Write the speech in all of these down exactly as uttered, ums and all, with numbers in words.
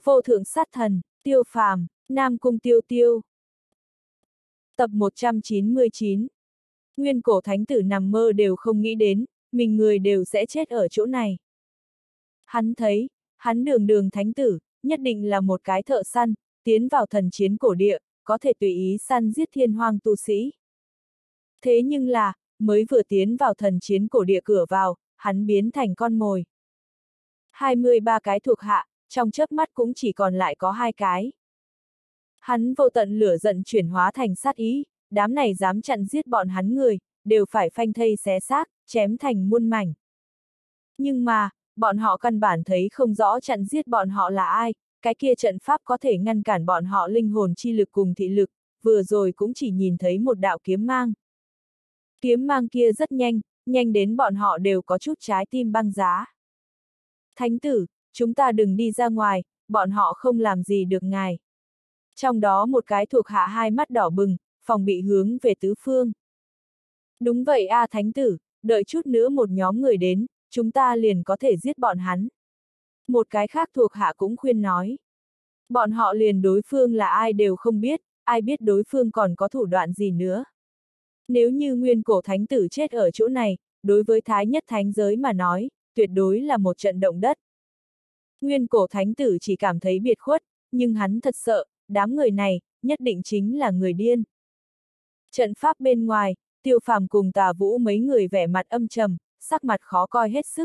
Vô thượng sát thần, Tiêu Phàm, Nam Cung Tiêu Tiêu. Tập một trăm chín mươi chín. Nguyên cổ thánh tử nằm mơ đều không nghĩ đến, mình người đều sẽ chết ở chỗ này. Hắn thấy, hắn đường đường thánh tử, nhất định là một cái thợ săn, tiến vào thần chiến cổ địa, có thể tùy ý săn giết thiên hoang tu sĩ. Thế nhưng là, mới vừa tiến vào thần chiến cổ địa cửa vào, hắn biến thành con mồi. hai mươi ba cái thuộc hạ, trong chớp mắt cũng chỉ còn lại có hai cái. Hắn vô tận lửa giận chuyển hóa thành sát ý, đám này dám chặn giết bọn hắn người, đều phải phanh thây xé xác, chém thành muôn mảnh. Nhưng mà, bọn họ căn bản thấy không rõ chặn giết bọn họ là ai, cái kia trận pháp có thể ngăn cản bọn họ linh hồn chi lực cùng thị lực, vừa rồi cũng chỉ nhìn thấy một đạo kiếm mang. Kiếm mang kia rất nhanh, nhanh đến bọn họ đều có chút trái tim băng giá. Thánh tử, chúng ta đừng đi ra ngoài, bọn họ không làm gì được ngài. Trong đó một cái thuộc hạ hai mắt đỏ bừng, phòng bị hướng về tứ phương. Đúng vậy a thánh tử, đợi chút nữa một nhóm người đến, chúng ta liền có thể giết bọn hắn. Một cái khác thuộc hạ cũng khuyên nói. Bọn họ liền đối phương là ai đều không biết, ai biết đối phương còn có thủ đoạn gì nữa. Nếu như nguyên cổ thánh tử chết ở chỗ này, đối với thái nhất thánh giới mà nói, tuyệt đối là một trận động đất. Nguyên cổ thánh tử chỉ cảm thấy biệt khuất, nhưng hắn thật sợ, đám người này, nhất định chính là người điên. Trận pháp bên ngoài, Tiêu Phàm cùng Tà Vũ mấy người vẻ mặt âm trầm, sắc mặt khó coi hết sức.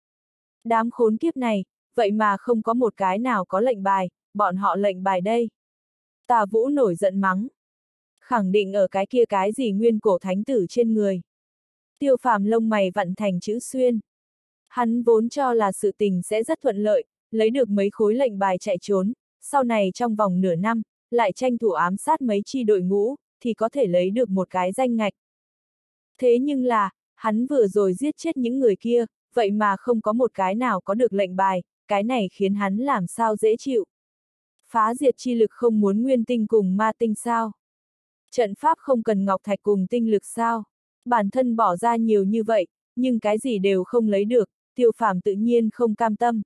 Đám khốn kiếp này, vậy mà không có một cái nào có lệnh bài, bọn họ lệnh bài đây. Tà Vũ nổi giận mắng. Khẳng định ở cái kia cái gì nguyên cổ thánh tử trên người. Tiêu Phàm lông mày vặn thành chữ xuyên. Hắn vốn cho là sự tình sẽ rất thuận lợi, lấy được mấy khối lệnh bài chạy trốn, sau này trong vòng nửa năm, lại tranh thủ ám sát mấy chi đội ngũ, thì có thể lấy được một cái danh ngạch. Thế nhưng là, hắn vừa rồi giết chết những người kia, vậy mà không có một cái nào có được lệnh bài, cái này khiến hắn làm sao dễ chịu. Phá diệt chi lực không muốn nguyên tinh cùng ma tinh sao? Trận pháp không cần ngọc thạch cùng tinh lực sao? Bản thân bỏ ra nhiều như vậy, nhưng cái gì đều không lấy được, Tiêu Phàm tự nhiên không cam tâm.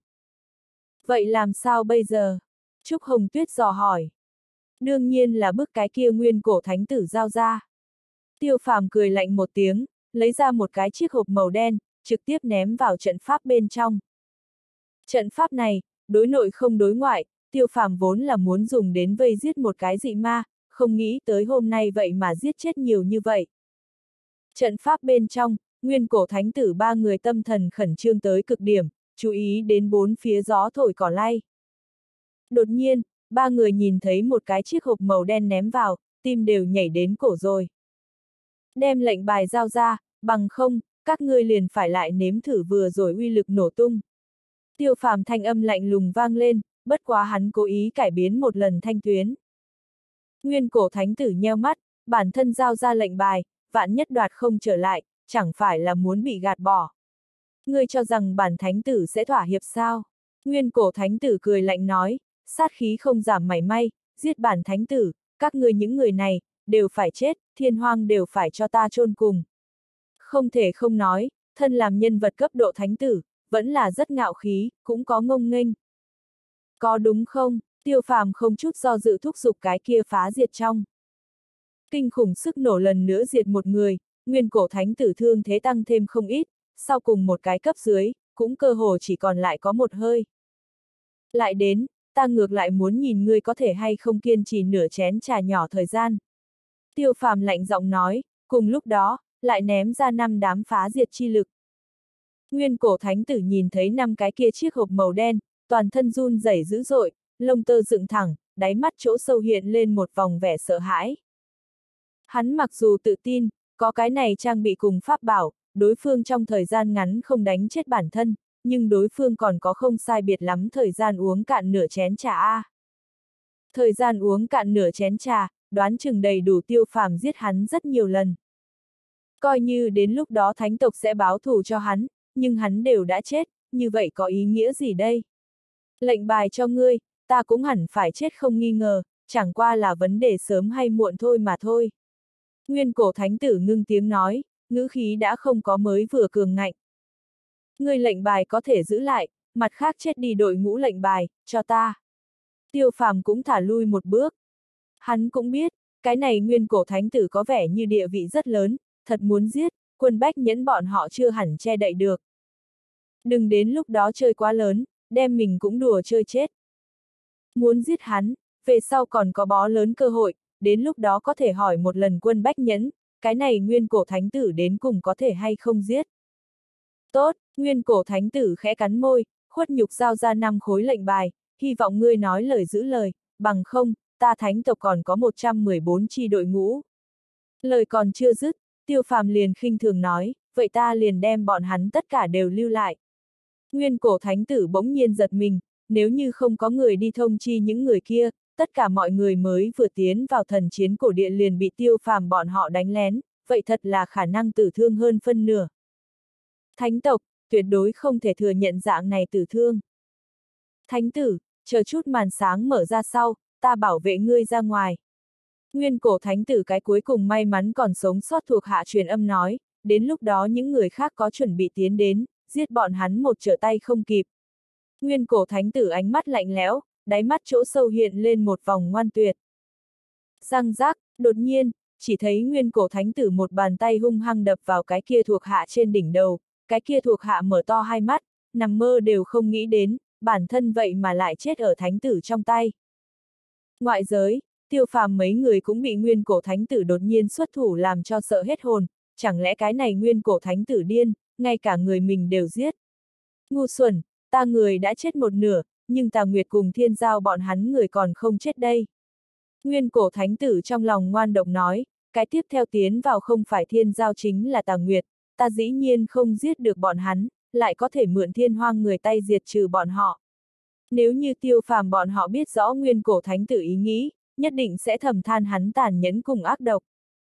Vậy làm sao bây giờ? Trúc Hồng Tuyết dò hỏi. Đương nhiên là bức cái kia nguyên cổ thánh tử giao ra. Tiêu Phàm cười lạnh một tiếng, lấy ra một cái chiếc hộp màu đen, trực tiếp ném vào trận pháp bên trong. Trận pháp này, đối nội không đối ngoại, Tiêu Phàm vốn là muốn dùng đến vây giết một cái dị ma, không nghĩ tới hôm nay vậy mà giết chết nhiều như vậy. Trận pháp bên trong, nguyên cổ thánh tử ba người tâm thần khẩn trương tới cực điểm, chú ý đến bốn phía gió thổi cỏ lay. Đột nhiên, ba người nhìn thấy một cái chiếc hộp màu đen ném vào, tim đều nhảy đến cổ rồi. Đem lệnh bài giao ra, bằng không, các ngươi liền phải lại nếm thử vừa rồi uy lực nổ tung. Tiêu Phàm thanh âm lạnh lùng vang lên, bất quá hắn cố ý cải biến một lần thanh tuyến. Nguyên cổ thánh tử nheo mắt, bản thân giao ra lệnh bài, vạn nhất đoạt không trở lại, chẳng phải là muốn bị gạt bỏ. Ngươi cho rằng bản thánh tử sẽ thỏa hiệp sao? Nguyên cổ thánh tử cười lạnh nói, sát khí không giảm mảy may, giết bản thánh tử, các ngươi những người này, đều phải chết, thiên hoang đều phải cho ta chôn cùng. Không thể không nói, thân làm nhân vật cấp độ thánh tử, vẫn là rất ngạo khí, cũng có ngông nghênh. Có đúng không? Tiêu Phàm không chút do dự thúc giục cái kia phá diệt trong. Kinh khủng sức nổ lần nữa diệt một người, nguyên cổ thánh tử thương thế tăng thêm không ít, sau cùng một cái cấp dưới, cũng cơ hồ chỉ còn lại có một hơi. Lại đến, ta ngược lại muốn nhìn ngươi có thể hay không kiên trì nửa chén trà nhỏ thời gian. Tiêu Phàm lạnh giọng nói, cùng lúc đó, lại ném ra năm đám phá diệt chi lực. Nguyên cổ thánh tử nhìn thấy năm cái kia chiếc hộp màu đen, toàn thân run rẩy dữ dội, lông tơ dựng thẳng, đáy mắt chỗ sâu hiện lên một vòng vẻ sợ hãi. Hắn mặc dù tự tin, có cái này trang bị cùng pháp bảo, đối phương trong thời gian ngắn không đánh chết bản thân, nhưng đối phương còn có không sai biệt lắm thời gian uống cạn nửa chén trà a. Thời gian uống cạn nửa chén trà, đoán chừng đầy đủ Tiêu Phàm giết hắn rất nhiều lần. Coi như đến lúc đó thánh tộc sẽ báo thù cho hắn, nhưng hắn đều đã chết, như vậy có ý nghĩa gì đây? Lệnh bài cho ngươi, ta cũng hẳn phải chết không nghi ngờ, chẳng qua là vấn đề sớm hay muộn thôi mà thôi. Nguyên cổ thánh tử ngưng tiếng nói, ngữ khí đã không có mới vừa cường ngạnh. Ngươi lệnh bài có thể giữ lại, mặt khác chết đi đội ngũ lệnh bài, cho ta. Tiêu Phàm cũng thả lui một bước. Hắn cũng biết, cái này nguyên cổ thánh tử có vẻ như địa vị rất lớn, thật muốn giết, quân Bách Nhẫn bọn họ chưa hẳn che đậy được. Đừng đến lúc đó chơi quá lớn, đem mình cũng đùa chơi chết. Muốn giết hắn, về sau còn có bó lớn cơ hội, đến lúc đó có thể hỏi một lần quân Bách Nhẫn, cái này nguyên cổ thánh tử đến cùng có thể hay không giết. Tốt, nguyên cổ thánh tử khẽ cắn môi, khuất nhục giao ra năm khối lệnh bài, hy vọng ngươi nói lời giữ lời, bằng không, ta thánh tộc còn có một trăm mười bốn chi đội ngũ. Lời còn chưa dứt, Tiêu Phàm liền khinh thường nói, vậy ta liền đem bọn hắn tất cả đều lưu lại. Nguyên cổ thánh tử bỗng nhiên giật mình, nếu như không có người đi thông chi những người kia, tất cả mọi người mới vừa tiến vào thần chiến cổ địa liền bị Tiêu Phàm bọn họ đánh lén, vậy thật là khả năng tử thương hơn phân nửa. Thánh tộc, tuyệt đối không thể thừa nhận dạng này tử thương. Thánh tử, chờ chút màn sáng mở ra sau, ta bảo vệ ngươi ra ngoài. Nguyên cổ thánh tử cái cuối cùng may mắn còn sống sót thuộc hạ truyền âm nói, đến lúc đó những người khác có chuẩn bị tiến đến, giết bọn hắn một trở tay không kịp. Nguyên cổ thánh tử ánh mắt lạnh lẽo, đáy mắt chỗ sâu hiện lên một vòng ngoan tuyệt. Răng rác, đột nhiên, chỉ thấy nguyên cổ thánh tử một bàn tay hung hăng đập vào cái kia thuộc hạ trên đỉnh đầu, cái kia thuộc hạ mở to hai mắt, nằm mơ đều không nghĩ đến, bản thân vậy mà lại chết ở thánh tử trong tay. Ngoại giới, Tiêu Phàm mấy người cũng bị nguyên cổ thánh tử đột nhiên xuất thủ làm cho sợ hết hồn, chẳng lẽ cái này nguyên cổ thánh tử điên, ngay cả người mình đều giết. Ngu xuẩn, ta người đã chết một nửa, nhưng Tà Nguyệt cùng Thiên Giao bọn hắn người còn không chết đây. Nguyên cổ thánh tử trong lòng ngoan độc nói, cái tiếp theo tiến vào không phải Thiên Giao chính là Tà Nguyệt, ta dĩ nhiên không giết được bọn hắn, lại có thể mượn thiên hoang người tay diệt trừ bọn họ. Nếu như Tiêu Phàm bọn họ biết rõ nguyên cổ thánh tử ý nghĩ, nhất định sẽ thầm than hắn tàn nhẫn cùng ác độc.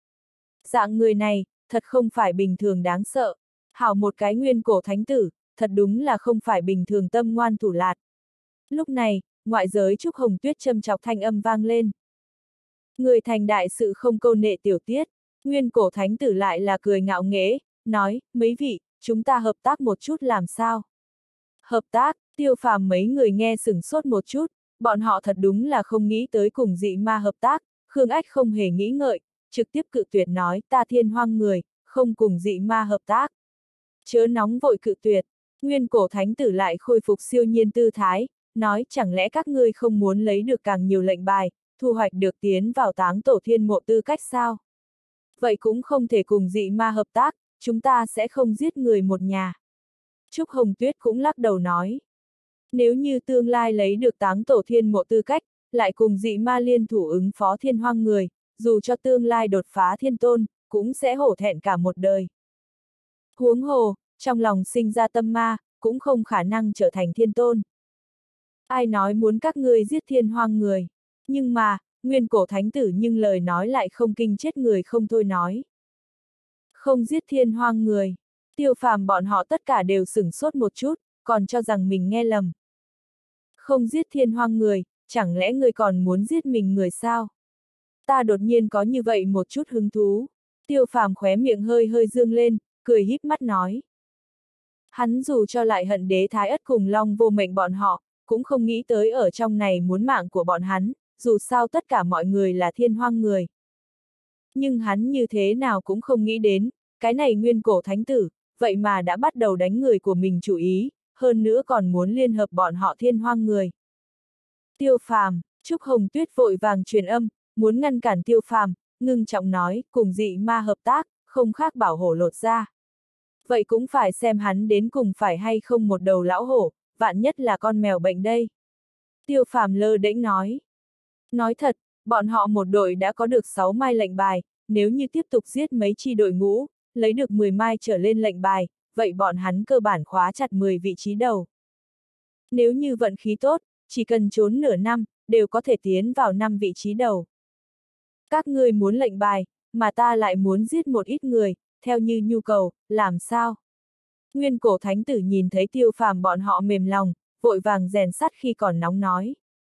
Dạng người này, thật không phải bình thường đáng sợ. Hảo một cái nguyên cổ thánh tử, thật đúng là không phải bình thường tâm ngoan thủ lạt. Lúc này, ngoại giới Trúc Hồng Tuyết châm chọc thanh âm vang lên. Người thành đại sự không câu nệ tiểu tiết, nguyên cổ thánh tử lại là cười ngạo nghễ, nói, mấy vị, chúng ta hợp tác một chút làm sao? Hợp tác, Tiêu Phàm mấy người nghe sửng sốt một chút, bọn họ thật đúng là không nghĩ tới cùng dị ma hợp tác, Khương Ách không hề nghĩ ngợi, trực tiếp cự tuyệt nói ta thiên hoang người, không cùng dị ma hợp tác. Chớ nóng vội cự tuyệt, nguyên cổ thánh tử lại khôi phục siêu nhiên tư thái, nói chẳng lẽ các ngươi không muốn lấy được càng nhiều lệnh bài, thu hoạch được tiến vào táng tổ thiên mộ tư cách sao? Vậy cũng không thể cùng dị ma hợp tác, chúng ta sẽ không giết người một nhà. Trúc Hồng Tuyết cũng lắc đầu nói. Nếu như tương lai lấy được táng tổ thiên mộ tư cách, lại cùng dị ma liên thủ ứng phó thiên hoang người, dù cho tương lai đột phá thiên tôn, cũng sẽ hổ thẹn cả một đời. Huống hồ, trong lòng sinh ra tâm ma, cũng không khả năng trở thành thiên tôn. Ai nói muốn các ngươi giết thiên hoang người, nhưng mà, nguyên cổ thánh tử nhưng lời nói lại không kinh chết người không thôi nói. Không giết thiên hoang người, Tiêu Phàm bọn họ tất cả đều sửng sốt một chút, còn cho rằng mình nghe lầm. Không giết thiên hoang người, chẳng lẽ người còn muốn giết mình người sao? Ta đột nhiên có như vậy một chút hứng thú. Tiêu Phàm khóe miệng hơi hơi dương lên, cười híp mắt nói. Hắn dù cho lại hận đế thái ất cùng long vô mệnh bọn họ, cũng không nghĩ tới ở trong này muốn mạng của bọn hắn, dù sao tất cả mọi người là thiên hoang người. Nhưng hắn như thế nào cũng không nghĩ đến, cái này nguyên cổ thánh tử, vậy mà đã bắt đầu đánh người của mình chủ ý, hơn nữa còn muốn liên hợp bọn họ thiên hoang người. Tiêu Phàm, Trúc Hồng Tuyết vội vàng truyền âm, muốn ngăn cản Tiêu Phàm, ngưng trọng nói, cùng dị ma hợp tác, không khác bảo hổ lột ra. Vậy cũng phải xem hắn đến cùng phải hay không một đầu lão hổ, vạn nhất là con mèo bệnh đây. Tiêu Phàm lơ đễnh nói. Nói thật, bọn họ một đội đã có được sáu mai lệnh bài, nếu như tiếp tục giết mấy chi đội ngũ, lấy được mười mai trở lên lệnh bài, vậy bọn hắn cơ bản khóa chặt mười vị trí đầu. Nếu như vận khí tốt, chỉ cần trốn nửa năm, đều có thể tiến vào năm vị trí đầu. Các ngươi muốn lệnh bài, mà ta lại muốn giết một ít người, theo như nhu cầu, làm sao? Nguyên cổ thánh tử nhìn thấy Tiêu Phàm bọn họ mềm lòng, vội vàng rèn sắt khi còn nóng nói.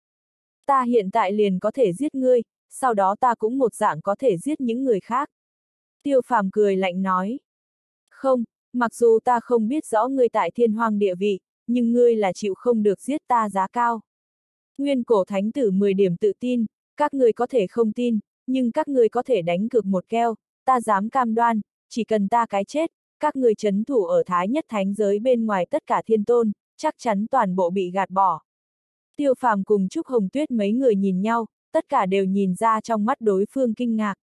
Ta hiện tại liền có thể giết ngươi, sau đó ta cũng một dạng có thể giết những người khác. Tiêu Phàm cười lạnh nói. Không, mặc dù ta không biết rõ ngươi tại thiên hoang địa vị, nhưng ngươi là chịu không được giết ta giá cao. Nguyên cổ thánh tử mười điểm tự tin, các người có thể không tin, nhưng các người có thể đánh cược một keo, ta dám cam đoan, chỉ cần ta cái chết, các người trấn thủ ở thái nhất thánh giới bên ngoài tất cả thiên tôn, chắc chắn toàn bộ bị gạt bỏ. Tiêu Phàm cùng Trúc Hồng Tuyết mấy người nhìn nhau, tất cả đều nhìn ra trong mắt đối phương kinh ngạc.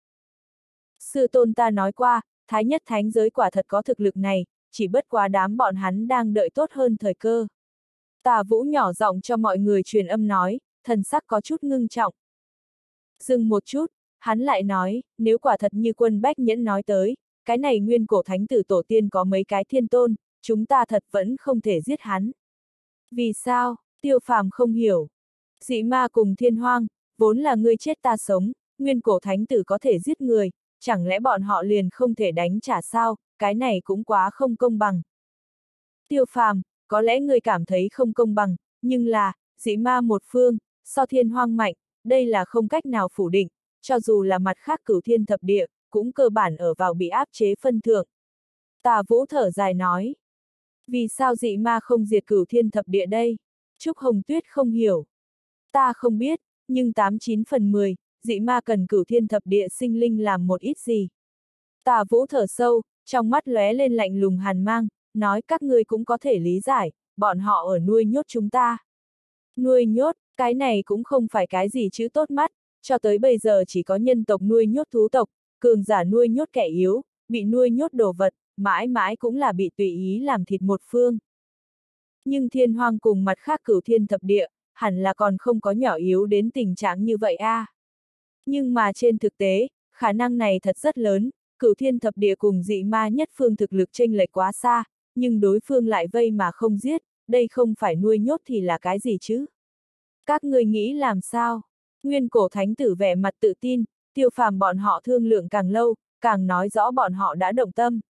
Sư tôn ta nói qua, thái nhất thánh giới quả thật có thực lực này, chỉ bất quá đám bọn hắn đang đợi tốt hơn thời cơ. Tà Vũ nhỏ giọng cho mọi người truyền âm nói, thần sắc có chút ngưng trọng. Dừng một chút, hắn lại nói, nếu quả thật như Quân Bách Nhẫn nói tới, cái này nguyên cổ thánh tử tổ tiên có mấy cái thiên tôn, chúng ta thật vẫn không thể giết hắn. Vì sao? Tiêu Phàm không hiểu. Dị ma cùng thiên hoang, vốn là ngươi chết ta sống, nguyên cổ thánh tử có thể giết người, chẳng lẽ bọn họ liền không thể đánh trả sao, cái này cũng quá không công bằng. Tiêu Phàm, có lẽ ngươi cảm thấy không công bằng, nhưng là, dị ma một phương, so thiên hoang mạnh, đây là không cách nào phủ định, cho dù là mặt khác cửu thiên thập địa, cũng cơ bản ở vào bị áp chế phân thượng. Tà Vũ thở dài nói. Vì sao dị ma không diệt cửu thiên thập địa đây? Trúc Hồng Tuyết không hiểu. Ta không biết, nhưng tám chín phần mười, dị ma cần cửu thiên thập địa sinh linh làm một ít gì. Tà Vũ thở sâu, trong mắt lóe lên lạnh lùng hàn mang, nói các ngươi cũng có thể lý giải, bọn họ ở nuôi nhốt chúng ta. Nuôi nhốt, cái này cũng không phải cái gì chữ tốt mắt, cho tới bây giờ chỉ có nhân tộc nuôi nhốt thú tộc, cường giả nuôi nhốt kẻ yếu, bị nuôi nhốt đồ vật, mãi mãi cũng là bị tùy ý làm thịt một phương. Nhưng thiên hoang cùng mặt khác cửu thiên thập địa, hẳn là còn không có nhỏ yếu đến tình trạng như vậy a. À. Nhưng mà trên thực tế, khả năng này thật rất lớn, cửu thiên thập địa cùng dị ma nhất phương thực lực chênh lệch quá xa, nhưng đối phương lại vây mà không giết, đây không phải nuôi nhốt thì là cái gì chứ? Các người nghĩ làm sao? Nguyên cổ thánh tử vẻ mặt tự tin, Tiêu Phàm bọn họ thương lượng càng lâu, càng nói rõ bọn họ đã động tâm.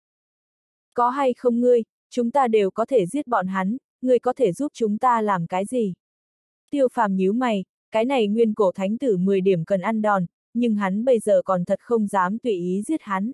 Có hay không ngươi, chúng ta đều có thể giết bọn hắn, ngươi có thể giúp chúng ta làm cái gì? Tiêu Phàm nhíu mày, cái này nguyên cổ thánh tử mười điểm cần ăn đòn, nhưng hắn bây giờ còn thật không dám tùy ý giết hắn.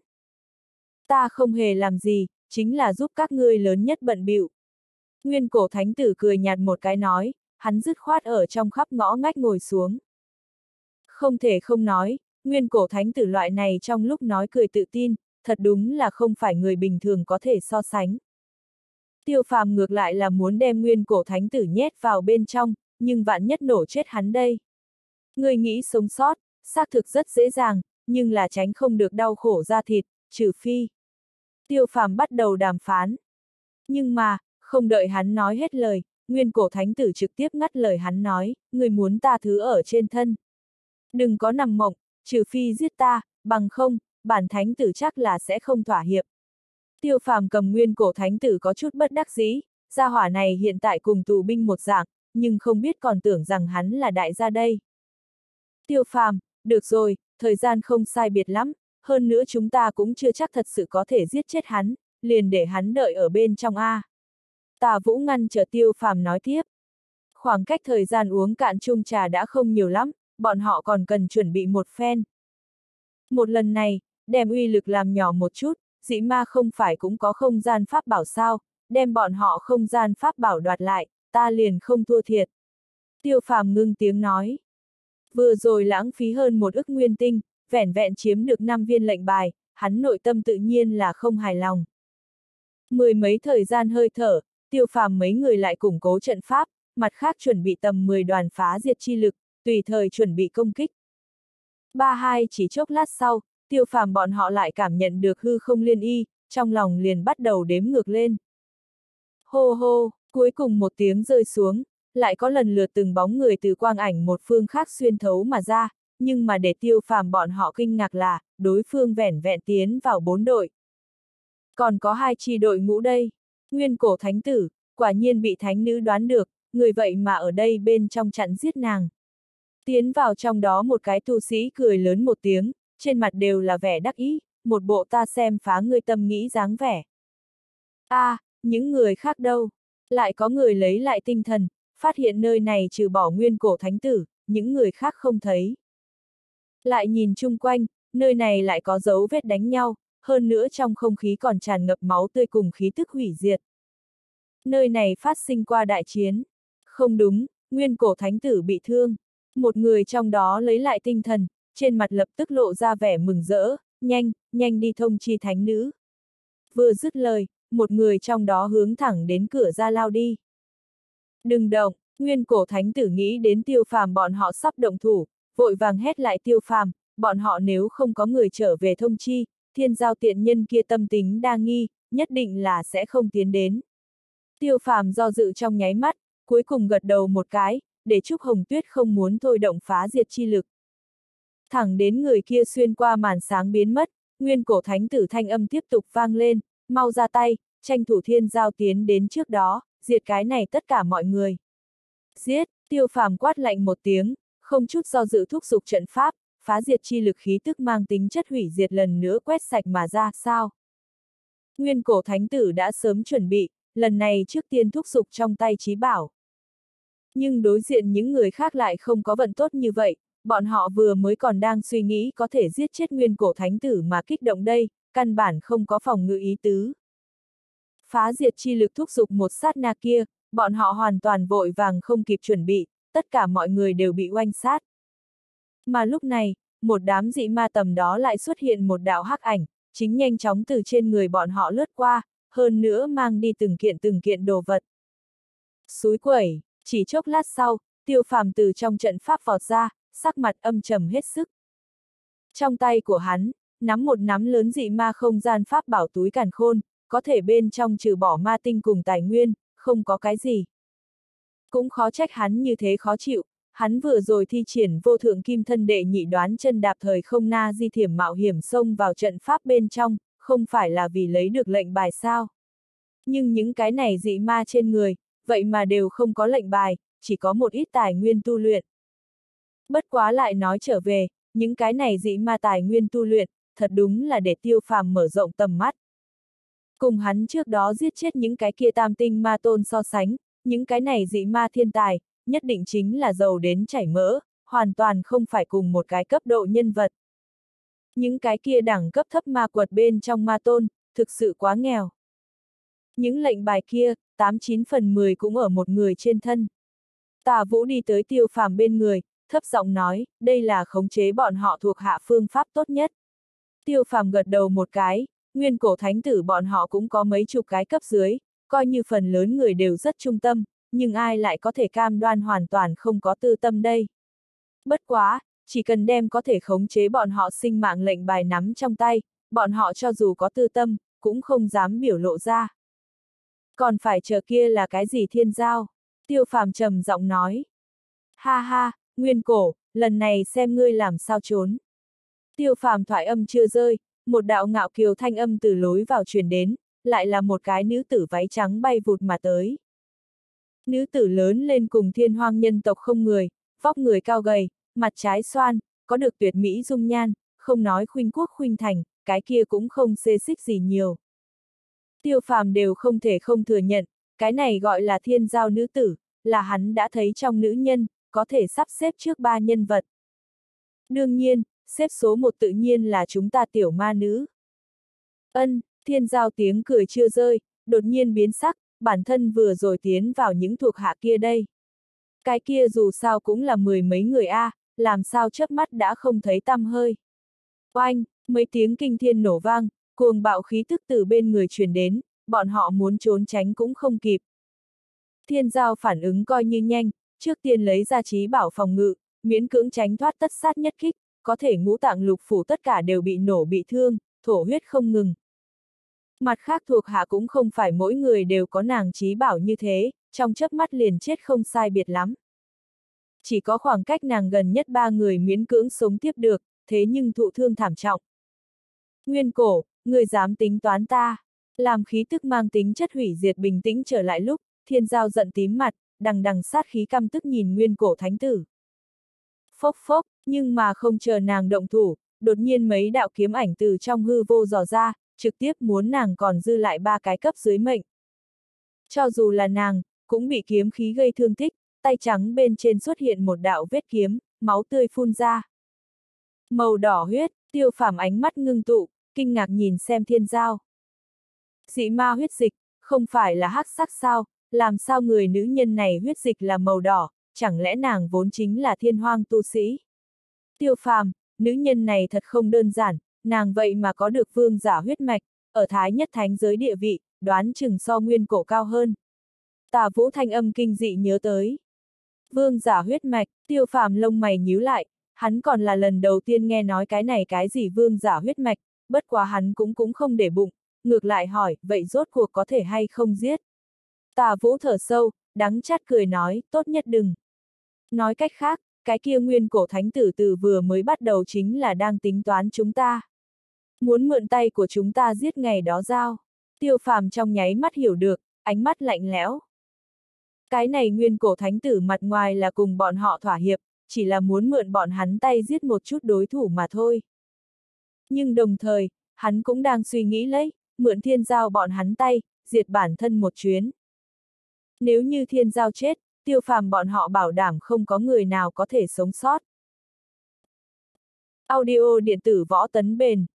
Ta không hề làm gì, chính là giúp các ngươi lớn nhất bận bịu. Nguyên cổ thánh tử cười nhạt một cái nói, hắn dứt khoát ở trong khắp ngõ ngách ngồi xuống. Không thể không nói, nguyên cổ thánh tử loại này trong lúc nói cười tự tin, thật đúng là không phải người bình thường có thể so sánh. Tiêu Phàm ngược lại là muốn đem nguyên cổ thánh tử nhét vào bên trong, nhưng vạn nhất nổ chết hắn đây. Người nghĩ sống sót, xác thực rất dễ dàng, nhưng là tránh không được đau khổ da thịt, trừ phi. Tiêu Phàm bắt đầu đàm phán. Nhưng mà, không đợi hắn nói hết lời, nguyên cổ thánh tử trực tiếp ngắt lời hắn nói, người muốn ta thứ ở trên thân. Đừng có nằm mộng, trừ phi giết ta, bằng không, bản thánh tử chắc là sẽ không thỏa hiệp. Tiêu Phàm cầm nguyên cổ thánh tử có chút bất đắc dĩ, gia hỏa này hiện tại cùng tù binh một dạng, nhưng không biết còn tưởng rằng hắn là đại gia đây. Tiêu Phàm, được rồi, thời gian không sai biệt lắm, hơn nữa chúng ta cũng chưa chắc thật sự có thể giết chết hắn, liền để hắn đợi ở bên trong A. Tà Vũ ngăn trở Tiêu Phàm nói tiếp. Khoảng cách thời gian uống cạn chung trà đã không nhiều lắm, bọn họ còn cần chuẩn bị một phen. Một lần này, đem uy lực làm nhỏ một chút, dị ma không phải cũng có không gian pháp bảo sao, đem bọn họ không gian pháp bảo đoạt lại, ta liền không thua thiệt. Tiêu Phàm ngưng tiếng nói. Vừa rồi lãng phí hơn một ức nguyên tinh, vẻn vẹn chiếm được năm viên lệnh bài, hắn nội tâm tự nhiên là không hài lòng. Mười mấy thời gian hơi thở, Tiêu Phàm mấy người lại củng cố trận pháp, mặt khác chuẩn bị tầm mười đoàn phá diệt chi lực, tùy thời chuẩn bị công kích. Ba hai chỉ chốc lát sau, Tiêu Phàm bọn họ lại cảm nhận được hư không liên y, trong lòng liền bắt đầu đếm ngược lên. Hô hô, cuối cùng một tiếng rơi xuống, lại có lần lượt từng bóng người từ quang ảnh một phương khác xuyên thấu mà ra, nhưng mà để Tiêu Phàm bọn họ kinh ngạc là, đối phương vẻn vẹn tiến vào bốn đội. Còn có hai chi đội ngũ đây, nguyên cổ thánh tử, quả nhiên bị thánh nữ đoán được, người vậy mà ở đây bên trong chặn giết nàng. Tiến vào trong đó một cái tu sĩ cười lớn một tiếng, trên mặt đều là vẻ đắc ý, một bộ ta xem phá ngươi tâm nghĩ dáng vẻ. A, à, những người khác đâu? Lại có người lấy lại tinh thần, phát hiện nơi này trừ bỏ nguyên cổ thánh tử, những người khác không thấy. Lại nhìn chung quanh, nơi này lại có dấu vết đánh nhau, hơn nữa trong không khí còn tràn ngập máu tươi cùng khí tức hủy diệt. Nơi này phát sinh qua đại chiến. Không đúng, Nguyên cổ thánh tử bị thương. Một người trong đó lấy lại tinh thần, trên mặt lập tức lộ ra vẻ mừng rỡ, nhanh, nhanh đi thông chi thánh nữ. Vừa dứt lời, một người trong đó hướng thẳng đến cửa ra lao đi. Đừng động, Nguyên cổ thánh tử nghĩ đến Tiêu Phàm bọn họ sắp động thủ, vội vàng hét lại Tiêu Phàm, bọn họ nếu không có người trở về thông chi, thiên giao tiện nhân kia tâm tính đa nghi, nhất định là sẽ không tiến đến. Tiêu Phàm do dự trong nháy mắt, cuối cùng gật đầu một cái, để Trúc Hồng Tuyết không muốn thôi động phá diệt chi lực. Thẳng đến người kia xuyên qua màn sáng biến mất, Nguyên cổ thánh tử thanh âm tiếp tục vang lên, mau ra tay, tranh thủ thiên giao tiến đến trước đó, diệt cái này tất cả mọi người. Giết, Tiêu Phàm quát lạnh một tiếng, không chút do dự thúc giục trận pháp, phá diệt chi lực khí tức mang tính chất hủy diệt lần nữa quét sạch mà ra, sao? Nguyên cổ thánh tử đã sớm chuẩn bị, lần này trước tiên thúc giục trong tay chí bảo. Nhưng đối diện những người khác lại không có vận tốt như vậy, bọn họ vừa mới còn đang suy nghĩ có thể giết chết nguyên cổ thánh tử mà kích động đây, căn bản không có phòng ngự ý tứ. Phá diệt chi lực thúc giục một sát na kia, bọn họ hoàn toàn vội vàng không kịp chuẩn bị, tất cả mọi người đều bị oanh sát. Mà lúc này, một đám dị ma tầm đó lại xuất hiện một đạo hắc ảnh, chính nhanh chóng từ trên người bọn họ lướt qua, hơn nữa mang đi từng kiện từng kiện đồ vật. Xúi quẩy, chỉ chốc lát sau, Tiêu Phàm từ trong trận pháp vọt ra, sắc mặt âm trầm hết sức. Trong tay của hắn, nắm một nắm lớn dị ma không gian pháp bảo túi càn khôn, có thể bên trong trừ bỏ ma tinh cùng tài nguyên, không có cái gì. Cũng khó trách hắn như thế khó chịu, hắn vừa rồi thi triển vô thượng kim thân đệ nhị đoán chân đạp thời không na di thiểm mạo hiểm xông vào trận pháp bên trong, không phải là vì lấy được lệnh bài sao. Nhưng những cái này dị ma trên người, vậy mà đều không có lệnh bài, chỉ có một ít tài nguyên tu luyện. Bất quá lại nói trở về, những cái này dị ma tài nguyên tu luyện, thật đúng là để Tiêu Phàm mở rộng tầm mắt. Cùng hắn trước đó giết chết những cái kia tam tinh ma tôn so sánh, những cái này dị ma thiên tài, nhất định chính là giàu đến chảy mỡ, hoàn toàn không phải cùng một cái cấp độ nhân vật. Những cái kia đẳng cấp thấp ma quật bên trong ma tôn, thực sự quá nghèo. Những lệnh bài kia, tám chín phần mười cũng ở một người trên thân. Tả Vũ đi tới Tiêu Phàm bên người, thấp giọng nói, đây là khống chế bọn họ thuộc hạ phương pháp tốt nhất. Tiêu Phàm gật đầu một cái, nguyên cổ thánh tử bọn họ cũng có mấy chục cái cấp dưới, coi như phần lớn người đều rất trung tâm, nhưng ai lại có thể cam đoan hoàn toàn không có tư tâm đây. Bất quá, chỉ cần đem có thể khống chế bọn họ sinh mạng lệnh bài nắm trong tay, bọn họ cho dù có tư tâm, cũng không dám biểu lộ ra. Còn phải chờ kia là cái gì thiên giao? Tiêu Phàm trầm giọng nói. Ha ha, Nguyên cổ, lần này xem ngươi làm sao trốn. Tiêu Phàm thoại âm chưa rơi, một đạo ngạo kiều thanh âm từ lối vào truyền đến, lại là một cái nữ tử váy trắng bay vụt mà tới. Nữ tử lớn lên cùng thiên hoang nhân tộc không người, vóc người cao gầy, mặt trái xoan, có được tuyệt mỹ dung nhan, không nói khuynh quốc khuynh thành, cái kia cũng không xê xích gì nhiều. Tiêu Phàm đều không thể không thừa nhận, cái này gọi là thiên giao nữ tử, là hắn đã thấy trong nữ nhân, có thể sắp xếp trước ba nhân vật. Đương nhiên, xếp số một tự nhiên là chúng ta tiểu ma nữ. Ân, thiên giao tiếng cười chưa rơi, đột nhiên biến sắc, bản thân vừa rồi tiến vào những thuộc hạ kia đây. Cái kia dù sao cũng là mười mấy người a, à, làm sao chớp mắt đã không thấy tăm hơi. Oanh, mấy tiếng kinh thiên nổ vang, cuồng bạo khí tức từ bên người truyền đến, bọn họ muốn trốn tránh cũng không kịp. Thiên giao phản ứng coi như nhanh, trước tiên lấy ra chí bảo phòng ngự, miễn cưỡng tránh thoát tất sát nhất kích, có thể ngũ tạng lục phủ tất cả đều bị nổ bị thương, thổ huyết không ngừng. Mặt khác thuộc hạ cũng không phải mỗi người đều có nàng chí bảo như thế, trong chớp mắt liền chết không sai biệt lắm. Chỉ có khoảng cách nàng gần nhất ba người miễn cưỡng sống tiếp được, thế nhưng thụ thương thảm trọng. Nguyên cổ, người dám tính toán ta, làm khí tức mang tính chất hủy diệt bình tĩnh trở lại lúc, thiên giao giận tím mặt, đằng đằng sát khí căm tức nhìn nguyên cổ thánh tử. Phốc phốc, nhưng mà không chờ nàng động thủ, đột nhiên mấy đạo kiếm ảnh từ trong hư vô dò ra, trực tiếp muốn nàng còn dư lại ba cái cấp dưới mệnh. Cho dù là nàng, cũng bị kiếm khí gây thương tích, tay trắng bên trên xuất hiện một đạo vết kiếm, máu tươi phun ra. Màu đỏ huyết, Tiêu Phàm ánh mắt ngưng tụ, kinh ngạc nhìn xem thiên giao. Dị ma huyết dịch, không phải là hắc sắc sao, làm sao người nữ nhân này huyết dịch là màu đỏ, chẳng lẽ nàng vốn chính là thiên hoang tu sĩ? Tiêu Phàm, nữ nhân này thật không đơn giản, nàng vậy mà có được vương giả huyết mạch, ở Thái Nhất Thánh giới địa vị, đoán chừng so Nguyên Cổ cao hơn. Tả Vũ thanh âm kinh dị nhớ tới. Vương giả huyết mạch, Tiêu Phàm lông mày nhíu lại, hắn còn là lần đầu tiên nghe nói cái này cái gì vương giả huyết mạch, bất quá hắn cũng cũng không để bụng, ngược lại hỏi, vậy rốt cuộc có thể hay không giết? Tả Vũ thở sâu, đắng chát cười nói, tốt nhất đừng. Nói cách khác, cái kia Nguyên Cổ thánh tử từ vừa mới bắt đầu chính là đang tính toán chúng ta. Muốn mượn tay của chúng ta giết ngày đó giao. Tiêu Phàm trong nháy mắt hiểu được, ánh mắt lạnh lẽo. Cái này Nguyên Cổ thánh tử mặt ngoài là cùng bọn họ thỏa hiệp, chỉ là muốn mượn bọn hắn tay giết một chút đối thủ mà thôi. Nhưng đồng thời, hắn cũng đang suy nghĩ lấy, mượn thiên giao bọn hắn tay, diệt bản thân một chuyến. Nếu như thiên giao chết, Tiêu Phàm bọn họ bảo đảm không có người nào có thể sống sót. Audio điện tử Võ Tấn Bền.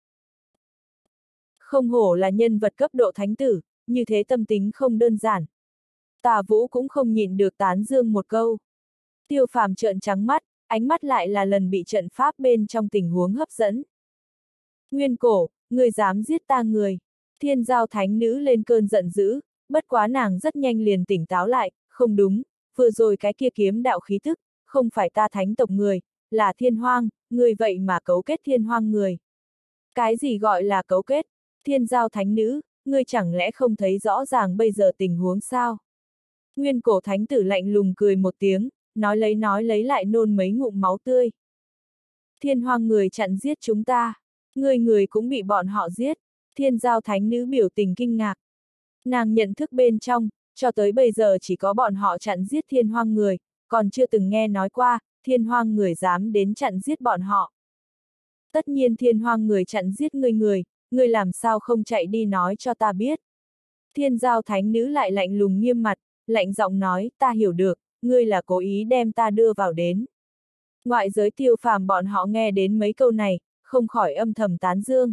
Không hổ là nhân vật cấp độ thánh tử, như thế tâm tính không đơn giản. Tả Vũ cũng không nhịn được tán dương một câu. Tiêu Phàm trợn trắng mắt, ánh mắt lại là lần bị trận pháp bên trong tình huống hấp dẫn. Nguyên Cổ, người dám giết ta người. Thiên giao thánh nữ lên cơn giận dữ, bất quá nàng rất nhanh liền tỉnh táo lại, không đúng, vừa rồi cái kia kiếm đạo khí thức, không phải ta thánh tộc người, là thiên hoang, người vậy mà cấu kết thiên hoang người. Cái gì gọi là cấu kết? Thiên giao thánh nữ, ngươi chẳng lẽ không thấy rõ ràng bây giờ tình huống sao? Nguyên Cổ thánh tử lạnh lùng cười một tiếng, nói lấy nói lấy lại nôn mấy ngụm máu tươi. Thiên hoang người chặn giết chúng ta, người người cũng bị bọn họ giết. Thiên giao thánh nữ biểu tình kinh ngạc. Nàng nhận thức bên trong, cho tới bây giờ chỉ có bọn họ chặn giết thiên hoang người, còn chưa từng nghe nói qua, thiên hoang người dám đến chặn giết bọn họ. Tất nhiên thiên hoang người chặn giết ngươi người, ngươi làm sao không chạy đi nói cho ta biết. Thiên giao thánh nữ lại lạnh lùng nghiêm mặt, lạnh giọng nói, ta hiểu được, ngươi là cố ý đem ta đưa vào đến. Ngoại giới Tiêu Phàm bọn họ nghe đến mấy câu này, không khỏi âm thầm tán dương.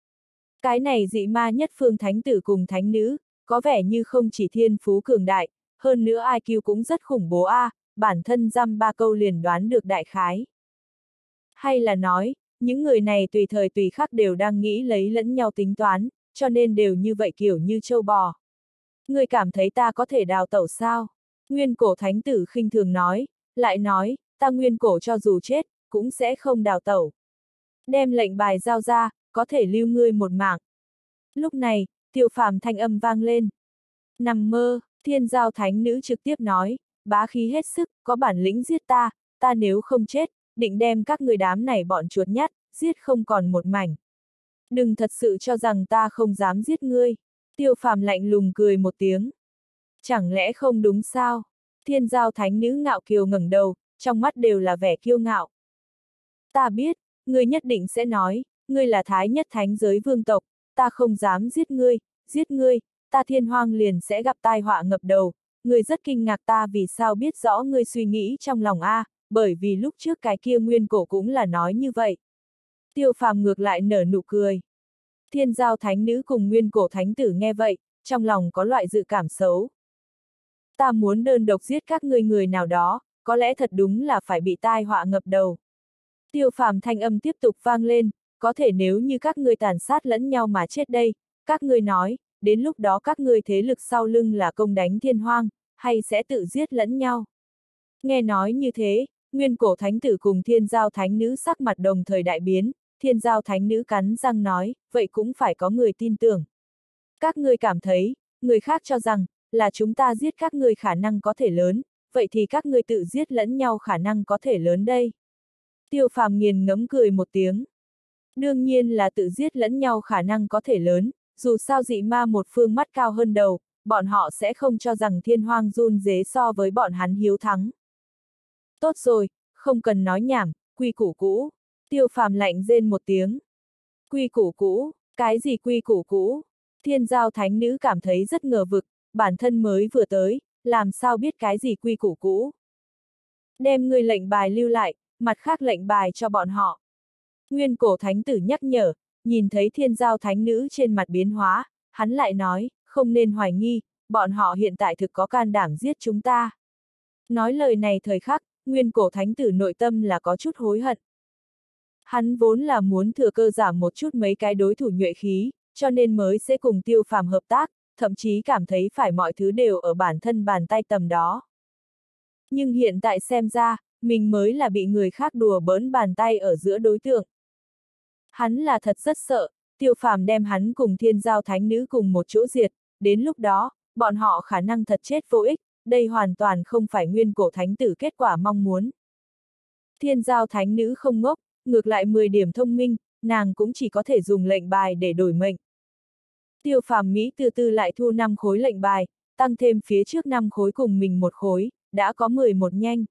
Cái này dị ma nhất phương thánh tử cùng thánh nữ, có vẻ như không chỉ thiên phú cường đại, hơn nữa i kiu cũng rất khủng bố a, à, bản thân dăm ba câu liền đoán được đại khái. Hay là nói, những người này tùy thời tùy khắc đều đang nghĩ lấy lẫn nhau tính toán, cho nên đều như vậy kiểu như trâu bò. Ngươi cảm thấy ta có thể đào tẩu sao? Nguyên Cổ thánh tử khinh thường nói, lại nói, ta Nguyên Cổ cho dù chết, cũng sẽ không đào tẩu. Đem lệnh bài giao ra, có thể lưu ngươi một mạng. Lúc này, Tiêu Phàm thanh âm vang lên. Nằm mơ, thiên giao thánh nữ trực tiếp nói, bá khí hết sức, có bản lĩnh giết ta, ta nếu không chết, định đem các người đám này bọn chuột nhắt, giết không còn một mảnh. Đừng thật sự cho rằng ta không dám giết ngươi. Tiêu Phàm lạnh lùng cười một tiếng. Chẳng lẽ không đúng sao? Thiên giao thánh nữ ngạo kiều ngẩng đầu, trong mắt đều là vẻ kiêu ngạo. Ta biết, ngươi nhất định sẽ nói, ngươi là Thái Nhất Thánh giới vương tộc, ta không dám giết ngươi, giết ngươi, ta thiên hoang liền sẽ gặp tai họa ngập đầu, ngươi rất kinh ngạc ta vì sao biết rõ ngươi suy nghĩ trong lòng a, bởi vì lúc trước cái kia Nguyên Cổ cũng là nói như vậy. Tiêu Phàm ngược lại nở nụ cười. Thiên giao thánh nữ cùng Nguyên Cổ thánh tử nghe vậy, trong lòng có loại dự cảm xấu. Ta muốn đơn độc giết các ngươi người nào đó, có lẽ thật đúng là phải bị tai họa ngập đầu. Tiêu Phàm thanh âm tiếp tục vang lên, có thể nếu như các ngươi tàn sát lẫn nhau mà chết đây, các ngươi nói, đến lúc đó các ngươi thế lực sau lưng là công đánh thiên hoang, hay sẽ tự giết lẫn nhau. Nghe nói như thế, Nguyên Cổ thánh tử cùng thiên giao thánh nữ sắc mặt đồng thời đại biến, thiên giao thánh nữ cắn răng nói, vậy cũng phải có người tin tưởng. Các ngươi cảm thấy, người khác cho rằng, là chúng ta giết các ngươi khả năng có thể lớn, vậy thì các ngươi tự giết lẫn nhau khả năng có thể lớn đây. Tiêu Phàm nghiền ngẫm cười một tiếng. Đương nhiên là tự giết lẫn nhau khả năng có thể lớn, dù sao dị ma một phương mắt cao hơn đầu, bọn họ sẽ không cho rằng thiên hoang run rế so với bọn hắn hiếu thắng. Tốt rồi, không cần nói nhảm, quy củ cũ. Tiêu Phàm lạnh rên một tiếng. Quy củ cũ, cái gì quy củ cũ? Thiên giao thánh nữ cảm thấy rất ngờ vực, bản thân mới vừa tới, làm sao biết cái gì quy củ cũ? Đem người lệnh bài lưu lại, mặt khác lệnh bài cho bọn họ. Nguyên Cổ thánh tử nhắc nhở, nhìn thấy thiên giao thánh nữ trên mặt biến hóa, hắn lại nói, không nên hoài nghi, bọn họ hiện tại thực có can đảm giết chúng ta. Nói lời này thời khắc, nguyên cổ thánh tử nội tâm là có chút hối hận. Hắn vốn là muốn thừa cơ giảm một chút mấy cái đối thủ nhuệ khí, cho nên mới sẽ cùng Tiêu Phàm hợp tác, thậm chí cảm thấy phải mọi thứ đều ở bản thân bàn tay tầm đó. Nhưng hiện tại xem ra, mình mới là bị người khác đùa bỡn bàn tay ở giữa đối tượng. Hắn là thật rất sợ, Tiêu Phàm đem hắn cùng Thiên Giao Thánh Nữ cùng một chỗ diệt, đến lúc đó, bọn họ khả năng thật chết vô ích, đây hoàn toàn không phải nguyên cổ thánh tử kết quả mong muốn. Thiên Giao Thánh Nữ không ngốc, ngược lại mười điểm thông minh, nàng cũng chỉ có thể dùng lệnh bài để đổi mệnh. Tiêu Phàm Mỹ từ từ lại thu năm khối lệnh bài, tăng thêm phía trước năm khối cùng mình một khối, đã có mười một nhanh.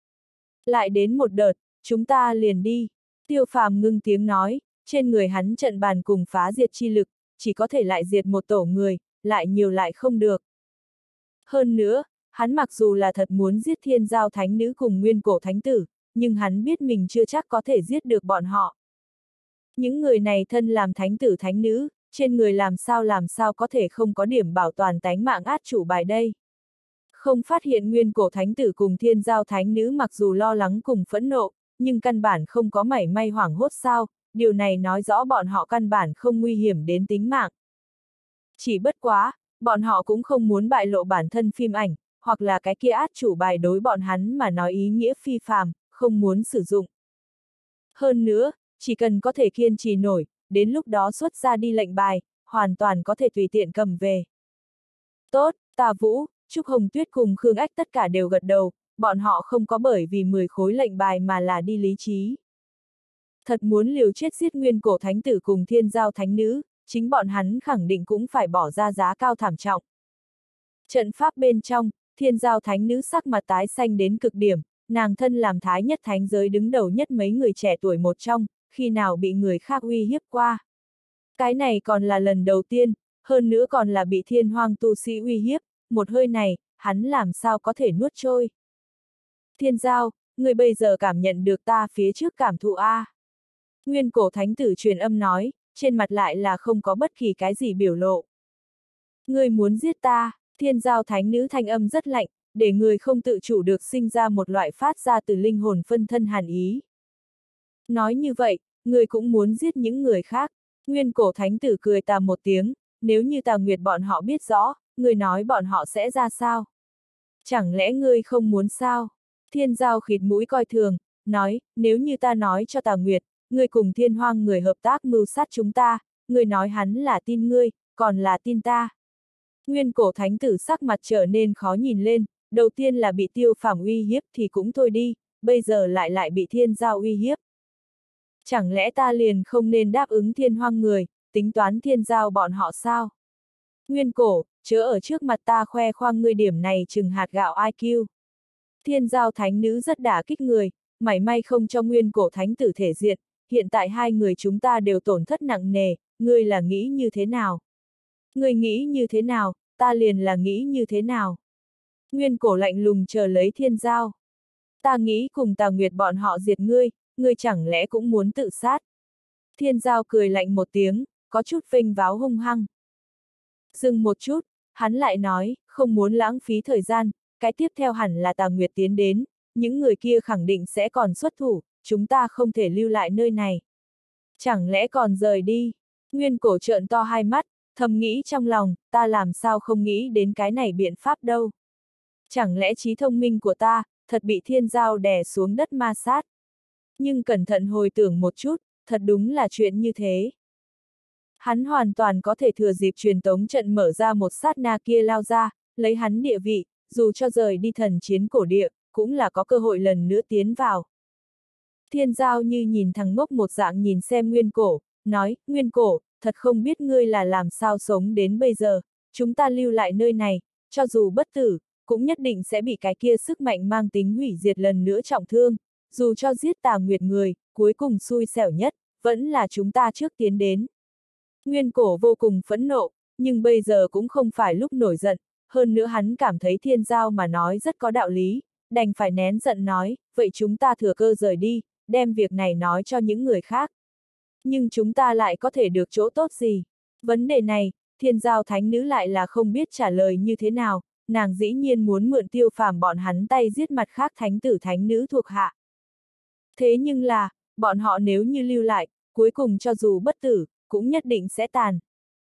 Lại đến một đợt, chúng ta liền đi. Tiêu Phàm ngưng tiếng nói, trên người hắn trận bàn cùng phá diệt chi lực, chỉ có thể lại diệt một tổ người, lại nhiều lại không được. Hơn nữa, hắn mặc dù là thật muốn giết Thiên Giao Thánh Nữ cùng nguyên cổ thánh tử, nhưng hắn biết mình chưa chắc có thể giết được bọn họ. Những người này thân làm thánh tử thánh nữ, trên người làm sao làm sao có thể không có điểm bảo toàn tánh mạng át chủ bài đây. Không phát hiện nguyên cổ thánh tử cùng Thiên Giao Thánh Nữ mặc dù lo lắng cùng phẫn nộ, nhưng căn bản không có mảy may hoảng hốt sao, điều này nói rõ bọn họ căn bản không nguy hiểm đến tính mạng. Chỉ bất quá, bọn họ cũng không muốn bại lộ bản thân phim ảnh, hoặc là cái kia át chủ bài đối bọn hắn mà nói ý nghĩa phi phàm, không muốn sử dụng. Hơn nữa, chỉ cần có thể kiên trì nổi, đến lúc đó xuất ra đi lệnh bài, hoàn toàn có thể tùy tiện cầm về. Tốt, Tà Vũ, Trúc Hồng Tuyết cùng Khương Ách tất cả đều gật đầu, bọn họ không có bởi vì mười khối lệnh bài mà là đi lý trí. Thật muốn liều chết giết nguyên cổ thánh tử cùng Thiên Giao Thánh Nữ, chính bọn hắn khẳng định cũng phải bỏ ra giá cao thảm trọng. Trận pháp bên trong, Thiên Giao Thánh Nữ sắc mặt tái xanh đến cực điểm, nàng thân làm thái nhất thánh giới đứng đầu nhất mấy người trẻ tuổi một trong, khi nào bị người khác uy hiếp qua. Cái này còn là lần đầu tiên, hơn nữa còn là bị thiên hoang tu sĩ uy hiếp, một hơi này, hắn làm sao có thể nuốt trôi. Thiên Giao, người bây giờ cảm nhận được ta phía trước cảm thụ A. Nguyên cổ thánh tử truyền âm nói, trên mặt lại là không có bất kỳ cái gì biểu lộ. Người muốn giết ta, Thiên Giao Thánh Nữ thanh âm rất lạnh, để người không tự chủ được sinh ra một loại phát ra từ linh hồn phân thân hàn ý. Nói như vậy, người cũng muốn giết những người khác. Nguyên cổ thánh tử cười tà một tiếng, nếu như Tà Nguyệt bọn họ biết rõ, người nói bọn họ sẽ ra sao? Chẳng lẽ ngươi không muốn sao? Thiên Giao khịt mũi coi thường, nói, nếu như ta nói cho Tà Nguyệt, ngươi cùng Thiên Hoang người hợp tác mưu sát chúng ta, ngươi nói hắn là tin ngươi, còn là tin ta. Nguyên cổ thánh tử sắc mặt trở nên khó nhìn lên, đầu tiên là bị Tiêu Phàm uy hiếp thì cũng thôi đi, bây giờ lại lại bị Thiên Giao uy hiếp. Chẳng lẽ ta liền không nên đáp ứng Thiên Hoang người, tính toán Thiên Giao bọn họ sao? Nguyên cổ, chớ ở trước mặt ta khoe khoang ngươi điểm này chừng hạt gạo i kiu. Thiên Giao Thánh Nữ rất đả kích người, mảy may không cho nguyên cổ thánh tử thể diện, hiện tại hai người chúng ta đều tổn thất nặng nề, ngươi là nghĩ như thế nào? Ngươi nghĩ như thế nào, ta liền là nghĩ như thế nào? Nguyên cổ lạnh lùng chờ lấy Thiên Giao. Ta nghĩ cùng Tà Nguyệt bọn họ diệt ngươi, ngươi chẳng lẽ cũng muốn tự sát? Thiên Giao cười lạnh một tiếng, có chút vênh váo hung hăng. Dừng một chút, hắn lại nói, không muốn lãng phí thời gian, cái tiếp theo hẳn là Tà Nguyệt tiến đến, những người kia khẳng định sẽ còn xuất thủ, chúng ta không thể lưu lại nơi này. Chẳng lẽ còn rời đi? Nguyên cổ trợn to hai mắt, thầm nghĩ trong lòng, ta làm sao không nghĩ đến cái này biện pháp đâu. Chẳng lẽ trí thông minh của ta, thật bị Thiên Giao đè xuống đất ma sát. Nhưng cẩn thận hồi tưởng một chút, thật đúng là chuyện như thế. Hắn hoàn toàn có thể thừa dịp truyền tống trận mở ra một sát na kia lao ra, lấy hắn địa vị, dù cho rời đi thần chiến cổ địa, cũng là có cơ hội lần nữa tiến vào. Thiên Giao như nhìn thằng ngốc một dạng nhìn xem Nguyên cổ, nói, Nguyên cổ, thật không biết ngươi là làm sao sống đến bây giờ, chúng ta lưu lại nơi này, cho dù bất tử, cũng nhất định sẽ bị cái kia sức mạnh mang tính hủy diệt lần nữa trọng thương, dù cho giết Tà Nguyệt người, cuối cùng xui xẻo nhất, vẫn là chúng ta trước tiến đến. Nguyên cổ vô cùng phẫn nộ, nhưng bây giờ cũng không phải lúc nổi giận, hơn nữa hắn cảm thấy Thiên Giao mà nói rất có đạo lý, đành phải nén giận nói, vậy chúng ta thừa cơ rời đi, đem việc này nói cho những người khác. Nhưng chúng ta lại có thể được chỗ tốt gì? Vấn đề này, Thiên Giao Thánh Nữ lại là không biết trả lời như thế nào, nàng dĩ nhiên muốn mượn Tiêu Phàm bọn hắn tay giết mặt khác thánh tử thánh nữ thuộc hạ. Thế nhưng là, bọn họ nếu như lưu lại, cuối cùng cho dù bất tử, cũng nhất định sẽ tàn.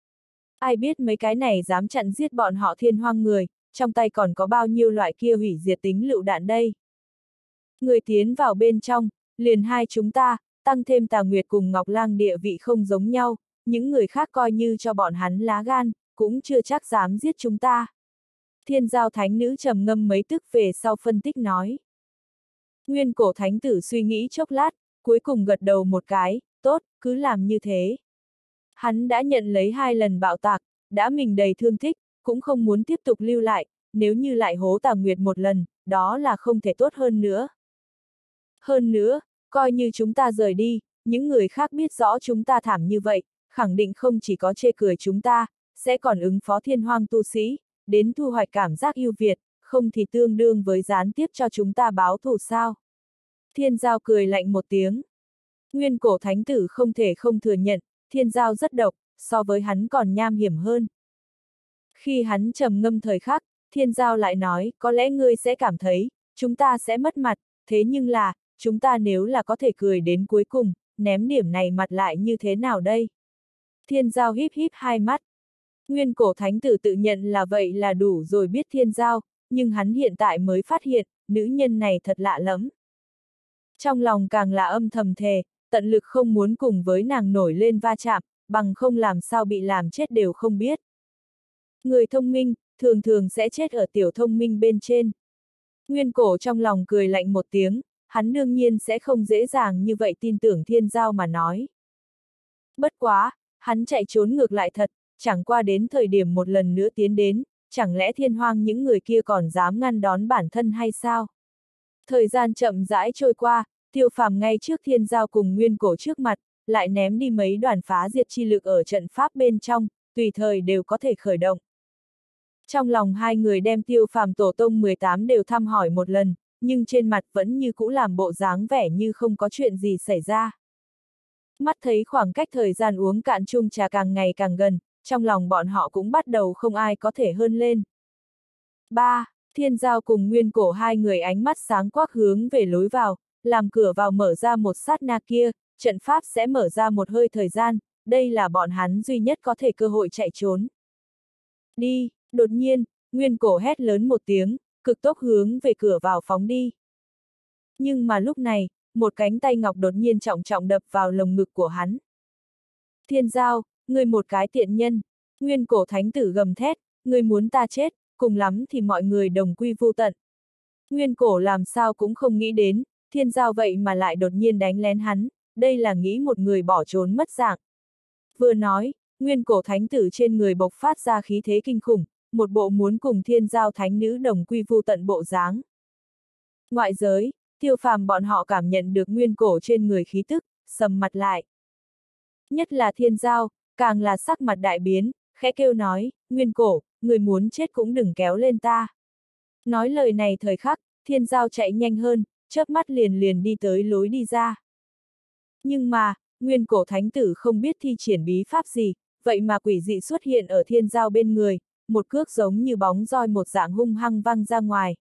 Ai biết mấy cái này dám chặn giết bọn họ Thiên Hoang người, trong tay còn có bao nhiêu loại kia hủy diệt tính lựu đạn đây. Người tiến vào bên trong, liền hai chúng ta, tăng thêm Tà Nguyệt cùng Ngọc Lang địa vị không giống nhau, những người khác coi như cho bọn hắn lá gan, cũng chưa chắc dám giết chúng ta. Thiên Giao Thánh Nữ trầm ngâm mấy tức về sau phân tích nói. Nguyên Cổ Thánh Tử suy nghĩ chốc lát, cuối cùng gật đầu một cái, tốt, cứ làm như thế. Hắn đã nhận lấy hai lần bạo tạc, đã mình đầy thương tích, cũng không muốn tiếp tục lưu lại, nếu như lại hố Tà Nguyệt một lần, đó là không thể tốt hơn nữa. Hơn nữa, coi như chúng ta rời đi, những người khác biết rõ chúng ta thảm như vậy, khẳng định không chỉ có chê cười chúng ta, sẽ còn ứng phó Thiên Hoang tu sĩ, đến thu hoạch cảm giác ưu việt, không thì tương đương với gián tiếp cho chúng ta báo thù sao. Thiên Giao cười lạnh một tiếng. Nguyên Cổ Thánh Tử không thể không thừa nhận, Thiên Giao rất độc, so với hắn còn nham hiểm hơn. Khi hắn trầm ngâm thời khắc, Thiên Giao lại nói, có lẽ ngươi sẽ cảm thấy, chúng ta sẽ mất mặt, thế nhưng là, chúng ta nếu là có thể cười đến cuối cùng, ném điểm này mặt lại như thế nào đây? Thiên Giao híp híp hai mắt. Nguyên Cổ Thánh Tử tự nhận là vậy là đủ rồi biết Thiên Giao, nhưng hắn hiện tại mới phát hiện, nữ nhân này thật lạ lắm. Trong lòng càng là âm thầm thề, tận lực không muốn cùng với nàng nổi lên va chạm, bằng không làm sao bị làm chết đều không biết. Người thông minh, thường thường sẽ chết ở tiểu thông minh bên trên. Nguyên Cổ trong lòng cười lạnh một tiếng, hắn đương nhiên sẽ không dễ dàng như vậy tin tưởng Thiên Giao mà nói. Bất quá, hắn chạy trốn ngược lại thật, chẳng qua đến thời điểm một lần nữa tiến đến, chẳng lẽ Thiên Hoang những người kia còn dám ngăn đón bản thân hay sao? Thời gian chậm rãi trôi qua, Tiêu Phàm ngay trước Thiên Giao cùng Nguyên Cổ trước mặt, lại ném đi mấy đoàn phá diệt chi lực ở trận pháp bên trong, tùy thời đều có thể khởi động. Trong lòng hai người đem Tiêu Phàm tổ tông mười tám đều thăm hỏi một lần, nhưng trên mặt vẫn như cũ làm bộ dáng vẻ như không có chuyện gì xảy ra. Mắt thấy khoảng cách thời gian uống cạn chung trà càng ngày càng gần, trong lòng bọn họ cũng bắt đầu không ai có thể hơn lên. ba. Thiên Giao cùng Nguyên Cổ hai người ánh mắt sáng quắc hướng về lối vào, làm cửa vào mở ra một sát na kia, trận pháp sẽ mở ra một hơi thời gian, đây là bọn hắn duy nhất có thể cơ hội chạy trốn. Đi, đột nhiên, Nguyên Cổ hét lớn một tiếng, cực tốc hướng về cửa vào phóng đi. Nhưng mà lúc này, một cánh tay ngọc đột nhiên trọng trọng đập vào lồng ngực của hắn. Thiên Giao, ngươi một cái tiện nhân, Nguyên Cổ Thánh Tử gầm thét, ngươi muốn ta chết, cùng lắm thì mọi người đồng quy vu tận. Nguyên Cổ làm sao cũng không nghĩ đến, Thiên Giao vậy mà lại đột nhiên đánh lén hắn, đây là nghĩ một người bỏ trốn mất dạng. Vừa nói, Nguyên Cổ Thánh Tử trên người bộc phát ra khí thế kinh khủng, một bộ muốn cùng Thiên Giao Thánh Nữ đồng quy vu tận bộ dáng. Ngoại giới, Tiêu Phàm bọn họ cảm nhận được Nguyên Cổ trên người khí tức, sầm mặt lại. Nhất là Thiên Giao, càng là sắc mặt đại biến, khẽ kêu nói, Nguyên Cổ, người muốn chết cũng đừng kéo lên ta. Nói lời này thời khắc, Thiên Giao chạy nhanh hơn, chớp mắt liền liền đi tới lối đi ra. Nhưng mà, Nguyên Cổ Thánh Tử không biết thi triển bí pháp gì, vậy mà quỷ dị xuất hiện ở Thiên Giao bên người, một cước giống như bóng roi một dạng hung hăng văng ra ngoài.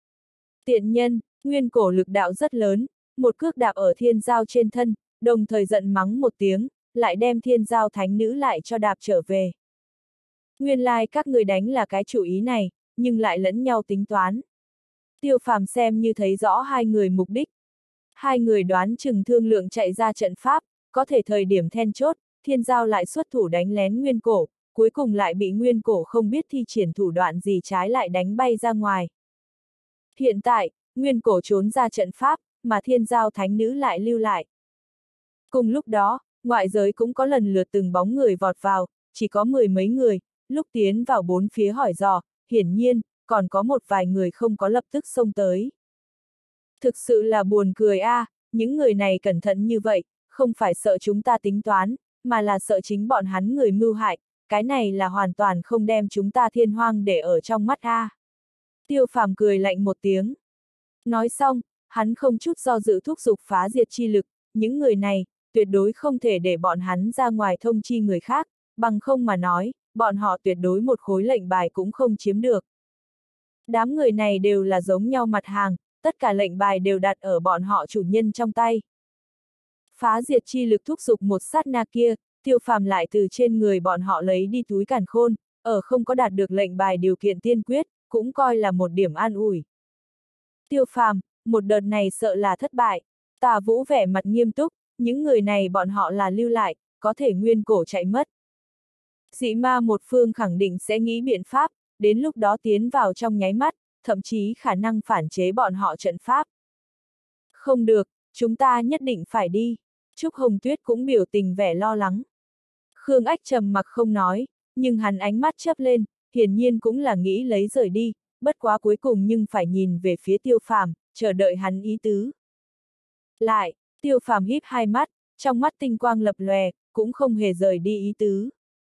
Tiện nhân, Nguyên Cổ lực đạo rất lớn, một cước đạp ở Thiên Giao trên thân, đồng thời giận mắng một tiếng, lại đem Thiên Giao Thánh Nữ lại cho đạp trở về. Nguyên lai like các người đánh là cái chủ ý này, nhưng lại lẫn nhau tính toán. Tiêu Phàm xem như thấy rõ hai người mục đích. Hai người đoán chừng thương lượng chạy ra trận pháp, có thể thời điểm then chốt, Thiên Giao lại xuất thủ đánh lén Nguyên Cổ, cuối cùng lại bị Nguyên Cổ không biết thi triển thủ đoạn gì trái lại đánh bay ra ngoài. Hiện tại, Nguyên Cổ trốn ra trận pháp, mà Thiên Giao Thánh Nữ lại lưu lại. Cùng lúc đó, ngoại giới cũng có lần lượt từng bóng người vọt vào, chỉ có mười mấy người, lúc tiến vào bốn phía hỏi dò, hiển nhiên, còn có một vài người không có lập tức xông tới. Thực sự là buồn cười a, à, những người này cẩn thận như vậy, không phải sợ chúng ta tính toán, mà là sợ chính bọn hắn người mưu hại, cái này là hoàn toàn không đem chúng ta Thiên Hoang để ở trong mắt a. À. Tiêu Phàm cười lạnh một tiếng. Nói xong, hắn không chút do dự thúc giục phá diệt chi lực, những người này, tuyệt đối không thể để bọn hắn ra ngoài thông chi người khác, bằng không mà nói, bọn họ tuyệt đối một khối lệnh bài cũng không chiếm được. Đám người này đều là giống nhau mặt hàng, tất cả lệnh bài đều đặt ở bọn họ chủ nhân trong tay. Phá diệt chi lực thúc giục một sát na kia, Tiêu Phàm lại từ trên người bọn họ lấy đi túi càn khôn, ở không có đạt được lệnh bài điều kiện tiên quyết, cũng coi là một điểm an ủi. Tiêu Phàm, một đợt này sợ là thất bại. Tà Vũ vẻ mặt nghiêm túc, những người này bọn họ là lưu lại, có thể nguyên cổ chạy mất. Dị ma một phương khẳng định sẽ nghĩ biện pháp, đến lúc đó tiến vào trong nháy mắt, thậm chí khả năng phản chế bọn họ trận pháp. Không được, chúng ta nhất định phải đi. Trúc Hồng Tuyết cũng biểu tình vẻ lo lắng. Khương Ách trầm mặc không nói, nhưng hắn ánh mắt chớp lên, hiển nhiên cũng là nghĩ lấy rời đi, bất quá cuối cùng nhưng phải nhìn về phía Tiêu Phàm, chờ đợi hắn ý tứ. Lại, Tiêu Phàm híp hai mắt, trong mắt tinh quang lập lòe, cũng không hề rời đi ý tứ.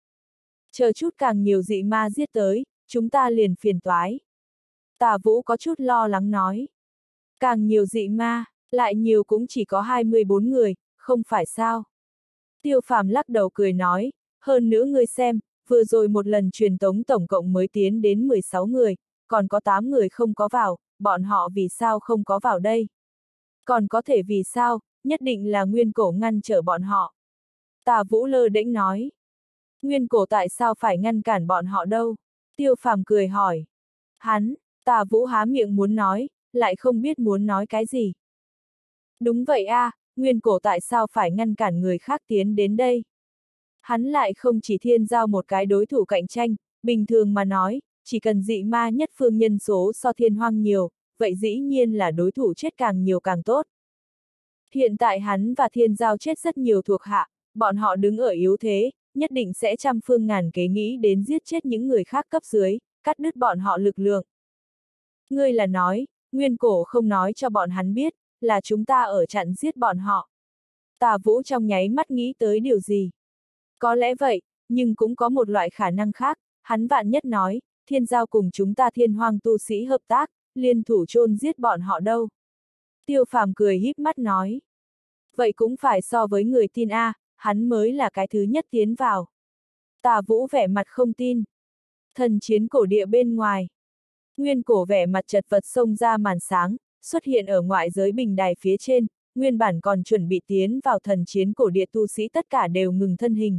Chờ chút càng nhiều dị ma giết tới, chúng ta liền phiền toái. Tà Vũ có chút lo lắng nói. Càng nhiều dị ma, lại nhiều cũng chỉ có hai mươi bốn người, không phải sao? Tiêu Phàm lắc đầu cười nói, hơn nữa ngươi xem, vừa rồi một lần truyền tống tổng cộng mới tiến đến mười sáu người, còn có tám người không có vào, bọn họ vì sao không có vào đây? Còn có thể vì sao, nhất định là nguyên cổ ngăn trở bọn họ. Tà Vũ lơ đễnh nói. Nguyên cổ tại sao phải ngăn cản bọn họ đâu? Tiêu Phàm cười hỏi. Hắn, Tà Vũ há miệng muốn nói, lại không biết muốn nói cái gì. Đúng vậy a, à, nguyên cổ tại sao phải ngăn cản người khác tiến đến đây? Hắn lại không chỉ thiên giao một cái đối thủ cạnh tranh, bình thường mà nói, chỉ cần dị ma nhất phương nhân số so thiên hoang nhiều, vậy dĩ nhiên là đối thủ chết càng nhiều càng tốt. Hiện tại hắn và thiên giao chết rất nhiều thuộc hạ, bọn họ đứng ở yếu thế, nhất định sẽ trăm phương ngàn kế nghĩ đến giết chết những người khác cấp dưới, cắt đứt bọn họ lực lượng. Ngươi là nói, nguyên cổ không nói cho bọn hắn biết, là chúng ta ở chặn giết bọn họ. Tà Vũ trong nháy mắt nghĩ tới điều gì? Có lẽ vậy, nhưng cũng có một loại khả năng khác, hắn vạn nhất nói, thiên giao cùng chúng ta thiên hoang tu sĩ hợp tác, liên thủ chôn giết bọn họ đâu. Tiêu Phàm cười híp mắt nói. Vậy cũng phải so với người tin A, hắn mới là cái thứ nhất tiến vào. Tà Vũ vẻ mặt không tin. Thần chiến cổ địa bên ngoài. Nguyên cổ vẻ mặt chật vật xông ra màn sáng, xuất hiện ở ngoại giới bình đài phía trên, nguyên bản còn chuẩn bị tiến vào thần chiến cổ địa tu sĩ tất cả đều ngừng thân hình.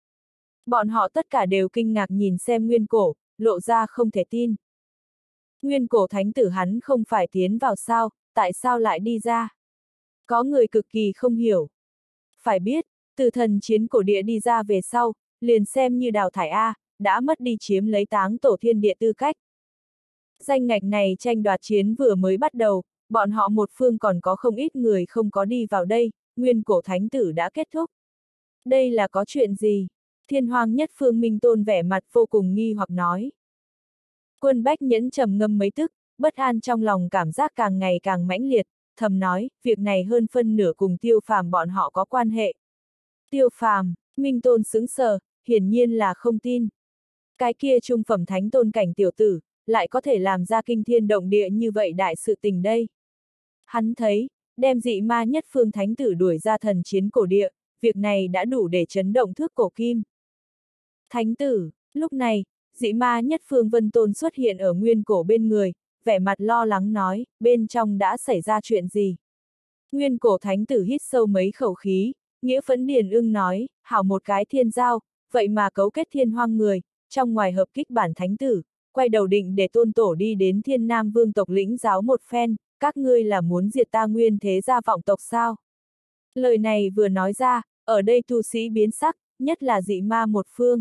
Bọn họ tất cả đều kinh ngạc nhìn xem nguyên cổ, lộ ra không thể tin. Nguyên cổ thánh tử hắn không phải tiến vào sao, tại sao lại đi ra? Có người cực kỳ không hiểu. Phải biết, từ thần chiến cổ địa đi ra về sau, liền xem như đào thải A, đã mất đi chiếm lấy táng tổ thiên địa tư cách. Danh ngạch này tranh đoạt chiến vừa mới bắt đầu, bọn họ một phương còn có không ít người không có đi vào đây, nguyên cổ thánh tử đã kết thúc. Đây là có chuyện gì? Thiên Hoang nhất phương Minh Tôn vẻ mặt vô cùng nghi hoặc nói. Quân Bách Nhẫn trầm ngâm mấy tức, bất an trong lòng cảm giác càng ngày càng mãnh liệt, thầm nói, việc này hơn phân nửa cùng Tiêu Phàm bọn họ có quan hệ. Tiêu Phàm, Minh Tôn sững sờ, hiển nhiên là không tin. Cái kia trung phẩm thánh tôn cảnh tiểu tử, lại có thể làm ra kinh thiên động địa như vậy đại sự tình đây. Hắn thấy, đem dị ma nhất phương thánh tử đuổi ra thần chiến cổ địa, việc này đã đủ để chấn động thước cổ kim. Thánh tử, lúc này, dị ma nhất phương Vân Tôn xuất hiện ở nguyên cổ bên người, vẻ mặt lo lắng nói, bên trong đã xảy ra chuyện gì. Nguyên cổ thánh tử hít sâu mấy khẩu khí, Nghĩa Phẫn Điền ưng nói, hảo một cái thiên giao, vậy mà cấu kết thiên hoang người, trong ngoài hợp kích bản thánh tử, quay đầu định để tôn tổ đi đến thiên nam vương tộc lĩnh giáo một phen, các ngươi là muốn diệt ta nguyên thế gia vọng tộc sao? Lời này vừa nói ra, ở đây tu sĩ biến sắc, nhất là dị ma một phương.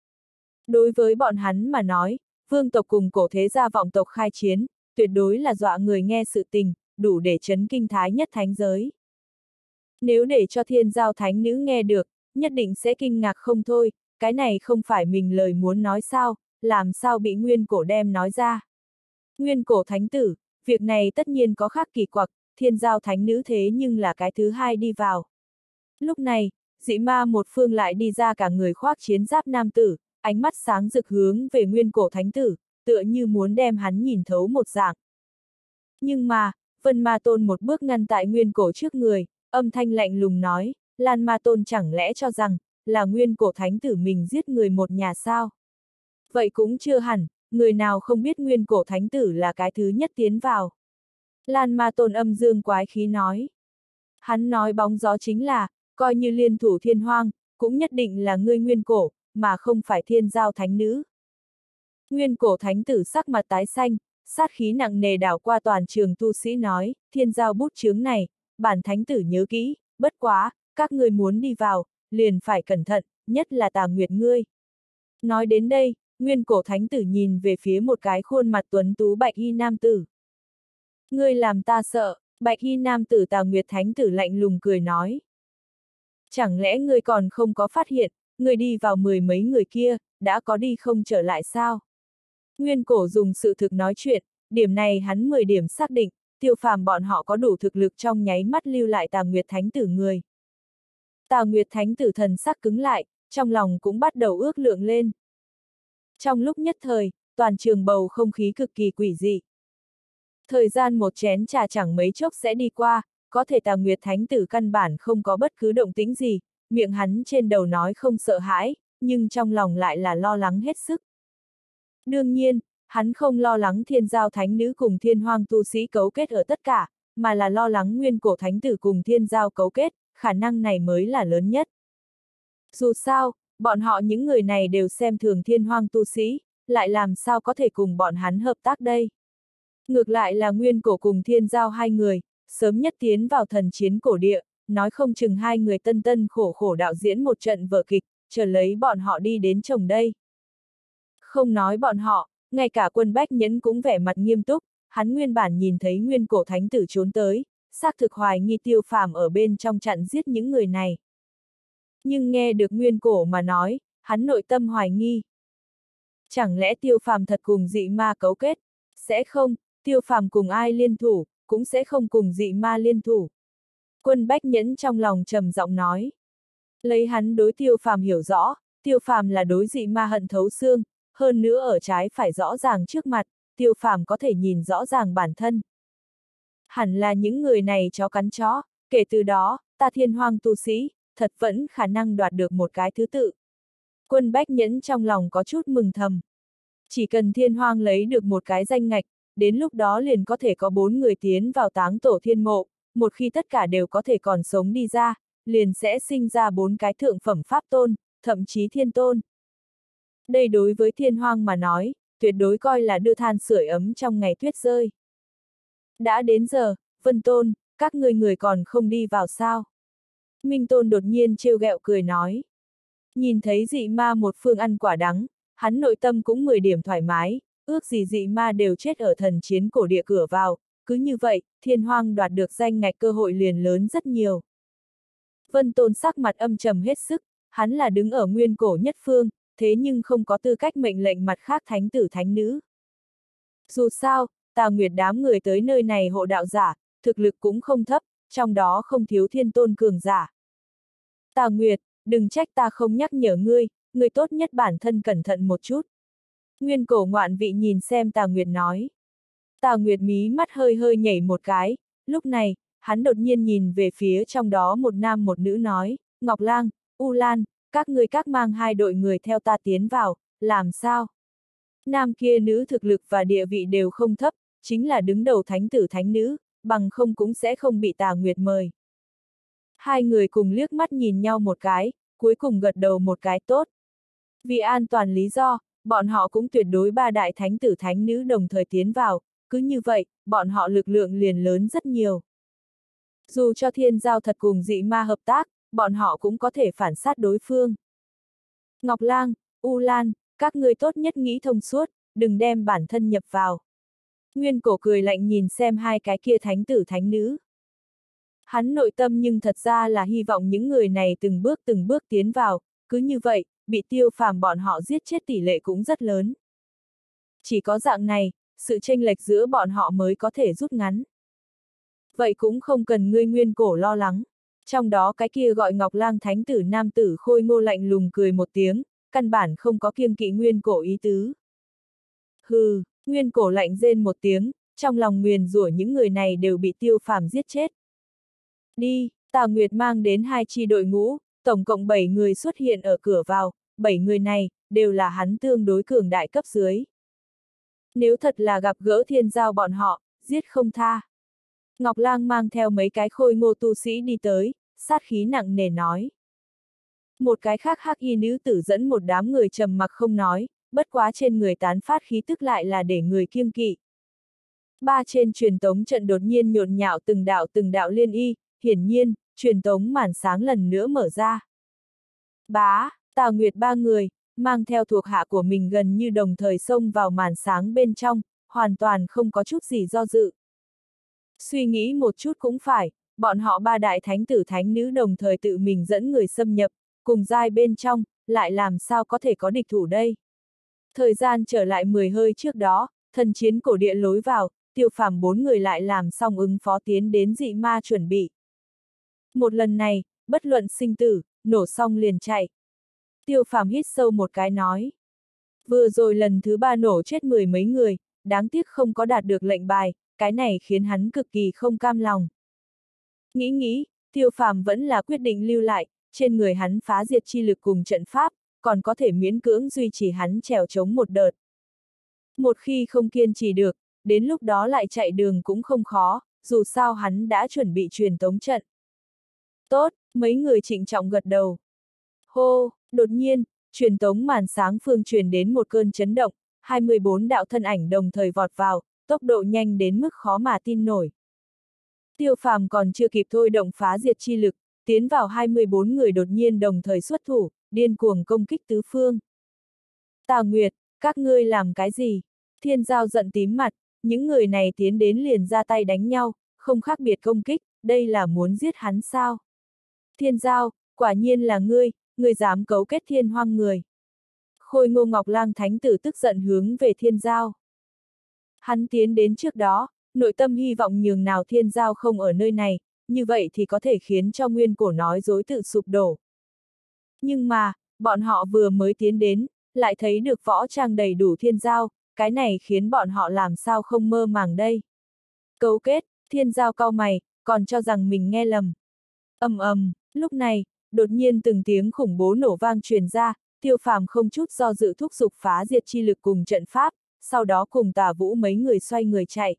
Đối với bọn hắn mà nói, vương tộc cùng cổ thế gia vọng tộc khai chiến, tuyệt đối là dọa người nghe sự tình, đủ để chấn kinh thái nhất thánh giới. Nếu để cho thiên giao thánh nữ nghe được, nhất định sẽ kinh ngạc không thôi, cái này không phải mình lời muốn nói sao, làm sao bị nguyên cổ đem nói ra. Nguyên cổ thánh tử, việc này tất nhiên có khác kỳ quặc, thiên giao thánh nữ thế nhưng là cái thứ hai đi vào. Lúc này, dị ma một phương lại đi ra cả người khoác chiến giáp nam tử, ánh mắt sáng rực hướng về nguyên cổ thánh tử, tựa như muốn đem hắn nhìn thấu một dạng. Nhưng mà, Vân Ma Tôn một bước ngăn tại nguyên cổ trước người, âm thanh lạnh lùng nói, Lan Ma Tôn chẳng lẽ cho rằng, là nguyên cổ thánh tử mình giết người một nhà sao? Vậy cũng chưa hẳn, người nào không biết Nguyên Cổ Thánh Tử là cái thứ nhất tiến vào. Lan Ma Tôn âm dương quái khí nói. Hắn nói bóng gió chính là, coi như liên thủ Thiên Hoang, cũng nhất định là ngươi Nguyên Cổ, mà không phải Thiên Giao Thánh Nữ. Nguyên Cổ Thánh Tử sắc mặt tái xanh, sát khí nặng nề đảo qua toàn trường tu sĩ nói, Thiên Giao bút chướng này, bản Thánh Tử nhớ kỹ, bất quá, các ngươi muốn đi vào, liền phải cẩn thận, nhất là Tà Nguyệt ngươi. Nói đến đây, Nguyên Cổ Thánh Tử nhìn về phía một cái khuôn mặt tuấn tú bạch y nam tử. Ngươi làm ta sợ, bạch y nam tử Tà Nguyệt Thánh Tử lạnh lùng cười nói. Chẳng lẽ ngươi còn không có phát hiện, ngươi đi vào mười mấy người kia, đã có đi không trở lại sao? Nguyên Cổ dùng sự thực nói chuyện, điểm này hắn mười điểm xác định, Tiêu Phàm bọn họ có đủ thực lực trong nháy mắt lưu lại Tà Nguyệt Thánh Tử người. Tà Nguyệt Thánh Tử thần sắc cứng lại, trong lòng cũng bắt đầu ước lượng lên. Trong lúc nhất thời, toàn trường bầu không khí cực kỳ quỷ dị. Thời gian một chén trà chẳng mấy chốc sẽ đi qua, có thể Tà Nguyệt Thánh Tử căn bản không có bất cứ động tĩnh gì, miệng hắn trên đầu nói không sợ hãi, nhưng trong lòng lại là lo lắng hết sức. Đương nhiên, hắn không lo lắng Thiên Giao Thánh Nữ cùng Thiên Hoang tu sĩ cấu kết ở tất cả, mà là lo lắng Nguyên Cổ Thánh Tử cùng Thiên Giao cấu kết, khả năng này mới là lớn nhất. Dù sao, bọn họ những người này đều xem thường Thiên Hoang tu sĩ, lại làm sao có thể cùng bọn hắn hợp tác đây. Ngược lại là Nguyên Cổ cùng Thiên Giao hai người, sớm nhất tiến vào thần chiến cổ địa, nói không chừng hai người tân tân khổ khổ đạo diễn một trận vở kịch, chờ lấy bọn họ đi đến chồng đây. Không nói bọn họ, ngay cả Quân Bách Nhẫn cũng vẻ mặt nghiêm túc, hắn nguyên bản nhìn thấy Nguyên Cổ Thánh Tử trốn tới, xác thực hoài nghi Tiêu Phàm ở bên trong chặn giết những người này. Nhưng nghe được Nguyên Cổ mà nói, hắn nội tâm hoài nghi. Chẳng lẽ Tiêu Phàm thật cùng dị ma cấu kết? Sẽ không, Tiêu Phàm cùng ai liên thủ, cũng sẽ không cùng dị ma liên thủ. Quân Bách Nhẫn trong lòng trầm giọng nói. Lấy hắn đối Tiêu Phàm hiểu rõ, Tiêu Phàm là đối dị ma hận thấu xương, hơn nữa ở trái phải rõ ràng trước mặt, Tiêu Phàm có thể nhìn rõ ràng bản thân. Hẳn là những người này chó cắn chó, kể từ đó, ta Thiên Hoang tu sĩ, thật vẫn khả năng đoạt được một cái thứ tự. Quân Bách Nhẫn trong lòng có chút mừng thầm. Chỉ cần Thiên Hoang lấy được một cái danh ngạch, đến lúc đó liền có thể có bốn người tiến vào táng tổ thiên mộ, một khi tất cả đều có thể còn sống đi ra, liền sẽ sinh ra bốn cái thượng phẩm pháp tôn, thậm chí thiên tôn. Đây đối với Thiên Hoang mà nói, tuyệt đối coi là đưa than sưởi ấm trong ngày tuyết rơi. Đã đến giờ, Vân Tôn, các người người còn không đi vào sao? Minh Tôn đột nhiên trêu ghẹo cười nói. Nhìn thấy dị ma một phương ăn quả đắng, hắn nội tâm cũng mười điểm thoải mái, ước gì dị ma đều chết ở thần chiến cổ địa cửa vào, cứ như vậy, Thiên Hoang đoạt được danh ngạch cơ hội liền lớn rất nhiều. Vân Tôn sắc mặt âm trầm hết sức, hắn là đứng ở Nguyên Cổ nhất phương, thế nhưng không có tư cách mệnh lệnh mặt khác thánh tử thánh nữ. Dù sao, Tà Nguyệt đám người tới nơi này hộ đạo giả, thực lực cũng không thấp, trong đó không thiếu thiên tôn cường giả. Tà Nguyệt, đừng trách ta không nhắc nhở ngươi, ngươi tốt nhất bản thân cẩn thận một chút. Nguyên Cổ ngoạn vị nhìn xem Tà Nguyệt nói. Tà Nguyệt mí mắt hơi hơi nhảy một cái, lúc này, hắn đột nhiên nhìn về phía trong đó một nam một nữ nói, Ngọc Lang, U Lan, các ngươi các mang hai đội người theo ta tiến vào, làm sao? Nam kia nữ thực lực và địa vị đều không thấp, chính là đứng đầu thánh tử thánh nữ, bằng không cũng sẽ không bị Tà Nguyệt mời. Hai người cùng liếc mắt nhìn nhau một cái, cuối cùng gật đầu một cái tốt. Vì an toàn lý do, bọn họ cũng tuyệt đối ba đại thánh tử thánh nữ đồng thời tiến vào, cứ như vậy, bọn họ lực lượng liền lớn rất nhiều. Dù cho Thiên Giao thật cùng dị ma hợp tác, bọn họ cũng có thể phản sát đối phương. Ngọc Lang, U Lan, các ngươi tốt nhất nghĩ thông suốt, đừng đem bản thân nhập vào. Nguyên Cổ cười lạnh nhìn xem hai cái kia thánh tử thánh nữ. Hắn nội tâm nhưng thật ra là hy vọng những người này từng bước từng bước tiến vào, cứ như vậy, bị Tiêu Phàm bọn họ giết chết tỷ lệ cũng rất lớn. Chỉ có dạng này, sự chênh lệch giữa bọn họ mới có thể rút ngắn. Vậy cũng không cần ngươi Nguyên Cổ lo lắng. Trong đó cái kia gọi Ngọc Lang thánh tử nam tử khôi ngô lạnh lùng cười một tiếng, căn bản không có kiêng kỵ Nguyên Cổ ý tứ. Hừ, Nguyên Cổ lạnh rên một tiếng, trong lòng nguyền rủa những người này đều bị Tiêu Phàm giết chết. Đi, Tà Nguyệt mang đến hai chi đội ngũ, tổng cộng bảy người xuất hiện ở cửa vào, bảy người này, đều là hắn tương đối cường đại cấp dưới. Nếu thật là gặp gỡ thiên giao bọn họ, giết không tha. Ngọc Lang mang theo mấy cái khôi ngô tu sĩ đi tới, sát khí nặng nề nói. Một cái khác hắc y nữ tử dẫn một đám người trầm mặc không nói, bất quá trên người tán phát khí tức lại là để người kiêng kỵ. Ba trên truyền tống trận đột nhiên nhộn nhạo từng đạo từng đạo liên y, hiển nhiên, truyền tống màn sáng lần nữa mở ra. Bá, Tào Nguyệt ba người, mang theo thuộc hạ của mình gần như đồng thời xông vào màn sáng bên trong, hoàn toàn không có chút gì do dự. Suy nghĩ một chút cũng phải, bọn họ ba đại thánh tử thánh nữ đồng thời tự mình dẫn người xâm nhập, cùng giai bên trong, lại làm sao có thể có địch thủ đây. Thời gian trở lại mười hơi trước đó, thần chiến cổ địa lối vào, Tiêu Phàm bốn người lại làm xong ứng phó tiến đến dị ma chuẩn bị. Một lần này, bất luận sinh tử, nổ xong liền chạy. Tiêu Phàm hít sâu một cái nói. Vừa rồi lần thứ ba nổ chết mười mấy người, đáng tiếc không có đạt được lệnh bài, cái này khiến hắn cực kỳ không cam lòng. Nghĩ nghĩ, Tiêu Phàm vẫn là quyết định lưu lại, trên người hắn phá diệt chi lực cùng trận pháp, còn có thể miễn cưỡng duy trì hắn trèo chống một đợt. Một khi không kiên trì được, đến lúc đó lại chạy đường cũng không khó, dù sao hắn đã chuẩn bị truyền tống trận. Tốt, mấy người trịnh trọng gật đầu. Hô, đột nhiên, truyền tống màn sáng phương truyền đến một cơn chấn động, hai mươi bốn đạo thân ảnh đồng thời vọt vào, tốc độ nhanh đến mức khó mà tin nổi. Tiêu Phàm còn chưa kịp thôi động phá diệt chi lực, tiến vào hai mươi bốn người đột nhiên đồng thời xuất thủ, điên cuồng công kích tứ phương. Tà Nguyệt, các ngươi làm cái gì? Thiên Giao giận tím mặt, những người này tiến đến liền ra tay đánh nhau, không khác biệt công kích, đây là muốn giết hắn sao? Thiên Giao, quả nhiên là ngươi, ngươi dám cấu kết Thiên Hoang người. Khôi Ngô Ngọc Lang thánh tử tức giận hướng về Thiên Giao. Hắn tiến đến trước đó, nội tâm hy vọng nhường nào Thiên Giao không ở nơi này, như vậy thì có thể khiến cho nguyên cổ nói dối tự sụp đổ. Nhưng mà, bọn họ vừa mới tiến đến, lại thấy được võ trang đầy đủ Thiên Giao, cái này khiến bọn họ làm sao không mơ màng đây. Cấu kết, Thiên Giao cau mày, còn cho rằng mình nghe lầm. Ầm ầm, lúc này, đột nhiên từng tiếng khủng bố nổ vang truyền ra, Tiêu Phàm không chút do dự thúc giục phá diệt chi lực cùng trận pháp, sau đó cùng Tả Vũ mấy người xoay người chạy.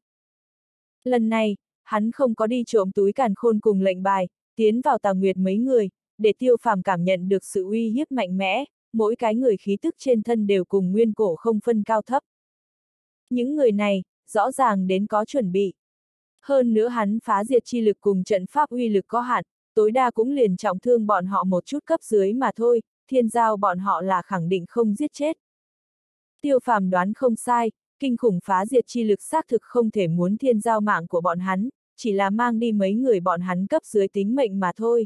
Lần này, hắn không có đi trộm túi càn khôn cùng lệnh bài, tiến vào Tà Nguyệt mấy người, để Tiêu Phàm cảm nhận được sự uy hiếp mạnh mẽ, mỗi cái người khí tức trên thân đều cùng nguyên cổ không phân cao thấp. Những người này, rõ ràng đến có chuẩn bị. Hơn nữa hắn phá diệt chi lực cùng trận pháp uy lực có hạn, tối đa cũng liền trọng thương bọn họ một chút cấp dưới mà thôi, Thiên Giao bọn họ là khẳng định không giết chết. Tiêu Phàm đoán không sai, kinh khủng phá diệt chi lực xác thực không thể muốn Thiên Giao mạng của bọn hắn, chỉ là mang đi mấy người bọn hắn cấp dưới tính mệnh mà thôi.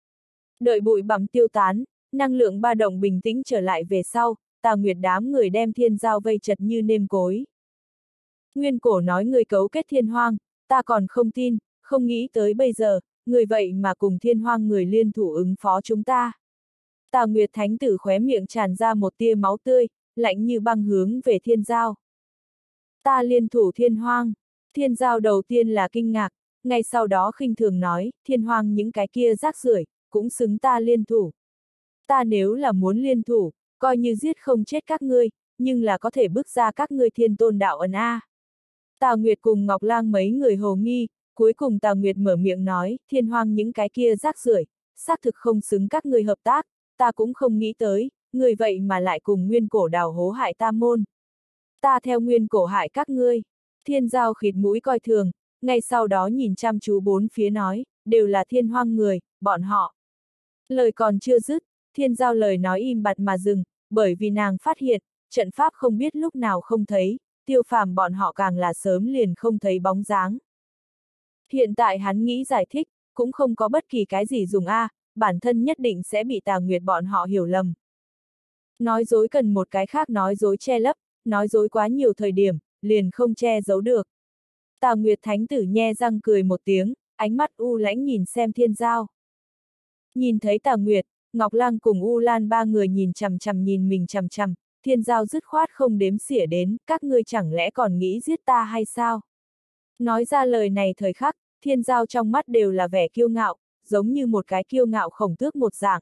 Đợi bụi bặm tiêu tán, năng lượng ba động bình tĩnh trở lại về sau, Tà Nguyệt đám người đem Thiên Giao vây chật như nêm cối. Nguyên cổ nói người cấu kết Thiên Hoang, ta còn không tin, không nghĩ tới bây giờ, người vậy mà cùng Thiên Hoang người liên thủ ứng phó chúng ta. Tà Nguyệt thánh tử khóe miệng tràn ra một tia máu tươi, lạnh như băng hướng về Thiên Giao. Ta liên thủ Thiên Hoang. Thiên Giao đầu tiên là kinh ngạc, ngay sau đó khinh thường nói, Thiên Hoang những cái kia rác rưởi, cũng xứng ta liên thủ. Ta nếu là muốn liên thủ, coi như giết không chết các ngươi, nhưng là có thể bước ra các ngươi Thiên Tôn đạo ấn a. Tà Nguyệt cùng Ngọc Lang mấy người hồ nghi, cuối cùng Tà Nguyệt mở miệng nói, Thiên Hoang những cái kia rác rưởi, xác thực không xứng các ngươi hợp tác, ta cũng không nghĩ tới, người vậy mà lại cùng nguyên cổ đào hố hại ta môn. Ta theo nguyên cổ hại các ngươi. Thiên Giao khịt mũi coi thường, ngay sau đó nhìn chăm chú bốn phía nói, đều là Thiên Hoang người, bọn họ. Lời còn chưa dứt, Thiên Giao lời nói im bặt mà dừng, bởi vì nàng phát hiện, trận pháp không biết lúc nào không thấy, Tiêu Phàm bọn họ càng là sớm liền không thấy bóng dáng. Hiện tại hắn nghĩ giải thích, cũng không có bất kỳ cái gì dùng a, bản thân nhất định sẽ bị Tà Nguyệt bọn họ hiểu lầm. Nói dối cần một cái khác nói dối che lấp, nói dối quá nhiều thời điểm, liền không che giấu được. Tà Nguyệt thánh tử nhe răng cười một tiếng, ánh mắt u lãnh nhìn xem Thiên Giao. Nhìn thấy Tà Nguyệt, Ngọc Lang cùng U Lan ba người nhìn chằm chằm nhìn mình chằm chằm, Thiên Giao dứt khoát không đếm xỉa đến, các ngươi chẳng lẽ còn nghĩ giết ta hay sao? Nói ra lời này thời khắc, Thiên Giao trong mắt đều là vẻ kiêu ngạo, giống như một cái kiêu ngạo khổng tước một dạng.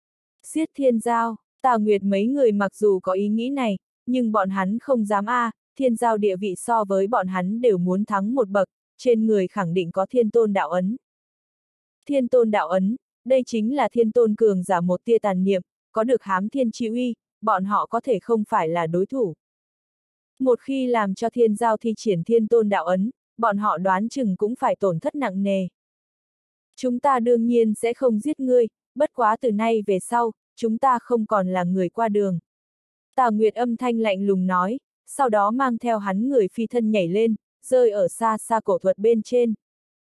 Giết Thiên Giao, Tà Nguyệt mấy người mặc dù có ý nghĩ này, nhưng bọn hắn không dám a, à, thiên giao địa vị so với bọn hắn đều muốn thắng một bậc, trên người khẳng định có thiên tôn đạo ấn. Thiên tôn đạo ấn, đây chính là thiên tôn cường giả một tia tàn niệm, có được hám thiên chi uy, bọn họ có thể không phải là đối thủ. Một khi làm cho thiên giao thi triển thiên tôn đạo ấn, bọn họ đoán chừng cũng phải tổn thất nặng nề. Chúng ta đương nhiên sẽ không giết ngươi, bất quá từ nay về sau, chúng ta không còn là người qua đường. Tà Nguyệt âm thanh lạnh lùng nói, sau đó mang theo hắn người phi thân nhảy lên, rơi ở xa xa cổ thuật bên trên.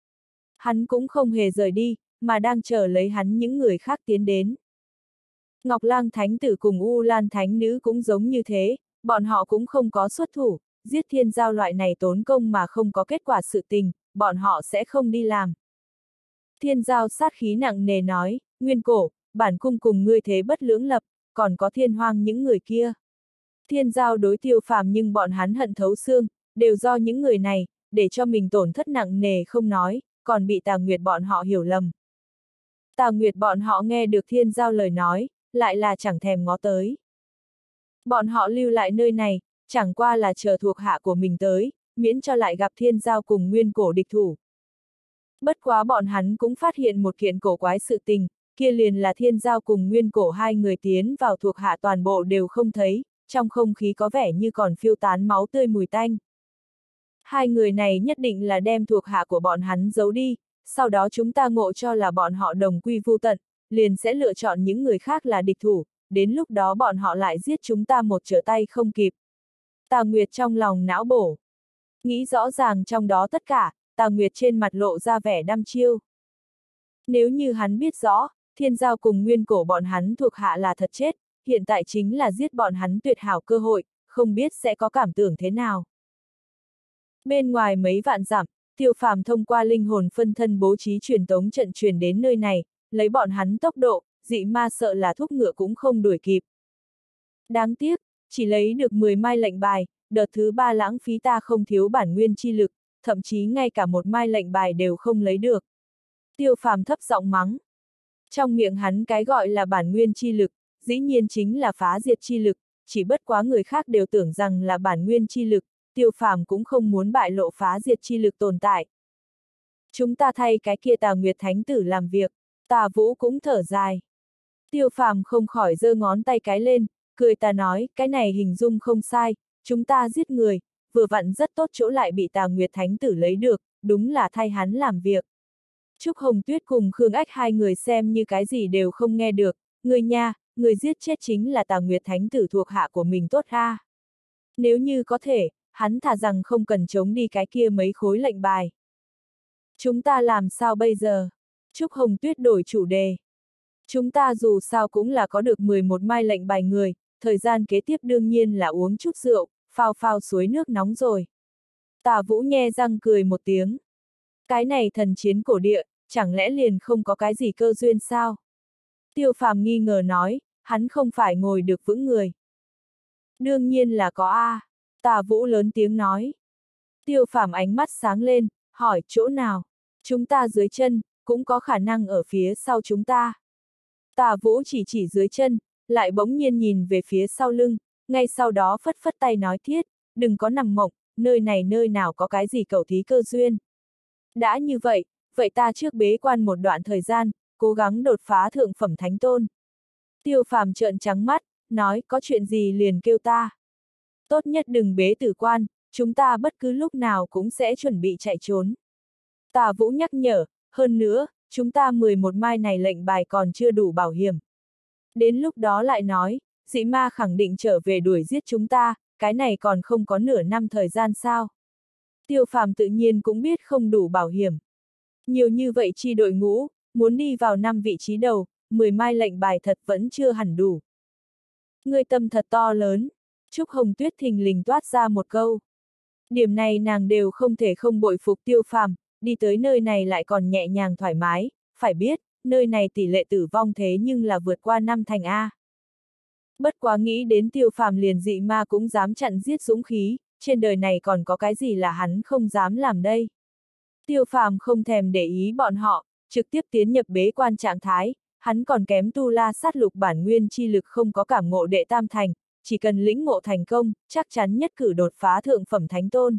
Hắn cũng không hề rời đi, mà đang chờ lấy hắn những người khác tiến đến. Ngọc Lang Thánh Tử cùng U Lan Thánh Nữ cũng giống như thế, bọn họ cũng không có xuất thủ, giết thiên giao loại này tốn công mà không có kết quả sự tình, bọn họ sẽ không đi làm. Thiên giao sát khí nặng nề nói, Nguyên Cổ, bản cung cùng ngươi thế bất lưỡng lập, còn có Thiên Hoang những người kia. Thiên giao đối Tiêu Phàm nhưng bọn hắn hận thấu xương, đều do những người này, để cho mình tổn thất nặng nề không nói, còn bị Tà Nguyệt bọn họ hiểu lầm. Tà Nguyệt bọn họ nghe được thiên giao lời nói, lại là chẳng thèm ngó tới. Bọn họ lưu lại nơi này, chẳng qua là chờ thuộc hạ của mình tới, miễn cho lại gặp thiên giao cùng Nguyên Cổ địch thủ. Bất quá bọn hắn cũng phát hiện một kiện cổ quái sự tình, kia liền là thiên giao cùng Nguyên Cổ hai người tiến vào thuộc hạ toàn bộ đều không thấy, trong không khí có vẻ như còn phiêu tán máu tươi mùi tanh. Hai người này nhất định là đem thuộc hạ của bọn hắn giấu đi, sau đó chúng ta ngộ cho là bọn họ đồng quy vu tận, liền sẽ lựa chọn những người khác là địch thủ, đến lúc đó bọn họ lại giết chúng ta một trở tay không kịp. Tà Nguyệt trong lòng não bổ. Nghĩ rõ ràng trong đó tất cả, Tà Nguyệt trên mặt lộ ra vẻ đăm chiêu. Nếu như hắn biết rõ, thiên giao cùng Nguyên Cổ bọn hắn thuộc hạ là thật chết, hiện tại chính là giết bọn hắn tuyệt hảo cơ hội, không biết sẽ có cảm tưởng thế nào. Bên ngoài mấy vạn dặm, Tiêu Phàm thông qua linh hồn phân thân bố trí truyền tống trận truyền đến nơi này, lấy bọn hắn tốc độ, dị ma sợ là thúc ngựa cũng không đuổi kịp. Đáng tiếc, chỉ lấy được mười mai lệnh bài, đợt thứ ba lãng phí ta không thiếu bản nguyên chi lực, thậm chí ngay cả một mai lệnh bài đều không lấy được. Tiêu Phàm thấp giọng mắng. Trong miệng hắn cái gọi là bản nguyên chi lực, dĩ nhiên chính là phá diệt chi lực, chỉ bất quá người khác đều tưởng rằng là bản nguyên chi lực, Tiêu Phàm cũng không muốn bại lộ phá diệt chi lực tồn tại. Chúng ta thay cái kia Tà Nguyệt Thánh Tử làm việc, Tà Vũ cũng thở dài. Tiêu Phàm không khỏi giơ ngón tay cái lên, cười ta nói, cái này hình dung không sai, chúng ta giết người, vừa vặn rất tốt chỗ lại bị Tà Nguyệt Thánh Tử lấy được, đúng là thay hắn làm việc. Trúc Hồng Tuyết cùng Khương Ách hai người xem như cái gì đều không nghe được, người nha, người giết chết chính là Tà Nguyệt Thánh Tử thuộc hạ của mình tốt ha. Nếu như có thể, hắn thà rằng không cần chống đi cái kia mấy khối lệnh bài. Chúng ta làm sao bây giờ? Trúc Hồng Tuyết đổi chủ đề. Chúng ta dù sao cũng là có được mười một mai lệnh bài người, thời gian kế tiếp đương nhiên là uống chút rượu, phao phao suối nước nóng rồi. Tà Vũ nhe răng cười một tiếng. Cái này thần chiến cổ địa, chẳng lẽ liền không có cái gì cơ duyên sao? Tiêu Phàm nghi ngờ nói, hắn không phải ngồi được vững người. Đương nhiên là có a. À. Tà Vũ lớn tiếng nói. Tiêu Phàm ánh mắt sáng lên, hỏi chỗ nào? Chúng ta dưới chân, cũng có khả năng ở phía sau chúng ta. Tà Vũ chỉ chỉ dưới chân, lại bỗng nhiên nhìn về phía sau lưng, ngay sau đó phất phất tay nói thiết, đừng có nằm mộng, nơi này nơi nào có cái gì cẩu thí cơ duyên. Đã như vậy, vậy ta trước bế quan một đoạn thời gian, cố gắng đột phá thượng phẩm thánh tôn. Tiêu Phàm trợn trắng mắt, nói có chuyện gì liền kêu ta. Tốt nhất đừng bế tử quan, chúng ta bất cứ lúc nào cũng sẽ chuẩn bị chạy trốn. Tà Vũ nhắc nhở, hơn nữa, chúng ta mười một mai này lệnh bài còn chưa đủ bảo hiểm. Đến lúc đó lại nói, dị ma khẳng định trở về đuổi giết chúng ta, cái này còn không có nửa năm thời gian sao. Tiêu Phàm tự nhiên cũng biết không đủ bảo hiểm. Nhiều như vậy chi đội ngũ, muốn đi vào năm vị trí đầu, mười mai lệnh bài thật vẫn chưa hẳn đủ. Ngươi tâm thật to lớn, Trúc Hồng Tuyết thình lình toát ra một câu. Điểm này nàng đều không thể không bội phục Tiêu Phàm, đi tới nơi này lại còn nhẹ nhàng thoải mái, phải biết, nơi này tỷ lệ tử vong thế nhưng là vượt qua năm thành A. Bất quá nghĩ đến Tiêu Phàm liền dị ma cũng dám chặn giết dũng khí, trên đời này còn có cái gì là hắn không dám làm đây. Tiêu Phàm không thèm để ý bọn họ, trực tiếp tiến nhập bế quan trạng thái, hắn còn kém tu la sát lục bản nguyên chi lực không có cảm ngộ đệ tam thành, chỉ cần lĩnh ngộ thành công, chắc chắn nhất cử đột phá thượng phẩm thánh tôn.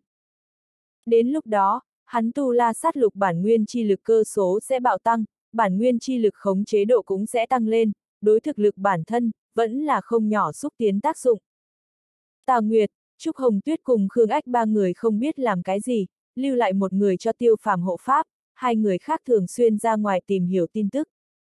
Đến lúc đó, hắn tu la sát lục bản nguyên chi lực cơ số sẽ bạo tăng, bản nguyên chi lực khống chế độ cũng sẽ tăng lên, đối thực lực bản thân, vẫn là không nhỏ xúc tiến tác dụng. Tà Nguyệt, Trúc Hồng Tuyết cùng Khương Ách ba người không biết làm cái gì, lưu lại một người cho Tiêu Phàm hộ pháp, hai người khác thường xuyên ra ngoài tìm hiểu tin tức.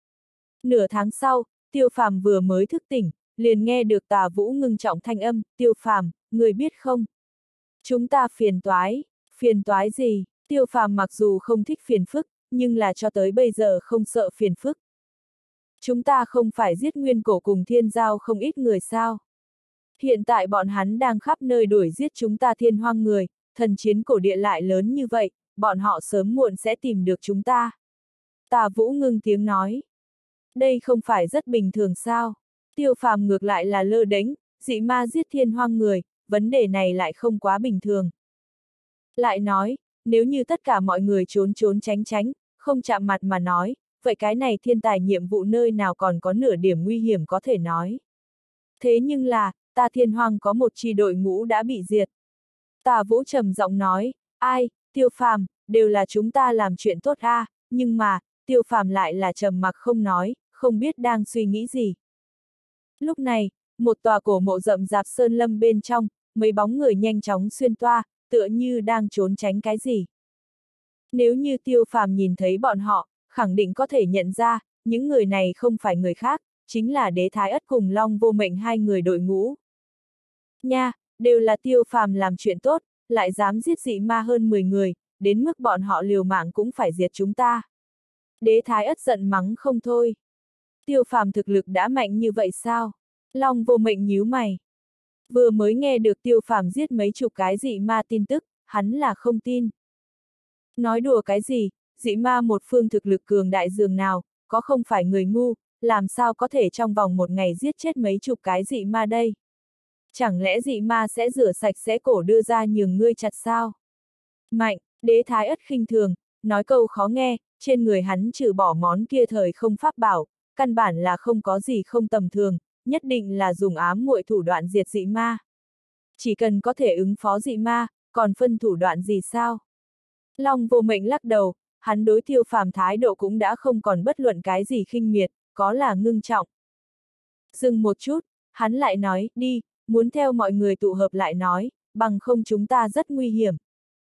Nửa tháng sau, Tiêu Phàm vừa mới thức tỉnh, liền nghe được Tà Vũ ngưng trọng thanh âm, Tiêu Phàm, người biết không? Chúng ta phiền toái, phiền toái gì? Tiêu Phàm mặc dù không thích phiền phức, nhưng là cho tới bây giờ không sợ phiền phức. Chúng ta không phải giết Nguyên Cổ cùng Thiên Giao không ít người sao? Hiện tại bọn hắn đang khắp nơi đuổi giết chúng ta Thiên Hoang người, thần chiến cổ địa lại lớn như vậy, bọn họ sớm muộn sẽ tìm được chúng ta. Tà Vũ ngưng tiếng nói. Đây không phải rất bình thường sao? Tiêu Phàm ngược lại là lơ đễnh, dị ma giết Thiên Hoang người, vấn đề này lại không quá bình thường. Lại nói, nếu như tất cả mọi người trốn trốn tránh tránh, không chạm mặt mà nói, vậy cái này thiên tài nhiệm vụ nơi nào còn có nửa điểm nguy hiểm có thể nói. Thế nhưng là, ta Thiên Hoang có một chi đội ngũ đã bị diệt. Tà Vũ trầm giọng nói, ai, Tiêu Phàm, đều là chúng ta làm chuyện tốt a, à, nhưng mà, Tiêu Phàm lại là trầm mặc không nói, không biết đang suy nghĩ gì. Lúc này, một tòa cổ mộ rậm rạp sơn lâm bên trong, mấy bóng người nhanh chóng xuyên toa, tựa như đang trốn tránh cái gì. Nếu như Tiêu Phàm nhìn thấy bọn họ, khẳng định có thể nhận ra, những người này không phải người khác, chính là Đế Thái Ất cùng Long Vô Mệnh hai người đội ngũ. Nha, đều là Tiêu Phàm làm chuyện tốt, lại dám giết dị ma hơn mười người, đến mức bọn họ liều mạng cũng phải diệt chúng ta. Đế Thái Ất giận mắng không thôi. Tiêu Phàm thực lực đã mạnh như vậy sao? Long Vô Mệnh nhíu mày. Vừa mới nghe được Tiêu Phàm giết mấy chục cái dị ma tin tức, hắn là không tin. Nói đùa cái gì, dị ma một phương thực lực cường đại dường nào, có không phải người ngu, làm sao có thể trong vòng một ngày giết chết mấy chục cái dị ma đây? Chẳng lẽ dị ma sẽ rửa sạch sẽ cổ đưa ra nhường ngươi chặt sao? Mạnh, Đế Thái Ất khinh thường, nói câu khó nghe, trên người hắn trừ bỏ món kia thời không pháp bảo, căn bản là không có gì không tầm thường, nhất định là dùng ám muội thủ đoạn diệt dị ma. Chỉ cần có thể ứng phó dị ma, còn phân thủ đoạn gì sao? Long Vô Mệnh lắc đầu, hắn đối Tiêu Phàm thái độ cũng đã không còn bất luận cái gì khinh miệt, có là ngưng trọng. Dừng một chút, hắn lại nói, đi, muốn theo mọi người tụ hợp lại nói, bằng không chúng ta rất nguy hiểm.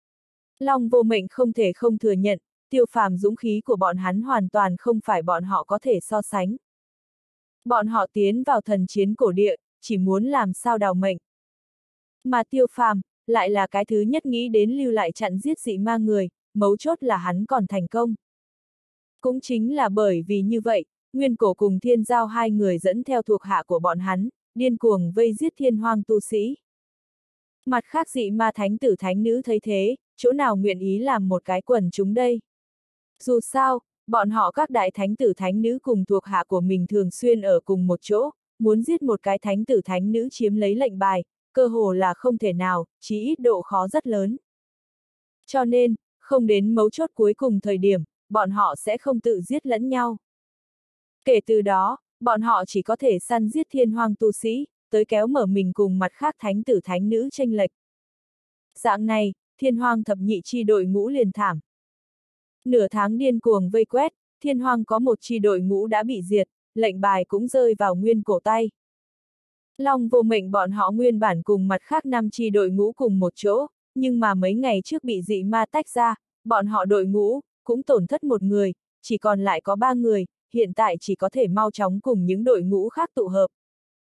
Long Vô Mệnh không thể không thừa nhận, Tiêu Phàm dũng khí của bọn hắn hoàn toàn không phải bọn họ có thể so sánh. Bọn họ tiến vào thần chiến cổ địa, chỉ muốn làm sao đào mệnh. Mà Tiêu Phàm, lại là cái thứ nhất nghĩ đến lưu lại chặn giết dị ma người, mấu chốt là hắn còn thành công. Cũng chính là bởi vì như vậy, Nguyên Cổ cùng Thiên Giao hai người dẫn theo thuộc hạ của bọn hắn, điên cuồng vây giết Thiên Hoang tu sĩ. Mặt khác dị ma thánh tử thánh nữ thấy thế, chỗ nào nguyện ý làm một cái quần chúng đây. Dù sao, bọn họ các đại thánh tử thánh nữ cùng thuộc hạ của mình thường xuyên ở cùng một chỗ, muốn giết một cái thánh tử thánh nữ chiếm lấy lệnh bài, cơ hồ là không thể nào, chí ít độ khó rất lớn. Cho nên, không đến mấu chốt cuối cùng thời điểm, bọn họ sẽ không tự giết lẫn nhau. Kể từ đó, bọn họ chỉ có thể săn giết Thiên Hoang tu sĩ, tới kéo mở mình cùng mặt khác thánh tử thánh nữ chênh lệch. Dạng này, Thiên Hoang thập nhị chi đội ngũ liền thảm. Nửa tháng điên cuồng vây quét, Thiên Hoang có một chi đội ngũ đã bị diệt, lệnh bài cũng rơi vào Nguyên Cổ tay. Long Vô Mệnh bọn họ nguyên bản cùng mặt khác năm chi đội ngũ cùng một chỗ, nhưng mà mấy ngày trước bị dị ma tách ra, bọn họ đội ngũ cũng tổn thất một người, chỉ còn lại có ba người, hiện tại chỉ có thể mau chóng cùng những đội ngũ khác tụ hợp.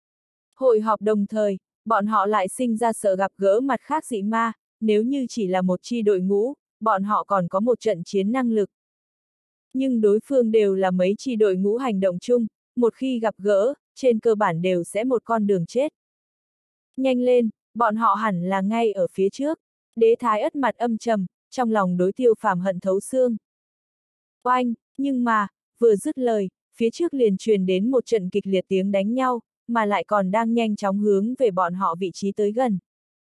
Hội họp đồng thời, bọn họ lại sinh ra sợ gặp gỡ mặt khác dị ma, nếu như chỉ là một chi đội ngũ, bọn họ còn có một trận chiến năng lực. Nhưng đối phương đều là mấy chi đội ngũ hành động chung, một khi gặp gỡ, trên cơ bản đều sẽ một con đường chết. Nhanh lên, bọn họ hẳn là ngay ở phía trước. Đế Thái Ất mặt âm trầm, trong lòng đối Tiêu Phàm hận thấu xương. Oanh, nhưng mà, vừa dứt lời, phía trước liền truyền đến một trận kịch liệt tiếng đánh nhau, mà lại còn đang nhanh chóng hướng về bọn họ vị trí tới gần.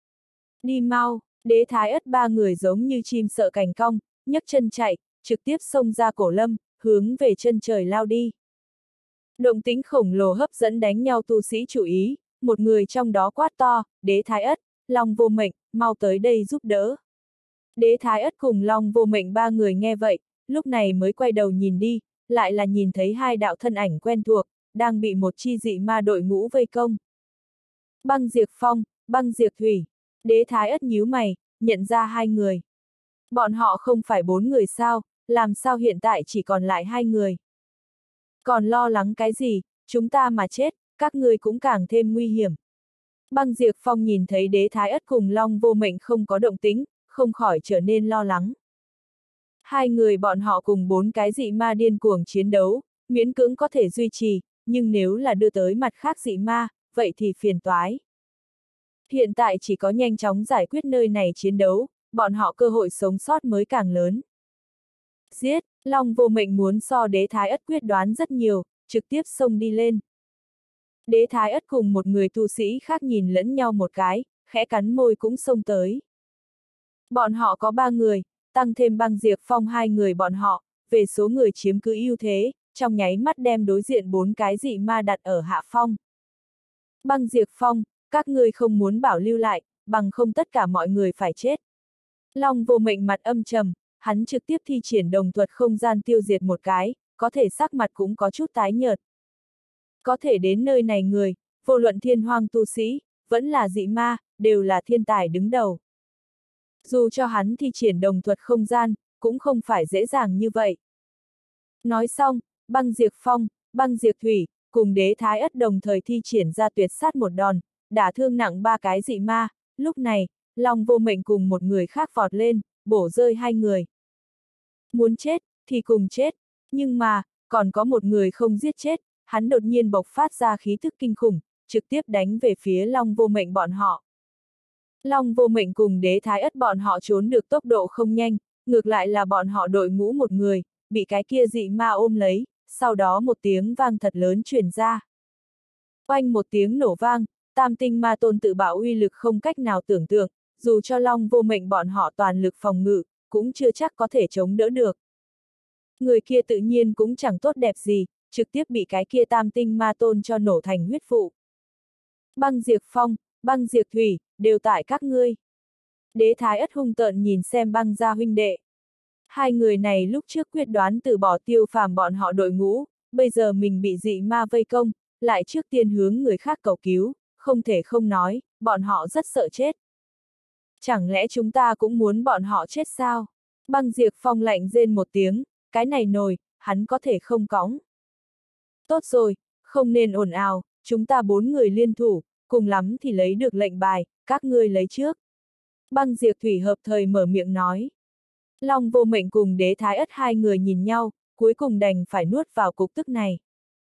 Đi mau, Đế Thái Ất ba người giống như chim sợ cành cong, nhấc chân chạy, trực tiếp xông ra cổ lâm, hướng về chân trời lao đi. Động tĩnh khổng lồ hấp dẫn đánh nhau tu sĩ chú ý, một người trong đó quát to, Đế Thái Ất, Long Vô Mệnh, mau tới đây giúp đỡ. Đế Thái Ất cùng Long Vô Mệnh ba người nghe vậy, lúc này mới quay đầu nhìn đi, lại là nhìn thấy hai đạo thân ảnh quen thuộc, đang bị một chi dị ma đội ngũ vây công. Băng Diệt Phong, Băng Diệt Thủy, Đế Thái Ất nhíu mày, nhận ra hai người. Bọn họ không phải bốn người sao, làm sao hiện tại chỉ còn lại hai người. Còn lo lắng cái gì, chúng ta mà chết, các ngươi cũng càng thêm nguy hiểm. Băng Diệt Phong nhìn thấy Đế Thái Ất cùng Long Vô Mệnh không có động tĩnh, không khỏi trở nên lo lắng. Hai người bọn họ cùng bốn cái dị ma điên cuồng chiến đấu, miễn cưỡng có thể duy trì, nhưng nếu là đưa tới mặt khác dị ma, vậy thì phiền toái. Hiện tại chỉ có nhanh chóng giải quyết nơi này chiến đấu, bọn họ cơ hội sống sót mới càng lớn. Giết, Long Vô Mệnh muốn so Đế Thái Ất quyết đoán rất nhiều, trực tiếp xông đi lên. Đế Thái Ất cùng một người tu sĩ khác nhìn lẫn nhau một cái, khẽ cắn môi cũng xông tới. Bọn họ có ba người, tăng thêm Băng Diệt Phong hai người bọn họ, về số người chiếm cứ ưu thế, trong nháy mắt đem đối diện bốn cái dị ma đặt ở hạ phong. Băng Diệt Phong, các ngươi không muốn bảo lưu lại, bằng không tất cả mọi người phải chết. Long Vô Mệnh mặt âm trầm, hắn trực tiếp thi triển đồng thuật không gian tiêu diệt một cái, có thể sắc mặt cũng có chút tái nhợt. Có thể đến nơi này người, vô luận thiên hoang tu sĩ, vẫn là dị ma, đều là thiên tài đứng đầu. Dù cho hắn thi triển đồng thuật không gian, cũng không phải dễ dàng như vậy. Nói xong, Băng Diệt Phong, Băng Diệt Thủy, cùng Đế Thái Ất đồng thời thi triển ra tuyệt sát một đòn, đả thương nặng ba cái dị ma, lúc này, Long Vô Mệnh cùng một người khác vọt lên, bổ rơi hai người. Muốn chết, thì cùng chết, nhưng mà, còn có một người không giết chết, hắn đột nhiên bộc phát ra khí thức kinh khủng, trực tiếp đánh về phía Long Vô Mệnh bọn họ. Long Vô Mệnh cùng Đế Thái Ất bọn họ trốn được tốc độ không nhanh, ngược lại là bọn họ đội ngũ một người, bị cái kia dị ma ôm lấy, sau đó một tiếng vang thật lớn truyền ra. Oanh một tiếng nổ vang, tam tinh ma tôn tự bảo uy lực không cách nào tưởng tượng, dù cho Long Vô Mệnh bọn họ toàn lực phòng ngự, cũng chưa chắc có thể chống đỡ được. Người kia tự nhiên cũng chẳng tốt đẹp gì, trực tiếp bị cái kia tam tinh ma tôn cho nổ thành huyết vụ. Băng Diệt Phong, Băng Diệt Thủy, đều tại các ngươi. Đế Thái Ất hung tợn nhìn xem Băng gia huynh đệ. Hai người này lúc trước quyết đoán từ bỏ Tiêu Phàm bọn họ đội ngũ, bây giờ mình bị dị ma vây công, lại trước tiên hướng người khác cầu cứu, không thể không nói, bọn họ rất sợ chết. Chẳng lẽ chúng ta cũng muốn bọn họ chết sao? Băng Diệt Phong lạnh rên một tiếng, cái này nồi, hắn có thể không cõng. Tốt rồi, không nên ồn ào, chúng ta bốn người liên thủ, cùng lắm thì lấy được lệnh bài, các ngươi lấy trước. Băng Diệt Thủy hợp thời mở miệng nói. Long Vô Mệnh cùng Đế Thái Ất hai người nhìn nhau, cuối cùng đành phải nuốt vào cục tức này.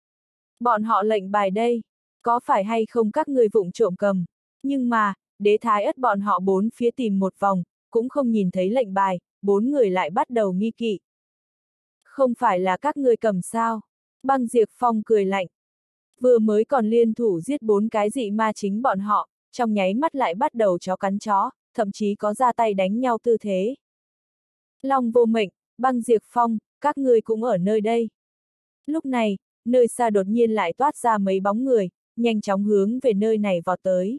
Bọn họ lệnh bài đây, có phải hay không các ngươi vụng trộm cầm, nhưng mà, Đế Thái Ất bọn họ bốn phía tìm một vòng, cũng không nhìn thấy lệnh bài, bốn người lại bắt đầu nghi kỵ. Không phải là các ngươi cầm sao? Băng Diệt Phong cười lạnh. Vừa mới còn liên thủ giết bốn cái dị ma chính bọn họ, trong nháy mắt lại bắt đầu chó cắn chó, thậm chí có ra tay đánh nhau tư thế. Long Vô Mệnh, Băng Diệt Phong, các ngươi cũng ở nơi đây. Lúc này, nơi xa đột nhiên lại toát ra mấy bóng người, nhanh chóng hướng về nơi này vọt tới.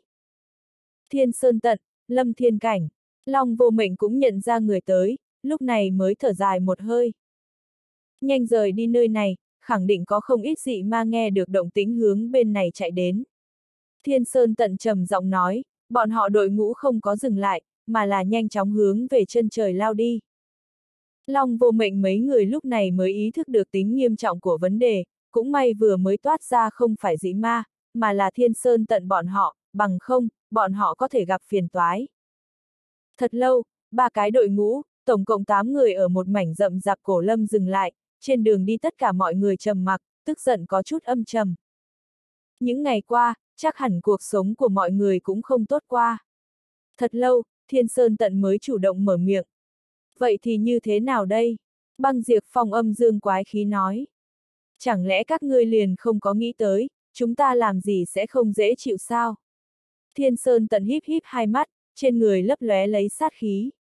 Thiên Sơn Tận, Lâm Thiên Cảnh, Long Vô Mệnh cũng nhận ra người tới, lúc này mới thở dài một hơi. Nhanh rời đi nơi này, khẳng định có không ít dị ma nghe được động tĩnh hướng bên này chạy đến. Thiên Sơn Tận trầm giọng nói, bọn họ đội ngũ không có dừng lại, mà là nhanh chóng hướng về chân trời lao đi. Long Vô Mệnh mấy người lúc này mới ý thức được tính nghiêm trọng của vấn đề, cũng may vừa mới toát ra không phải dị ma, mà là Thiên Sơn Tận bọn họ, bằng không, bọn họ có thể gặp phiền toái. Thật lâu, ba cái đội ngũ, tổng cộng tám người ở một mảnh rậm rạp cổ lâm dừng lại, trên đường đi tất cả mọi người trầm mặc, tức giận có chút âm trầm. Những ngày qua, chắc hẳn cuộc sống của mọi người cũng không tốt qua. Thật lâu, Thiên Sơn Tận mới chủ động mở miệng. Vậy thì như thế nào đây? Băng Diệt Phong âm dương quái khí nói. Chẳng lẽ các ngươi liền không có nghĩ tới, chúng ta làm gì sẽ không dễ chịu sao? Thiên Sơn Tận híp híp hai mắt, trên người lấp lóe lấy sát khí.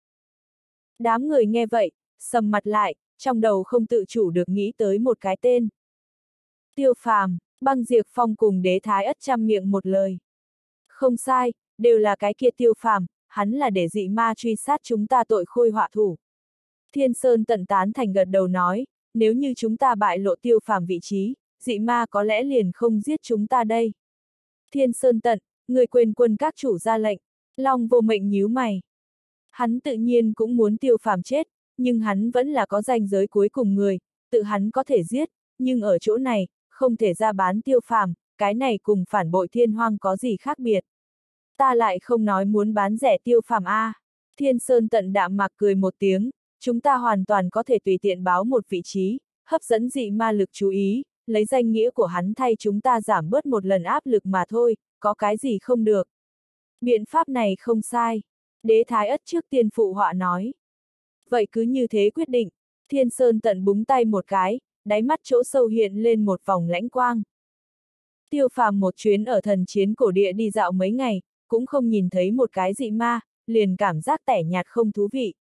Đám người nghe vậy, sầm mặt lại, trong đầu không tự chủ được nghĩ tới một cái tên. Tiêu Phàm, Băng Diệt Phong cùng Đế Thái Ất chăm miệng một lời. Không sai, đều là cái kia Tiêu Phàm, hắn là để dị ma truy sát chúng ta tội khôi họa thủ. Thiên Sơn tận tán thành gật đầu nói, nếu như chúng ta bại lộ Tiêu Phàm vị trí, dị ma có lẽ liền không giết chúng ta đây. Thiên Sơn tận, người quên quân các chủ ra lệnh, Long Vô Mệnh nhíu mày. Hắn tự nhiên cũng muốn Tiêu Phàm chết, nhưng hắn vẫn là có ranh giới cuối cùng người, tự hắn có thể giết, nhưng ở chỗ này, không thể ra bán Tiêu Phàm, cái này cùng phản bội Thiên Hoang có gì khác biệt. Ta lại không nói muốn bán rẻ Tiêu Phàm a. À. Thiên Sơn tận đạm mạc cười một tiếng, chúng ta hoàn toàn có thể tùy tiện báo một vị trí, hấp dẫn dị ma lực chú ý, lấy danh nghĩa của hắn thay chúng ta giảm bớt một lần áp lực mà thôi, có cái gì không được. Biện pháp này không sai. Đế Thái Ất trước tiên phụ họa nói. Vậy cứ như thế quyết định, Thiên Sơn tận búng tay một cái, đáy mắt chỗ sâu hiện lên một vòng lãnh quang. Tiêu Phàm một chuyến ở thần chiến cổ địa đi dạo mấy ngày, cũng không nhìn thấy một cái dị ma, liền cảm giác tẻ nhạt không thú vị.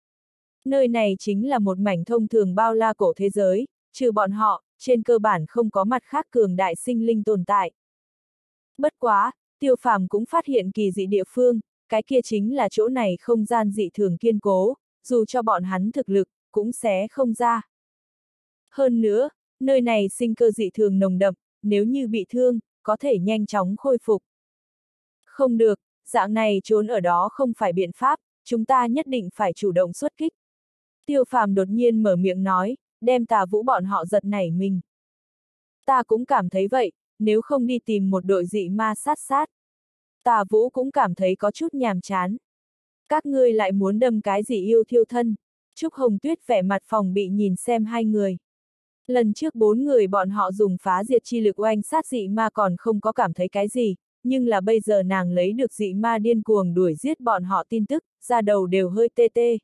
Nơi này chính là một mảnh thông thường bao la cổ thế giới, trừ bọn họ, trên cơ bản không có mặt khác cường đại sinh linh tồn tại. Bất quá, Tiêu Phàm cũng phát hiện kỳ dị địa phương, cái kia chính là chỗ này không gian dị thường kiên cố, dù cho bọn hắn thực lực, cũng xé không ra. Hơn nữa, nơi này sinh cơ dị thường nồng đậm, nếu như bị thương, có thể nhanh chóng khôi phục. Không được, dạng này trốn ở đó không phải biện pháp, chúng ta nhất định phải chủ động xuất kích. Tiêu Phàm đột nhiên mở miệng nói, đem Tà Vũ bọn họ giật nảy mình. Ta cũng cảm thấy vậy, nếu không đi tìm một đội dị ma sát sát. Tà Vũ cũng cảm thấy có chút nhàm chán. Các ngươi lại muốn đâm cái gì yêu thiêu thân. Trúc Hồng Tuyết vẻ mặt phòng bị nhìn xem hai người. Lần trước bốn người bọn họ dùng phá diệt chi lực oanh sát dị ma còn không có cảm thấy cái gì, nhưng là bây giờ nàng lấy được dị ma điên cuồng đuổi giết bọn họ tin tức, ra đầu đều hơi tê tê.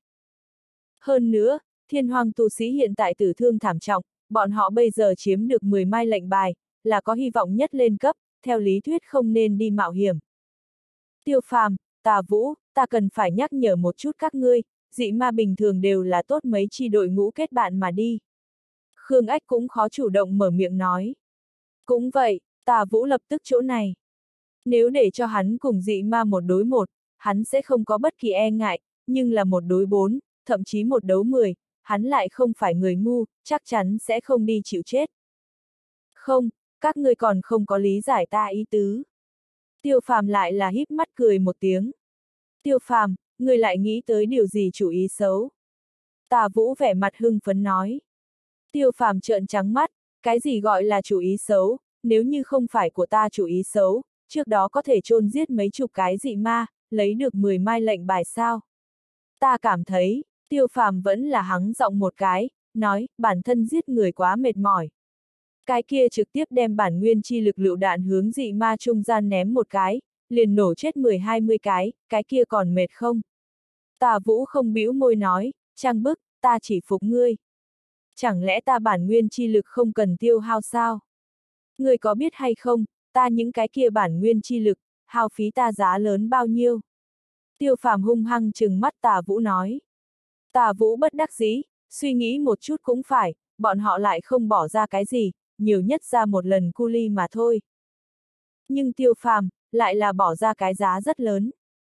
Hơn nữa, Thiên Hoang tu sĩ hiện tại tử thương thảm trọng, bọn họ bây giờ chiếm được mười mai lệnh bài, là có hy vọng nhất lên cấp, theo lý thuyết không nên đi mạo hiểm. Tiêu Phàm, Tà Vũ, ta cần phải nhắc nhở một chút các ngươi, dị ma bình thường đều là tốt mấy chi đội ngũ kết bạn mà đi. Khương Ách cũng khó chủ động mở miệng nói. Cũng vậy, Tà Vũ lập tức chỗ này. Nếu để cho hắn cùng dị ma một đối một, hắn sẽ không có bất kỳ e ngại, nhưng là một đối bốn, thậm chí một đấu mười, hắn lại không phải người ngu, chắc chắn sẽ không đi chịu chết. Không, các ngươi còn không có lý giải ta ý tứ. Tiêu Phàm lại là híp mắt cười một tiếng. Tiêu Phàm, ngươi lại nghĩ tới điều gì chủ ý xấu? Tà Vũ vẻ mặt hưng phấn nói. Tiêu Phàm trợn trắng mắt, cái gì gọi là chủ ý xấu, nếu như không phải của ta chủ ý xấu, trước đó có thể chôn giết mấy chục cái dị ma, lấy được mười mai lệnh bài sao? Ta cảm thấy, Tiêu Phàm vẫn là hắng giọng một cái, nói, bản thân giết người quá mệt mỏi. Cái kia trực tiếp đem bản nguyên chi lực lựu đạn hướng dị ma trung gian ném một cái, liền nổ chết mười hai mươi cái, cái kia còn mệt không? Tà Vũ không bĩu môi nói, trang bức, ta chỉ phục ngươi. Chẳng lẽ ta bản nguyên chi lực không cần tiêu hao sao? Ngươi có biết hay không, ta những cái kia bản nguyên chi lực, hao phí ta giá lớn bao nhiêu? Tiêu Phàm hung hăng trừng mắt Tà Vũ nói. Tà Vũ bất đắc dĩ, suy nghĩ một chút cũng phải, bọn họ lại không bỏ ra cái gì, nhiều nhất ra một lần cu ly mà thôi. Nhưng Tiêu Phàm, lại là bỏ ra cái giá rất lớn.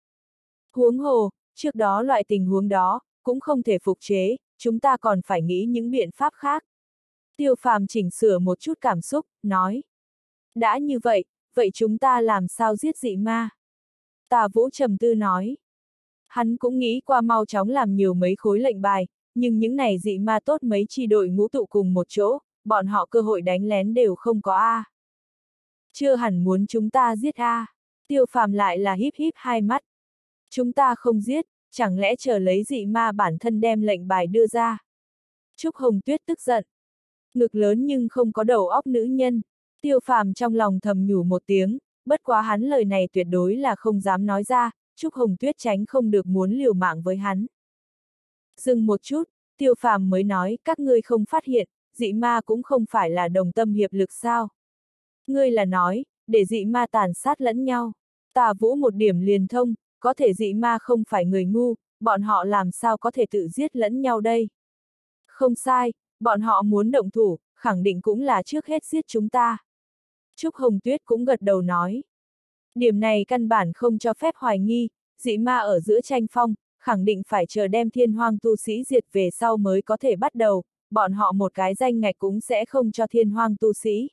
Huống hồ, trước đó loại tình huống đó, cũng không thể phục chế, chúng ta còn phải nghĩ những biện pháp khác. Tiêu Phàm chỉnh sửa một chút cảm xúc, nói. Đã như vậy, vậy chúng ta làm sao giết dị ma? Tà Vũ trầm tư nói. Hắn cũng nghĩ qua mau chóng làm nhiều mấy khối lệnh bài, nhưng những này dị ma tốt mấy chi đội ngũ tụ cùng một chỗ, bọn họ cơ hội đánh lén đều không có a. À. Chưa hẳn muốn chúng ta giết a. À. Tiêu Phàm lại là híp híp hai mắt. Chúng ta không giết, chẳng lẽ chờ lấy dị ma bản thân đem lệnh bài đưa ra? Trúc Hồng Tuyết tức giận. Ngực lớn nhưng không có đầu óc nữ nhân. Tiêu Phàm trong lòng thầm nhủ một tiếng, bất quá hắn lời này tuyệt đối là không dám nói ra, Trúc Hồng Tuyết tránh không được muốn liều mạng với hắn. Dừng một chút, Tiêu Phàm mới nói, các ngươi không phát hiện, dị ma cũng không phải là đồng tâm hiệp lực sao? Ngươi là nói, để dị ma tàn sát lẫn nhau. Tà Vũ một điểm liền thông, có thể dị ma không phải người ngu, bọn họ làm sao có thể tự giết lẫn nhau đây? Không sai, bọn họ muốn động thủ, khẳng định cũng là trước hết giết chúng ta. Trúc Hồng Tuyết cũng gật đầu nói. Điểm này căn bản không cho phép hoài nghi, dị ma ở giữa tranh phong, khẳng định phải chờ đem thiên hoang tu sĩ diệt về sau mới có thể bắt đầu, bọn họ một cái danh ngạch cũng sẽ không cho thiên hoang tu sĩ.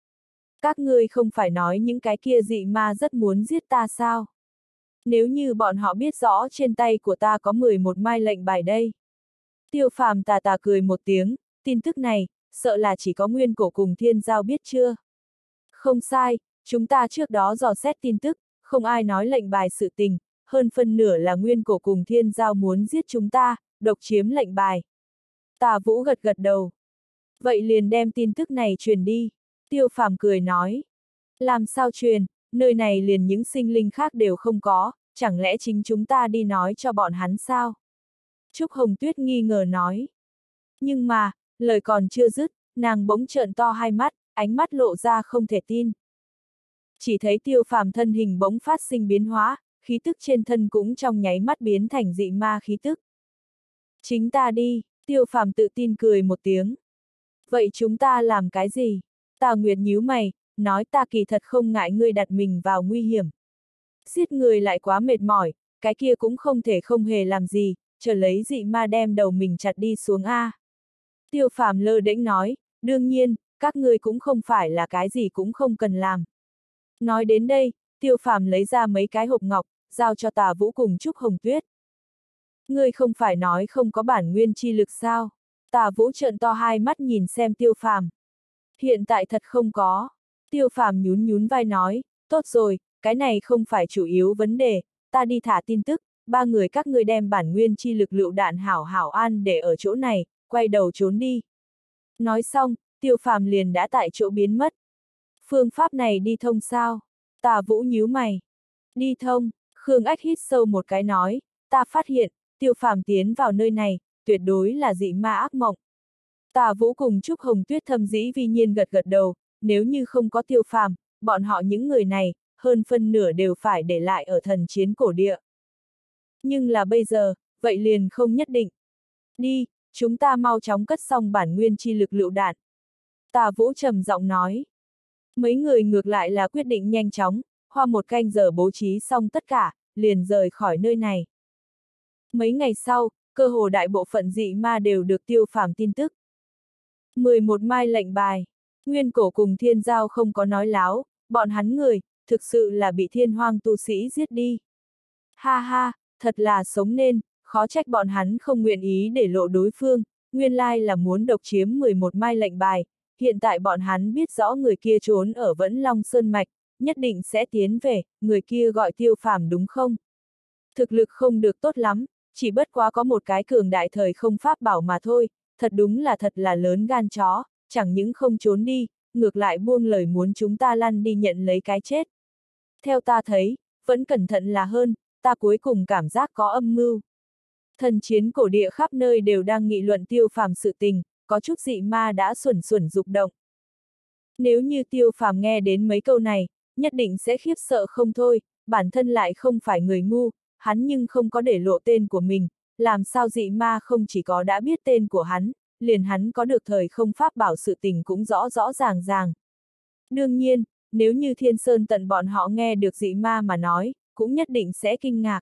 Các ngươi không phải nói những cái kia dị ma rất muốn giết ta sao? Nếu như bọn họ biết rõ trên tay của ta có mười một mai lệnh bài đây. Tiêu Phàm tà tà cười một tiếng, tin tức này, sợ là chỉ có Nguyên Cổ cùng Thiên Giao biết chưa? Không sai, chúng ta trước đó dò xét tin tức, không ai nói lệnh bài sự tình, hơn phân nửa là Nguyên Cổ cùng Thiên Giao muốn giết chúng ta, độc chiếm lệnh bài. Tà Vũ gật gật đầu. Vậy liền đem tin tức này truyền đi. Tiêu Phàm cười nói. Làm sao truyền, nơi này liền những sinh linh khác đều không có, chẳng lẽ chính chúng ta đi nói cho bọn hắn sao? Trúc Hồng Tuyết nghi ngờ nói. Nhưng mà, lời còn chưa dứt, nàng bỗng trợn to hai mắt, ánh mắt lộ ra không thể tin. Chỉ thấy Tiêu Phàm thân hình bỗng phát sinh biến hóa, khí tức trên thân cũng trong nháy mắt biến thành dị ma khí tức. Chính ta đi, Tiêu Phàm tự tin cười một tiếng. Vậy chúng ta làm cái gì? Tà Nguyệt nhíu mày, nói ta kỳ thật không ngại ngươi đặt mình vào nguy hiểm. Giết người lại quá mệt mỏi, cái kia cũng không thể không hề làm gì, chờ lấy dị ma đem đầu mình chặt đi xuống a. Tiêu Phàm lơ đễnh nói, đương nhiên, các ngươi cũng không phải là cái gì cũng không cần làm. Nói đến đây, Tiêu Phàm lấy ra mấy cái hộp ngọc, giao cho Tà Vũ cùng Trúc Hồng Tuyết. Ngươi không phải nói không có bản nguyên chi lực sao? Tà Vũ trợn to hai mắt nhìn xem Tiêu Phàm. Hiện tại thật không có. Tiêu Phàm nhún nhún vai nói, tốt rồi, cái này không phải chủ yếu vấn đề, ta đi thả tin tức, ba người các ngươi đem bản nguyên chi lực lựu đạn hảo hảo an để ở chỗ này, quay đầu trốn đi. Nói xong, Tiêu Phàm liền đã tại chỗ biến mất. Phương pháp này đi thông sao? Tà Vũ nhíu mày. Đi thông, Khương Ách hít sâu một cái nói, ta phát hiện, Tiêu Phàm tiến vào nơi này, tuyệt đối là dị ma ác mộng. Tà Vũ cùng Trúc Hồng Tuyết thâm dĩ vi nhiên gật gật đầu, nếu như không có Tiêu Phàm, bọn họ những người này, hơn phân nửa đều phải để lại ở thần chiến cổ địa. Nhưng là bây giờ, vậy liền không nhất định. Đi, chúng ta mau chóng cất xong bản nguyên chi lực lựu đạn. Tà Vũ trầm giọng nói. Mấy người ngược lại là quyết định nhanh chóng, hoa một canh giờ bố trí xong tất cả, liền rời khỏi nơi này. Mấy ngày sau, cơ hồ đại bộ phận dị ma đều được Tiêu Phàm tin tức. mười một mai lệnh bài, Nguyên Cổ cùng Thiên Giao không có nói láo, bọn hắn người, thực sự là bị thiên hoang tu sĩ giết đi. Ha ha, thật là sống nên, khó trách bọn hắn không nguyện ý để lộ đối phương, nguyên lai là muốn độc chiếm mười một mai lệnh bài, hiện tại bọn hắn biết rõ người kia trốn ở Vẫn Long Sơn Mạch, nhất định sẽ tiến về, người kia gọi Tiêu Phàm đúng không? Thực lực không được tốt lắm, chỉ bất quá có một cái cường đại thời không pháp bảo mà thôi, thật đúng là thật là lớn gan chó, chẳng những không trốn đi, ngược lại buông lời muốn chúng ta lăn đi nhận lấy cái chết. Theo ta thấy, vẫn cẩn thận là hơn, ta cuối cùng cảm giác có âm mưu. Thần chiến cổ địa khắp nơi đều đang nghị luận Tiêu Phàm sự tình, có chút dị ma đã xuẩn xuẩn dục động. Nếu như Tiêu Phàm nghe đến mấy câu này, nhất định sẽ khiếp sợ không thôi, bản thân lại không phải người ngu, hắn nhưng không có để lộ tên của mình, làm sao dị ma không chỉ có đã biết tên của hắn, liền hắn có được thời không pháp bảo sự tình cũng rõ rõ ràng ràng. Đương nhiên, nếu như Thiên Sơn Tận bọn họ nghe được dị ma mà nói, cũng nhất định sẽ kinh ngạc.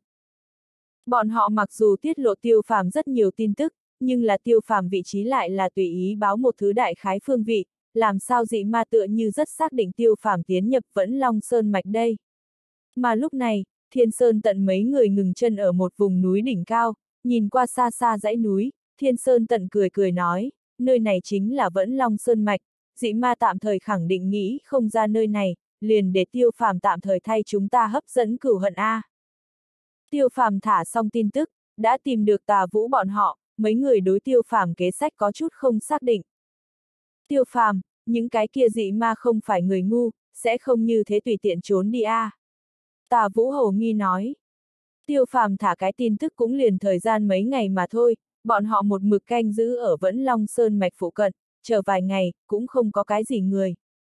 Bọn họ mặc dù tiết lộ Tiêu Phàm rất nhiều tin tức, nhưng là Tiêu Phàm vị trí lại là tùy ý báo một thứ đại khái phương vị, làm sao dị ma tựa như rất xác định Tiêu Phàm tiến nhập Vẫn Long Sơn Mạch đây. Mà lúc này, Thiên Sơn Tận mấy người ngừng chân ở một vùng núi đỉnh cao, nhìn qua xa xa dãy núi, Thiên Sơn Tận cười cười nói, nơi này chính là Vẫn Long Sơn Mạch, dị ma tạm thời khẳng định nghĩ không ra nơi này, liền để Tiêu Phàm tạm thời thay chúng ta hấp dẫn cửu hận A. Tiêu Phàm thả xong tin tức, đã tìm được Tà Vũ bọn họ, mấy người đối Tiêu Phàm kế sách có chút không xác định. Tiêu Phàm, những cái kia dị ma không phải người ngu, sẽ không như thế tùy tiện trốn đi A. Tà Vũ hồ nghi nói. Tiêu Phàm thả cái tin tức cũng liền thời gian mấy ngày mà thôi, bọn họ một mực canh giữ ở Vẫn Long Sơn Mạch phụ cận, chờ vài ngày, cũng không có cái gì người.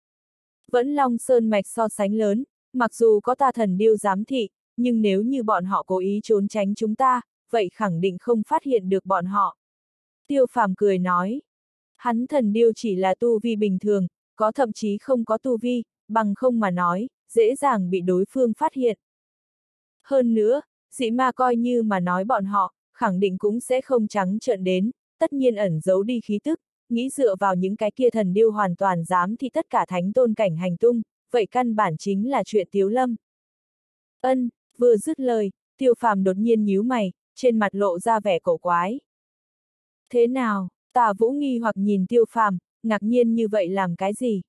Vẫn Long Sơn Mạch so sánh lớn, mặc dù có ta thần điêu giám thị, nhưng nếu như bọn họ cố ý trốn tránh chúng ta, vậy khẳng định không phát hiện được bọn họ. Tiêu Phàm cười nói. Hắn thần điêu chỉ là tu vi bình thường, có thậm chí không có tu vi, bằng không mà nói, dễ dàng bị đối phương phát hiện. Hơn nữa, dị ma coi như mà nói bọn họ, khẳng định cũng sẽ không trắng trợn đến, tất nhiên ẩn giấu đi khí tức, nghĩ dựa vào những cái kia thần điêu hoàn toàn dám thì tất cả thánh tôn cảnh hành tung, vậy căn bản chính là chuyện Tiếu Lâm. Ân, vừa dứt lời, Tiêu Phàm đột nhiên nhíu mày, trên mặt lộ ra vẻ cổ quái. Thế nào? Tả Vũ nghi hoặc nhìn Tiêu Phàm, ngạc nhiên như vậy làm cái gì?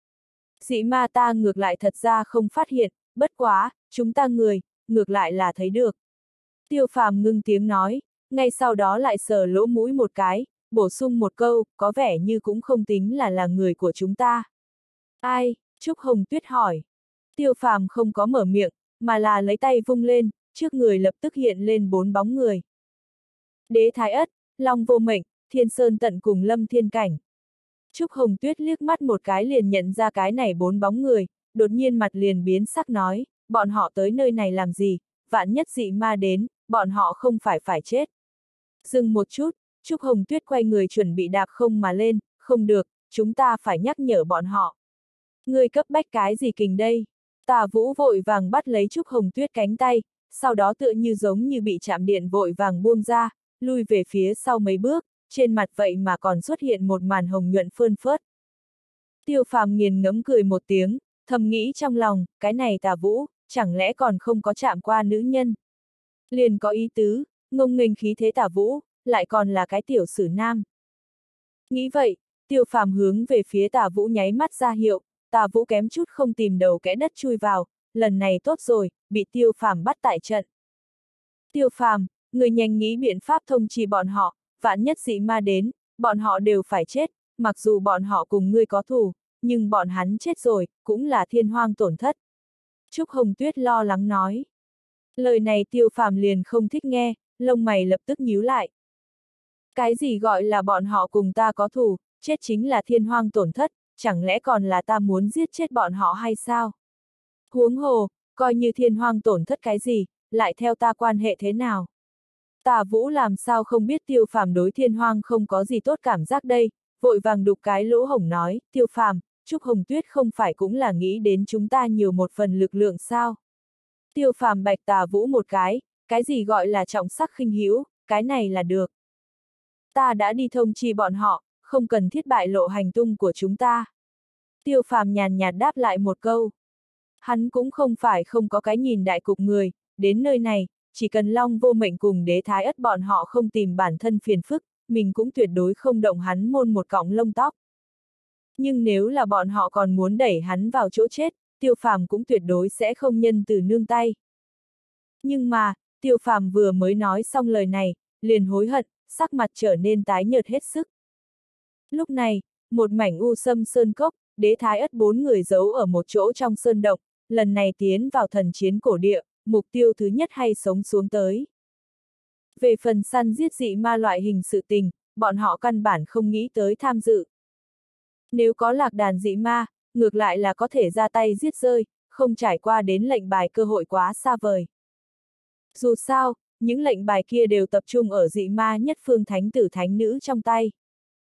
Dị ma ta ngược lại thật ra không phát hiện, bất quá, chúng ta người, ngược lại là thấy được. Tiêu Phàm ngưng tiếng nói, ngay sau đó lại sờ lỗ mũi một cái, bổ sung một câu, có vẻ như cũng không tính là là người của chúng ta. Ai? Trúc Hồng Tuyết hỏi. Tiêu Phàm không có mở miệng, mà là lấy tay vung lên, trước người lập tức hiện lên bốn bóng người. Đế Thái Ất, Long Vô Mệnh, Thiên Sơn Tận cùng Lâm Thiên Cảnh. Trúc Hồng Tuyết liếc mắt một cái liền nhận ra cái này bốn bóng người, đột nhiên mặt liền biến sắc nói, bọn họ tới nơi này làm gì, vạn nhất dị ma đến, bọn họ không phải phải chết. Dừng một chút, Trúc Hồng Tuyết quay người chuẩn bị đạp không mà lên, không được, chúng ta phải nhắc nhở bọn họ. Người cấp bách cái gì kình đây? Tả Vũ vội vàng bắt lấy Trúc Hồng Tuyết cánh tay, sau đó tựa như giống như bị chạm điện vội vàng buông ra, lui về phía sau mấy bước, trên mặt vậy mà còn xuất hiện một màn hồng nhuận phơn phớt. Tiêu Phàm nghiền ngẫm cười một tiếng, thầm nghĩ trong lòng, cái này Tả Vũ, chẳng lẽ còn không có chạm qua nữ nhân? Liền có ý tứ, ngông nghênh khí thế Tả Vũ, lại còn là cái tiểu sử nam. Nghĩ vậy, Tiêu Phàm hướng về phía Tả Vũ nháy mắt ra hiệu, Tả Vũ kém chút không tìm đầu kẽ đất chui vào, lần này tốt rồi, bị Tiêu Phàm bắt tại trận. Tiêu Phàm, người nhanh nghĩ biện pháp thông trì bọn họ, vạn nhất dị ma đến, bọn họ đều phải chết, mặc dù bọn họ cùng ngươi có thù, nhưng bọn hắn chết rồi, cũng là thiên hoang tổn thất. Trúc Hồng Tuyết lo lắng nói. Lời này Tiêu Phàm liền không thích nghe, lông mày lập tức nhíu lại. Cái gì gọi là bọn họ cùng ta có thù, chết chính là thiên hoang tổn thất, chẳng lẽ còn là ta muốn giết chết bọn họ hay sao? Huống hồ, coi như thiên hoang tổn thất cái gì, lại theo ta quan hệ thế nào? Tả Vũ làm sao không biết Tiêu Phàm đối thiên hoang không có gì tốt cảm giác đây, vội vàng đục cái lỗ hổng nói, Tiêu Phàm, Trúc Hồng Tuyết không phải cũng là nghĩ đến chúng ta nhiều một phần lực lượng sao? Tiêu Phàm bạch Tả Vũ một cái, cái gì gọi là trọng sắc khinh hữu, cái này là được. Ta đã đi thông chi bọn họ, không cần thiết bại lộ hành tung của chúng ta. Tiêu Phàm nhàn nhạt đáp lại một câu. Hắn cũng không phải không có cái nhìn đại cục người, đến nơi này, chỉ cần Long Vô Mệnh cùng Đế Thái Ất bọn họ không tìm bản thân phiền phức, mình cũng tuyệt đối không động hắn môn một cọng lông tóc. Nhưng nếu là bọn họ còn muốn đẩy hắn vào chỗ chết, Tiêu Phàm cũng tuyệt đối sẽ không nhân từ nương tay. Nhưng mà, Tiêu Phàm vừa mới nói xong lời này, liền hối hận, sắc mặt trở nên tái nhợt hết sức. Lúc này, một mảnh u sâm sơn cốc, Đế Thái Ất bốn người giấu ở một chỗ trong sơn động, lần này tiến vào thần chiến cổ địa, mục tiêu thứ nhất hay sống xuống tới. Về phần săn giết dị ma loại hình sự tình, bọn họ căn bản không nghĩ tới tham dự. Nếu có lạc đàn dị ma, ngược lại là có thể ra tay giết rơi, không trải qua đến lệnh bài cơ hội quá xa vời. Dù sao, những lệnh bài kia đều tập trung ở dị ma nhất phương thánh tử thánh nữ trong tay.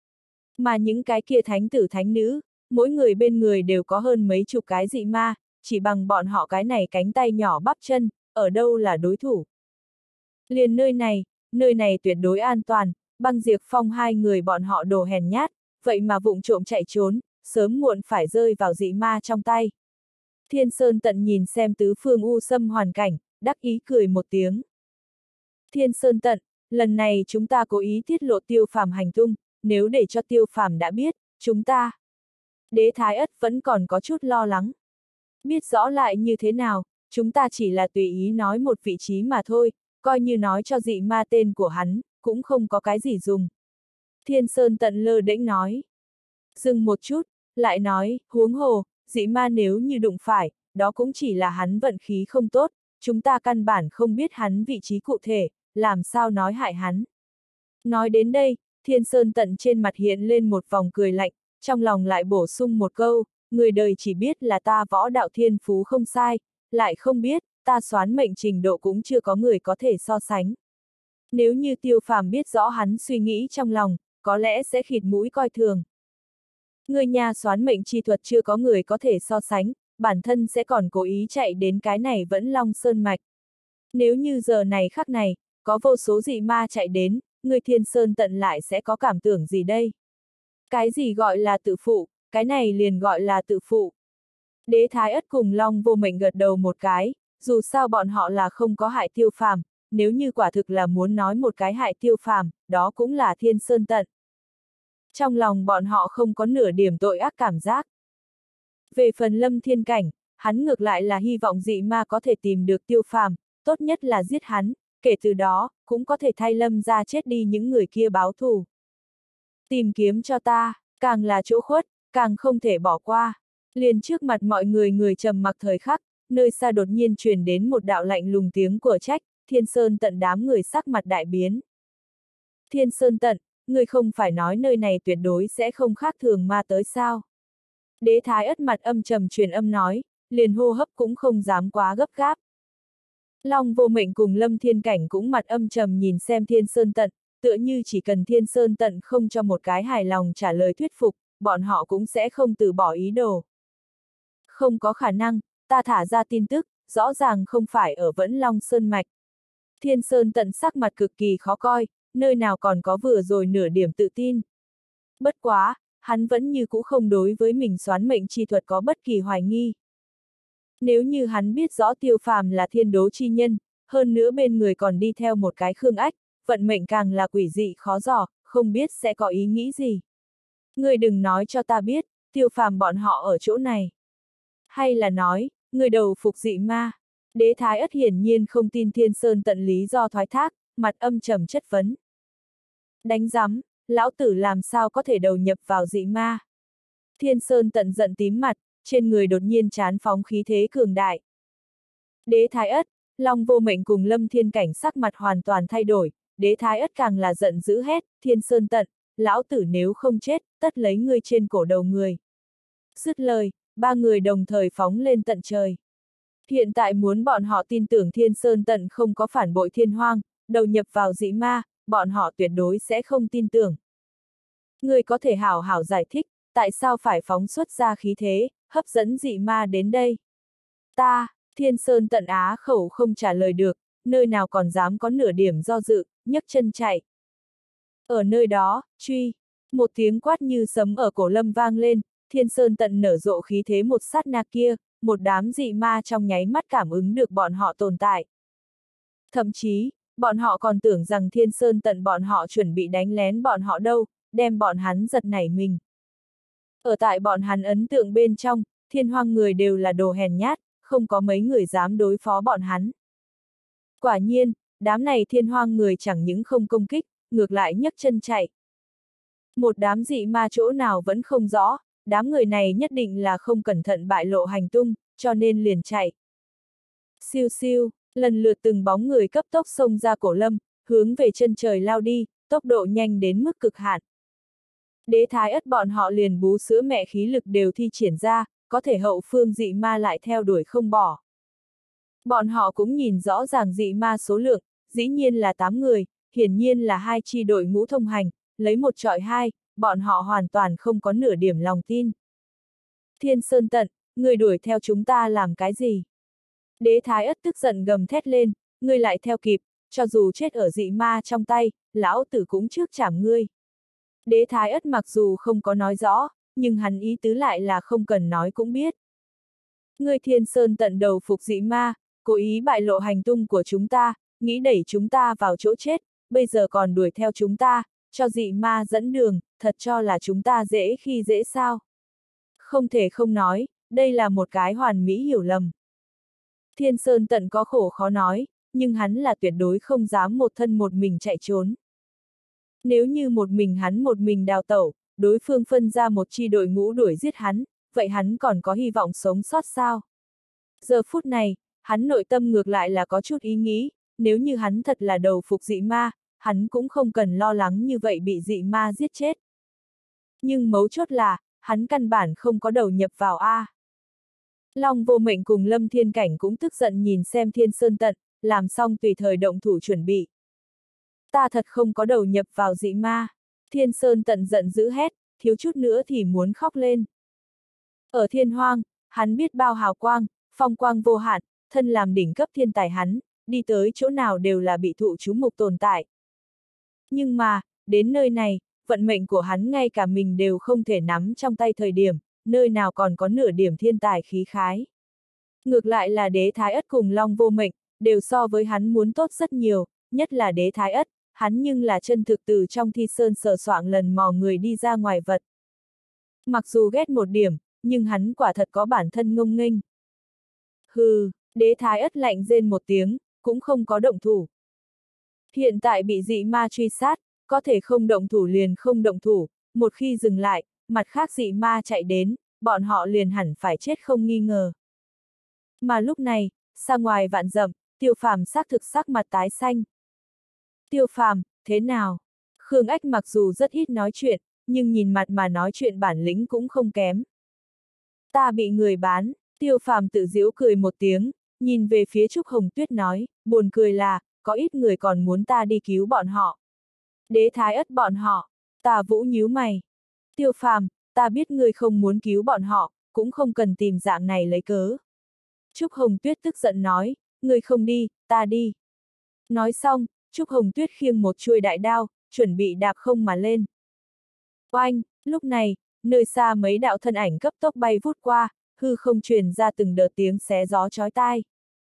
Mà những cái kia thánh tử thánh nữ, mỗi người bên người đều có hơn mấy chục cái dị ma, chỉ bằng bọn họ cái này cánh tay nhỏ bắp chân, ở đâu là đối thủ. Liền nơi này, nơi này tuyệt đối an toàn, Băng Diệp Phong hai người bọn họ đồ hèn nhát, vậy mà vụng trộm chạy trốn, sớm muộn phải rơi vào dị ma trong tay. Thiên Sơn Tận nhìn xem tứ phương u sâm hoàn cảnh, đắc ý cười một tiếng. Thiên Sơn Tận, lần này chúng ta cố ý tiết lộ Tiêu Phàm hành tung, nếu để cho Tiêu Phàm đã biết, chúng ta. Đế Thái Ất vẫn còn có chút lo lắng. Biết rõ lại như thế nào, chúng ta chỉ là tùy ý nói một vị trí mà thôi, coi như nói cho dị ma tên của hắn, cũng không có cái gì dùng. Thiên Sơn Tận lơ đễnh nói. Dừng một chút, lại nói, huống hồ, dị ma nếu như đụng phải, đó cũng chỉ là hắn vận khí không tốt, chúng ta căn bản không biết hắn vị trí cụ thể, làm sao nói hại hắn. Nói đến đây, Thiên Sơn Tận trên mặt hiện lên một vòng cười lạnh, trong lòng lại bổ sung một câu, người đời chỉ biết là ta võ đạo thiên phú không sai, lại không biết, ta soán mệnh trình độ cũng chưa có người có thể so sánh. Nếu như Tiêu Phàm biết rõ hắn suy nghĩ trong lòng, có lẽ sẽ khịt mũi coi thường. Người nhà soán mệnh chi thuật chưa có người có thể so sánh, bản thân sẽ còn cố ý chạy đến cái này vẫn Long Sơn Mạch. Nếu như giờ này khắc này, có vô số dị ma chạy đến, người Thiên Sơn Tận lại sẽ có cảm tưởng gì đây? Cái gì gọi là tự phụ, cái này liền gọi là tự phụ. Đế Thái Ất cùng Long Vô Mệnh gật đầu một cái, dù sao bọn họ là không có hại Tiêu Phàm, nếu như quả thực là muốn nói một cái hại Tiêu Phàm, đó cũng là Thiên Sơn Tận. Trong lòng bọn họ không có nửa điểm tội ác cảm giác. Về phần Lâm Thiên Cảnh, hắn ngược lại là hy vọng dị ma có thể tìm được Tiêu Phàm, tốt nhất là giết hắn, kể từ đó, cũng có thể thay Lâm ra chết đi những người kia báo thù. Tìm kiếm cho ta, càng là chỗ khuất, càng không thể bỏ qua. Liền trước mặt mọi người người trầm mặc thời khắc, nơi xa đột nhiên truyền đến một đạo lạnh lùng tiếng của trách, Thiên Sơn Tận đám người sắc mặt đại biến. Thiên Sơn Tận, người không phải nói nơi này tuyệt đối sẽ không khác thường ma tới sao? Đế Thái Ất mặt âm trầm truyền âm nói, liền hô hấp cũng không dám quá gấp gáp. Long Vô Mệnh cùng Lâm Thiên Cảnh cũng mặt âm trầm nhìn xem Thiên Sơn Tận, tựa như chỉ cần Thiên Sơn Tận không cho một cái hài lòng trả lời thuyết phục, bọn họ cũng sẽ không từ bỏ ý đồ. Không có khả năng, ta thả ra tin tức, rõ ràng không phải ở vẫn Long Sơn Mạch. Thiên Sơn Tận sắc mặt cực kỳ khó coi, nơi nào còn có vừa rồi nửa điểm tự tin. Bất quá, hắn vẫn như cũ không đối với mình xoán mệnh chi thuật có bất kỳ hoài nghi. Nếu như hắn biết rõ Tiêu Phàm là thiên đố chi nhân, hơn nữa bên người còn đi theo một cái Khương Ách, vận mệnh càng là quỷ dị khó dò, không biết sẽ có ý nghĩ gì. Người đừng nói cho ta biết, Tiêu Phàm bọn họ ở chỗ này. Hay là nói, người đầu phục dị ma. Đế Thái Ất hiển nhiên không tin Thiên Sơn Tận lý do thoái thác, mặt âm trầm chất vấn. Đánh rắm, lão tử làm sao có thể đầu nhập vào dị ma. Thiên Sơn Tận giận tím mặt, trên người đột nhiên trán phóng khí thế cường đại. Đế Thái Ất, Long Vô Mệnh cùng Lâm Thiên Cảnh sắc mặt hoàn toàn thay đổi, Đế Thái Ất càng là giận dữ hét, Thiên Sơn Tận, lão tử nếu không chết, tất lấy ngươi trên cổ đầu người. Dứt lời, ba người đồng thời phóng lên tận trời. Hiện tại muốn bọn họ tin tưởng Thiên Sơn Tận không có phản bội thiên hoang, đầu nhập vào dị ma, bọn họ tuyệt đối sẽ không tin tưởng. Ngươi có thể hảo hảo giải thích, tại sao phải phóng xuất ra khí thế, hấp dẫn dị ma đến đây? Ta, Thiên Sơn Tận á khẩu không trả lời được, nơi nào còn dám có nửa điểm do dự, nhấc chân chạy. Ở nơi đó, truy, một tiếng quát như sấm ở cổ Lâm vang lên, Thiên Sơn Tận nở rộ khí thế một sát na kia, một đám dị ma trong nháy mắt cảm ứng được bọn họ tồn tại. Thậm chí, bọn họ còn tưởng rằng Thiên Sơn Tận bọn họ chuẩn bị đánh lén bọn họ đâu, đem bọn hắn giật nảy mình. Ở tại bọn hắn ấn tượng bên trong, thiên hoang người đều là đồ hèn nhát, không có mấy người dám đối phó bọn hắn. Quả nhiên, đám này thiên hoang người chẳng những không công kích, ngược lại nhấc chân chạy. Một đám dị ma chỗ nào vẫn không rõ, đám người này nhất định là không cẩn thận bại lộ hành tung, cho nên liền chạy. Siêu siêu, lần lượt từng bóng người cấp tốc xông ra cổ Lâm, hướng về chân trời lao đi, tốc độ nhanh đến mức cực hạn. Đế Thái Ất bọn họ liền bú sữa mẹ khí lực đều thi triển ra, có thể hậu phương dị ma lại theo đuổi không bỏ. Bọn họ cũng nhìn rõ ràng dị ma số lượng, dĩ nhiên là tám người, hiển nhiên là hai chi đội ngũ thông hành, lấy một trọi hai, bọn họ hoàn toàn không có nửa điểm lòng tin. Thiên Sơn Tận, người đuổi theo chúng ta làm cái gì? Đế Thái Ất tức giận gầm thét lên, ngươi lại theo kịp, cho dù chết ở dị ma trong tay, lão tử cũng trước chảm ngươi. Đế Thái Ất mặc dù không có nói rõ, nhưng hắn ý tứ lại là không cần nói cũng biết. Ngươi Thiên Sơn Tận đầu phục dị ma, cố ý bại lộ hành tung của chúng ta, nghĩ đẩy chúng ta vào chỗ chết, bây giờ còn đuổi theo chúng ta, cho dị ma dẫn đường, thật cho là chúng ta dễ khi dễ sao. Không thể không nói, đây là một cái hoàn mỹ hiểu lầm. Thiên Sơn Tận có khổ khó nói, nhưng hắn là tuyệt đối không dám một thân một mình chạy trốn. Nếu như một mình hắn một mình đào tẩu, đối phương phân ra một chi đội ngũ đuổi giết hắn, vậy hắn còn có hy vọng sống sót sao? Giờ phút này, hắn nội tâm ngược lại là có chút ý nghĩ, nếu như hắn thật là đầu phục dị ma, hắn cũng không cần lo lắng như vậy bị dị ma giết chết. Nhưng mấu chốt là, hắn căn bản không có đầu nhập vào A. Long Vô Mệnh cùng Lâm Thiên Cảnh cũng tức giận nhìn xem Thiên Sơn Tận, làm xong tùy thời động thủ chuẩn bị. Ta thật không có đầu nhập vào dị ma. Thiên Sơn Tận giận dữ hét, thiếu chút nữa thì muốn khóc lên. Ở thiên hoang, Hắn biết bao hào quang, phong quang vô hạn, thân làm đỉnh cấp thiên tài hắn, đi tới chỗ nào đều là bị thụ chú mục tồn tại. Nhưng mà, đến nơi này, vận mệnh của hắn ngay cả mình đều không thể nắm trong tay thời điểm, nơi nào còn có nửa điểm thiên tài khí khái. Ngược lại là đế thái ất cùng Long Vô Mệnh, đều so với hắn muốn tốt rất nhiều, nhất là đế thái ất, hắn nhưng là chân thực từ trong thi sơn sờ soạng lần mò người đi ra ngoài vật. Mặc dù ghét một điểm, nhưng hắn quả thật có bản thân ngông nghênh. Hừ, đế thái ất lạnh rên một tiếng, cũng không có động thủ. Hiện tại bị dị ma truy sát, có thể không động thủ liền không động thủ, một khi dừng lại, mặt khác dị ma chạy đến, bọn họ liền hẳn phải chết không nghi ngờ. Mà lúc này, xa ngoài vạn dặm, Tiêu Phàm xác thực sắc mặt tái xanh. Tiêu Phàm, thế nào? Khương Ách mặc dù rất ít nói chuyện, nhưng nhìn mặt mà nói chuyện bản lĩnh cũng không kém. Ta bị người bán, Tiêu Phàm tự giễu cười một tiếng, nhìn về phía Trúc Hồng Tuyết nói, buồn cười là, có ít người còn muốn ta đi cứu bọn họ. Đế thái ất bọn họ, Tà Vũ nhíu mày. Tiêu Phàm, ta biết ngươi không muốn cứu bọn họ, cũng không cần tìm dạng này lấy cớ. Trúc Hồng Tuyết tức giận nói, ngươi không đi, ta đi. Nói xong, Trúc Hồng Tuyết khiêng một chuôi đại đao, chuẩn bị đạp không mà lên. Oanh, lúc này, nơi xa mấy đạo thân ảnh cấp tốc bay vút qua, hư không truyền ra từng đợt tiếng xé gió chói tai.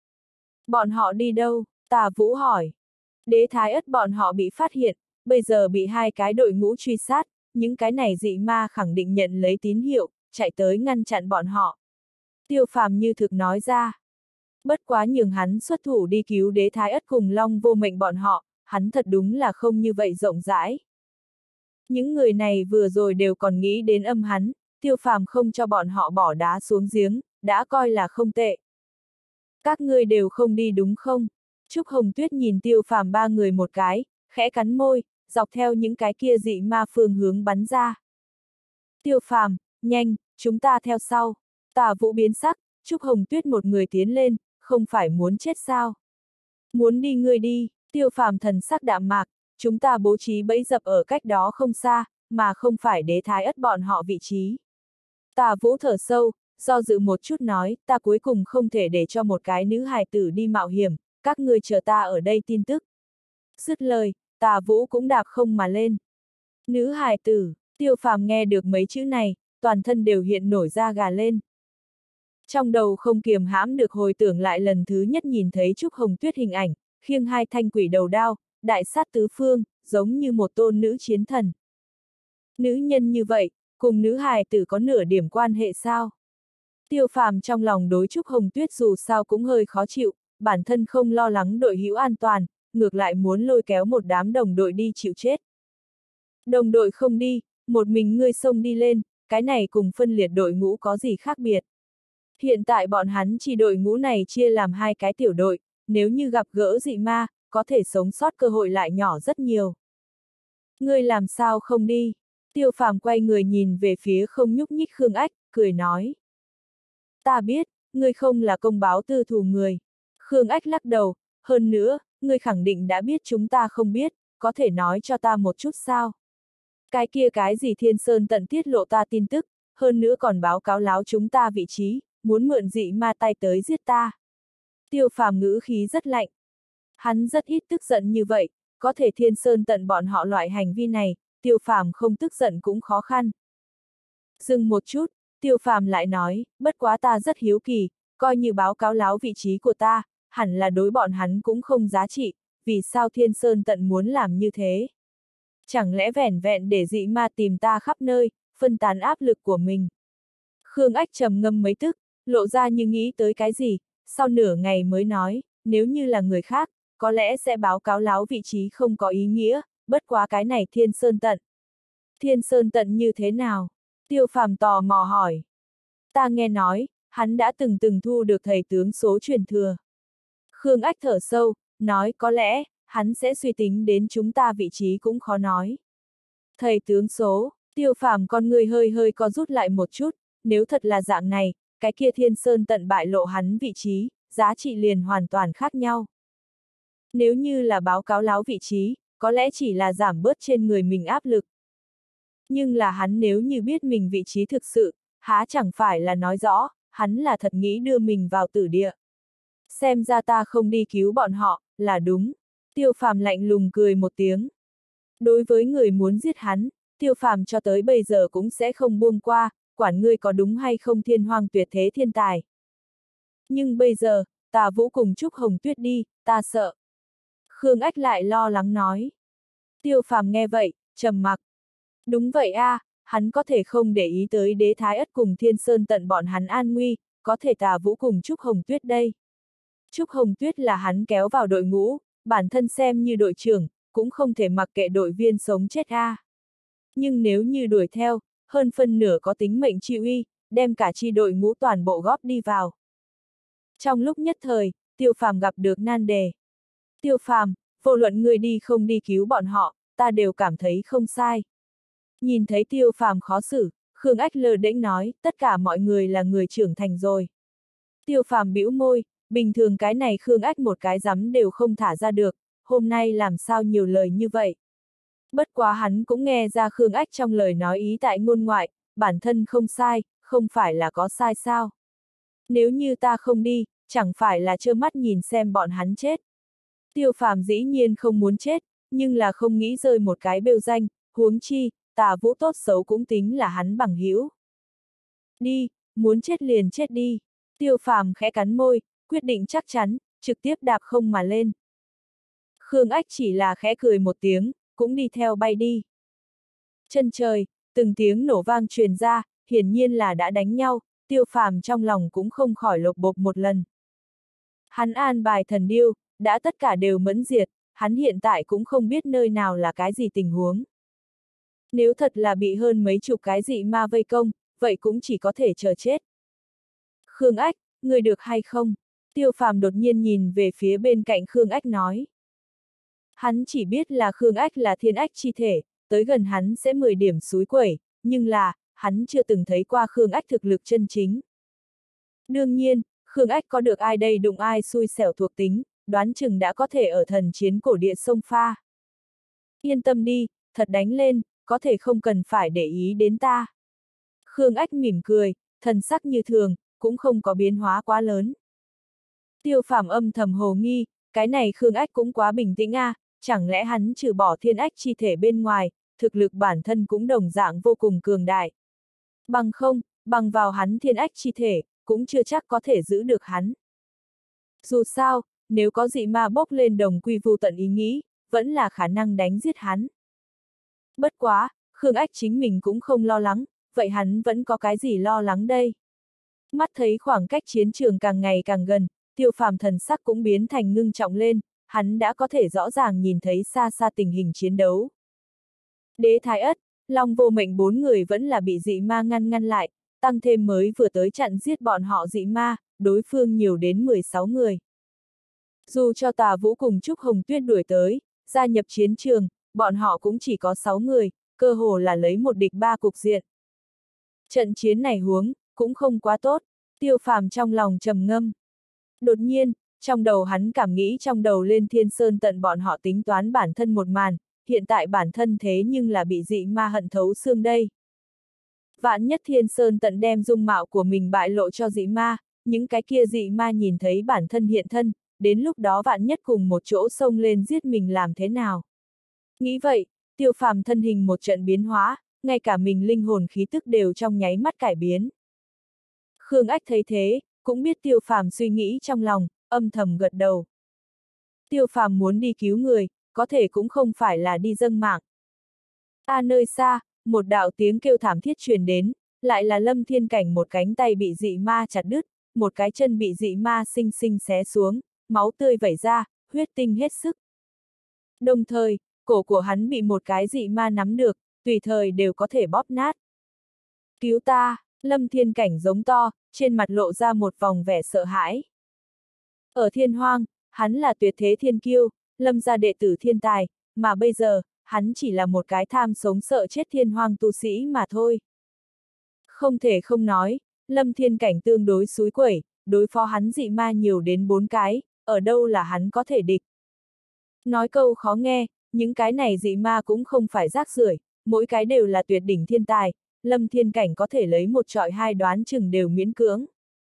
Bọn họ đi đâu? Tà Vũ hỏi. Đế thái ất bọn họ bị phát hiện, bây giờ bị hai cái đội ngũ truy sát, những cái này dị ma khẳng định nhận lấy tín hiệu, chạy tới ngăn chặn bọn họ. Tiêu Phàm như thực nói ra. Bất quá nhường hắn xuất thủ đi cứu đế thái ất cùng Long Vô Mệnh bọn họ, hắn thật đúng là không như vậy rộng rãi. Những người này vừa rồi đều còn nghĩ đến âm hắn, Tiêu Phàm không cho bọn họ bỏ đá xuống giếng, đã coi là không tệ. Các ngươi đều không đi đúng không? Trúc Hồng Tuyết nhìn Tiêu Phàm ba người một cái, khẽ cắn môi, dọc theo những cái kia dị ma phương hướng bắn ra. Tiêu Phàm, nhanh, chúng ta theo sau. Tà Vũ biến sắc, Trúc Hồng Tuyết một người tiến lên, không phải muốn chết sao? Muốn đi ngươi đi, Tiêu Phàm thần sắc đạm mạc, chúng ta bố trí bẫy dập ở cách đó không xa, mà không phải đế thái ất bọn họ vị trí. Tà Vũ thở sâu, do dự một chút nói, ta cuối cùng không thể để cho một cái nữ hài tử đi mạo hiểm, các ngươi chờ ta ở đây tin tức. Dứt lời, Tà Vũ cũng đạp không mà lên. Nữ hài tử, Tiêu Phàm nghe được mấy chữ này, toàn thân đều hiện nổi da gà lên. Trong đầu không kiềm hãm được hồi tưởng lại lần thứ nhất nhìn thấy Trúc Hồng Tuyết hình ảnh, khiêng hai thanh quỷ đầu đao, đại sát tứ phương, giống như một tôn nữ chiến thần. Nữ nhân như vậy, cùng nữ hài tử có nửa điểm quan hệ sao? Tiêu Phàm trong lòng đối Trúc Hồng Tuyết dù sao cũng hơi khó chịu, bản thân không lo lắng đội hữu an toàn, ngược lại muốn lôi kéo một đám đồng đội đi chịu chết. Đồng đội không đi, một mình ngươi xông đi lên, cái này cùng phân liệt đội ngũ có gì khác biệt. Hiện tại bọn hắn chỉ đội ngũ này chia làm hai cái tiểu đội, nếu như gặp gỡ dị ma, có thể sống sót cơ hội lại nhỏ rất nhiều. Ngươi làm sao không đi? Tiêu Phàm quay người nhìn về phía không nhúc nhích Khương Ách, cười nói. Ta biết, ngươi không là công báo tư thù người. Khương Ách lắc đầu, hơn nữa, ngươi khẳng định đã biết chúng ta không biết, có thể nói cho ta một chút sao? Cái kia cái gì Thiên Sơn tận tiết lộ ta tin tức, hơn nữa còn báo cáo láo chúng ta vị trí, muốn mượn dị ma tay tới giết ta. Tiêu Phàm ngữ khí rất lạnh. Hắn rất ít tức giận như vậy, có thể Thiên Sơn tận bọn họ loại hành vi này, Tiêu Phàm không tức giận cũng khó khăn. Dừng một chút, Tiêu Phàm lại nói, bất quá ta rất hiếu kỳ, coi như báo cáo láo vị trí của ta, hẳn là đối bọn hắn cũng không giá trị, vì sao Thiên Sơn tận muốn làm như thế? Chẳng lẽ vẻn vẹn để dị ma tìm ta khắp nơi, phân tán áp lực của mình? Khương Ách trầm ngâm mấy tức, lộ ra như nghĩ tới cái gì, sau nửa ngày mới nói, nếu như là người khác, có lẽ sẽ báo cáo láo vị trí không có ý nghĩa, bất quá cái này Thiên Sơn tận. Thiên Sơn tận như thế nào? Tiêu Phàm tò mò hỏi. Ta nghe nói, hắn đã từng từng thu được thầy tướng số truyền thừa. Khương Ách thở sâu, nói có lẽ, hắn sẽ suy tính đến chúng ta vị trí cũng khó nói. Thầy tướng số, Tiêu Phàm con người hơi hơi co rút lại một chút, nếu thật là dạng này, cái kia Thiên Sơn tận bại lộ hắn vị trí, giá trị liền hoàn toàn khác nhau. Nếu như là báo cáo láo vị trí, có lẽ chỉ là giảm bớt trên người mình áp lực. Nhưng là hắn nếu như biết mình vị trí thực sự, há chẳng phải là nói rõ, hắn là thật nghĩ đưa mình vào tử địa. Xem ra ta không đi cứu bọn họ, là đúng. Tiêu Phàm lạnh lùng cười một tiếng. Đối với người muốn giết hắn, Tiêu Phàm cho tới bây giờ cũng sẽ không buông qua, quản ngươi có đúng hay không thiên hoang tuyệt thế thiên tài. Nhưng bây giờ, Tà Vũ cùng Trúc Hồng Tuyết đi, ta sợ. Khương Ách lại lo lắng nói. Tiêu Phàm nghe vậy, trầm mặc. Đúng vậy a, à, hắn có thể không để ý tới Đế Thái Ất cùng Thiên Sơn Tận bọn hắn an nguy, có thể Tà Vũ cùng Trúc Hồng Tuyết đây. Trúc Hồng Tuyết là hắn kéo vào đội ngũ, bản thân xem như đội trưởng, cũng không thể mặc kệ đội viên sống chết a. À. Nhưng nếu như đuổi theo, hơn phân nửa có tính mệnh chi uy, đem cả chi đội ngũ toàn bộ góp đi vào. Trong lúc nhất thời, Tiêu Phàm gặp được nan đề. Tiêu Phàm, vô luận người đi không đi cứu bọn họ, ta đều cảm thấy không sai. Nhìn thấy Tiêu Phàm khó xử, Khương Ách lơ đễnh nói, tất cả mọi người là người trưởng thành rồi. Tiêu Phàm bĩu môi, bình thường cái này Khương Ách một cái rắm đều không thả ra được, hôm nay làm sao nhiều lời như vậy. Bất quá hắn cũng nghe ra Khương Ách trong lời nói ý tại ngôn ngoại, bản thân không sai, không phải là có sai sao. Nếu như ta không đi, chẳng phải là trơ mắt nhìn xem bọn hắn chết. Tiêu Phàm dĩ nhiên không muốn chết, nhưng là không nghĩ rơi một cái bêu danh, huống chi, Tà Vũ tốt xấu cũng tính là hắn bằng hữu. Đi, muốn chết liền chết đi. Tiêu Phàm khẽ cắn môi, quyết định chắc chắn, trực tiếp đạp không mà lên. Khương Ách chỉ là khẽ cười một tiếng, cũng đi theo bay đi. Chân trời, từng tiếng nổ vang truyền ra, hiển nhiên là đã đánh nhau, Tiêu Phàm trong lòng cũng không khỏi lột bột một lần. Hắn an bài thần điêu, đã tất cả đều mẫn diệt, hắn hiện tại cũng không biết nơi nào là cái gì tình huống. Nếu thật là bị hơn mấy chục cái dị ma vây công, vậy cũng chỉ có thể chờ chết. Khương Ách, người được hay không? Tiêu Phàm đột nhiên nhìn về phía bên cạnh Khương Ách nói. Hắn chỉ biết là Khương Ách là thiên ách chi thể, tới gần hắn sẽ mười điểm xúi quẩy, nhưng là, hắn chưa từng thấy qua Khương Ách thực lực chân chính. Đương nhiên, Khương Ách có được ai đây đụng ai xui xẻo thuộc tính, đoán chừng đã có thể ở thần chiến cổ địa sông pha. Yên tâm đi, thật đánh lên, có thể không cần phải để ý đến ta. Khương Ách mỉm cười, thần sắc như thường, cũng không có biến hóa quá lớn. Tiêu Phàm âm thầm hồ nghi, cái này Khương Ách cũng quá bình tĩnh a, à, chẳng lẽ hắn trừ bỏ thiên ách chi thể bên ngoài, thực lực bản thân cũng đồng dạng vô cùng cường đại. Bằng không, bằng vào hắn thiên ách chi thể, cũng chưa chắc có thể giữ được hắn. Dù sao, nếu có dị ma bốc lên đồng quy vu tận ý nghĩ, vẫn là khả năng đánh giết hắn. Bất quá, Khương Ách chính mình cũng không lo lắng, vậy hắn vẫn có cái gì lo lắng đây? Mắt thấy khoảng cách chiến trường càng ngày càng gần, Tiêu Phàm thần sắc cũng biến thành ngưng trọng lên, hắn đã có thể rõ ràng nhìn thấy xa xa tình hình chiến đấu. Đế Thái Ất, Long Vô Mệnh bốn người vẫn là bị dị ma ngăn ngăn lại, tăng thêm mới vừa tới chặn giết bọn họ dị ma, đối phương nhiều đến mười sáu người. Dù cho Tà Vũ cùng Trúc Hồng Tuyết đuổi tới, gia nhập chiến trường, bọn họ cũng chỉ có sáu người, cơ hồ là lấy một địch ba cục diện. Trận chiến này huống, cũng không quá tốt, Tiêu Phàm trong lòng trầm ngâm. Đột nhiên, trong đầu hắn cảm nghĩ trong đầu lên Thiên Sơn Tận bọn họ tính toán bản thân một màn, hiện tại bản thân thế nhưng là bị dị ma hận thấu xương đây. Vạn nhất Thiên Sơn Tận đem dung mạo của mình bại lộ cho dị ma, những cái kia dị ma nhìn thấy bản thân hiện thân, đến lúc đó vạn nhất cùng một chỗ xông lên giết mình làm thế nào. Nghĩ vậy, Tiêu Phàm thân hình một trận biến hóa, ngay cả mình linh hồn khí tức đều trong nháy mắt cải biến. Khương Ách thấy thế, cũng biết Tiêu Phàm suy nghĩ trong lòng, âm thầm gật đầu. Tiêu Phàm muốn đi cứu người, có thể cũng không phải là đi dâng mạng. A à, nơi xa, một đạo tiếng kêu thảm thiết truyền đến, lại là Lâm Thiên Cảnh một cánh tay bị dị ma chặt đứt, một cái chân bị dị ma xinh xinh xé xuống, máu tươi vẩy ra, huyết tinh hết sức. Đồng thời, cổ của hắn bị một cái dị ma nắm được, tùy thời đều có thể bóp nát. Cứu ta, Lâm Thiên Cảnh giống to, trên mặt lộ ra một vòng vẻ sợ hãi. Ở thiên hoang, hắn là tuyệt thế thiên kiêu, Lâm gia đệ tử thiên tài, mà bây giờ, hắn chỉ là một cái tham sống sợ chết thiên hoang tu sĩ mà thôi. Không thể không nói, Lâm Thiên Cảnh tương đối xúi quẩy, đối phó hắn dị ma nhiều đến bốn cái, ở đâu là hắn có thể địch. Nói câu khó nghe, những cái này dị ma cũng không phải rác rưởi, mỗi cái đều là tuyệt đỉnh thiên tài, Lâm Thiên Cảnh có thể lấy một trọi hai đoán chừng đều miễn cưỡng.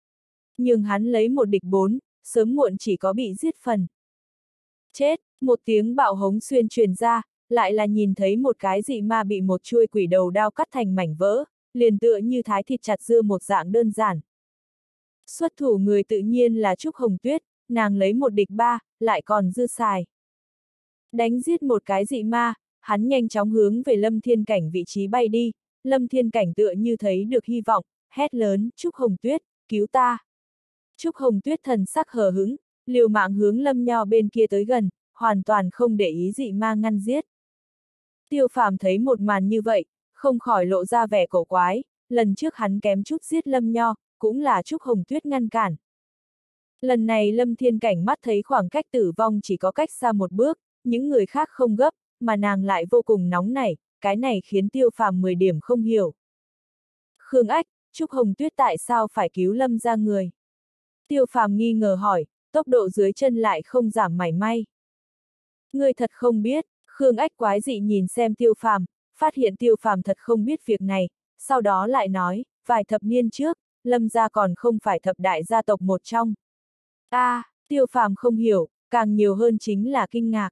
nhưng hắn lấy một địch bốn, sớm muộn chỉ có bị giết phần. Chết, một tiếng bạo hống xuyên truyền ra, lại là nhìn thấy một cái dị ma bị một chuôi quỷ đầu đao cắt thành mảnh vỡ, liền tựa như thái thịt chặt dưa một dạng đơn giản. Xuất thủ người tự nhiên là Trúc Hồng Tuyết, nàng lấy một địch ba, lại còn dư xài. Đánh giết một cái dị ma, hắn nhanh chóng hướng về Lâm Thiên Cảnh vị trí bay đi, Lâm Thiên Cảnh tựa như thấy được hy vọng, hét lớn, Trúc Hồng Tuyết, cứu ta. Trúc Hồng Tuyết thần sắc hờ hững, liều mạng hướng Lâm Nho bên kia tới gần, hoàn toàn không để ý dị ma ngăn giết. Tiêu Phàm thấy một màn như vậy, không khỏi lộ ra vẻ cổ quái, lần trước hắn kém chút giết Lâm Nho, cũng là Trúc Hồng Tuyết ngăn cản. Lần này Lâm Thiên Cảnh mắt thấy khoảng cách tử vong chỉ có cách xa một bước, những người khác không gấp, mà nàng lại vô cùng nóng nảy, cái này khiến Tiêu Phàm mười điểm không hiểu. Khương Ách, Trúc Hồng Tuyết tại sao phải cứu Lâm ra người? Tiêu Phàm nghi ngờ hỏi, tốc độ dưới chân lại không giảm mảy may. Ngươi thật không biết, Khương Ách quái dị nhìn xem Tiêu Phàm, phát hiện Tiêu Phàm thật không biết việc này, sau đó lại nói, vài thập niên trước, Lâm gia còn không phải thập đại gia tộc một trong. A, à, Tiêu Phàm không hiểu, càng nhiều hơn chính là kinh ngạc.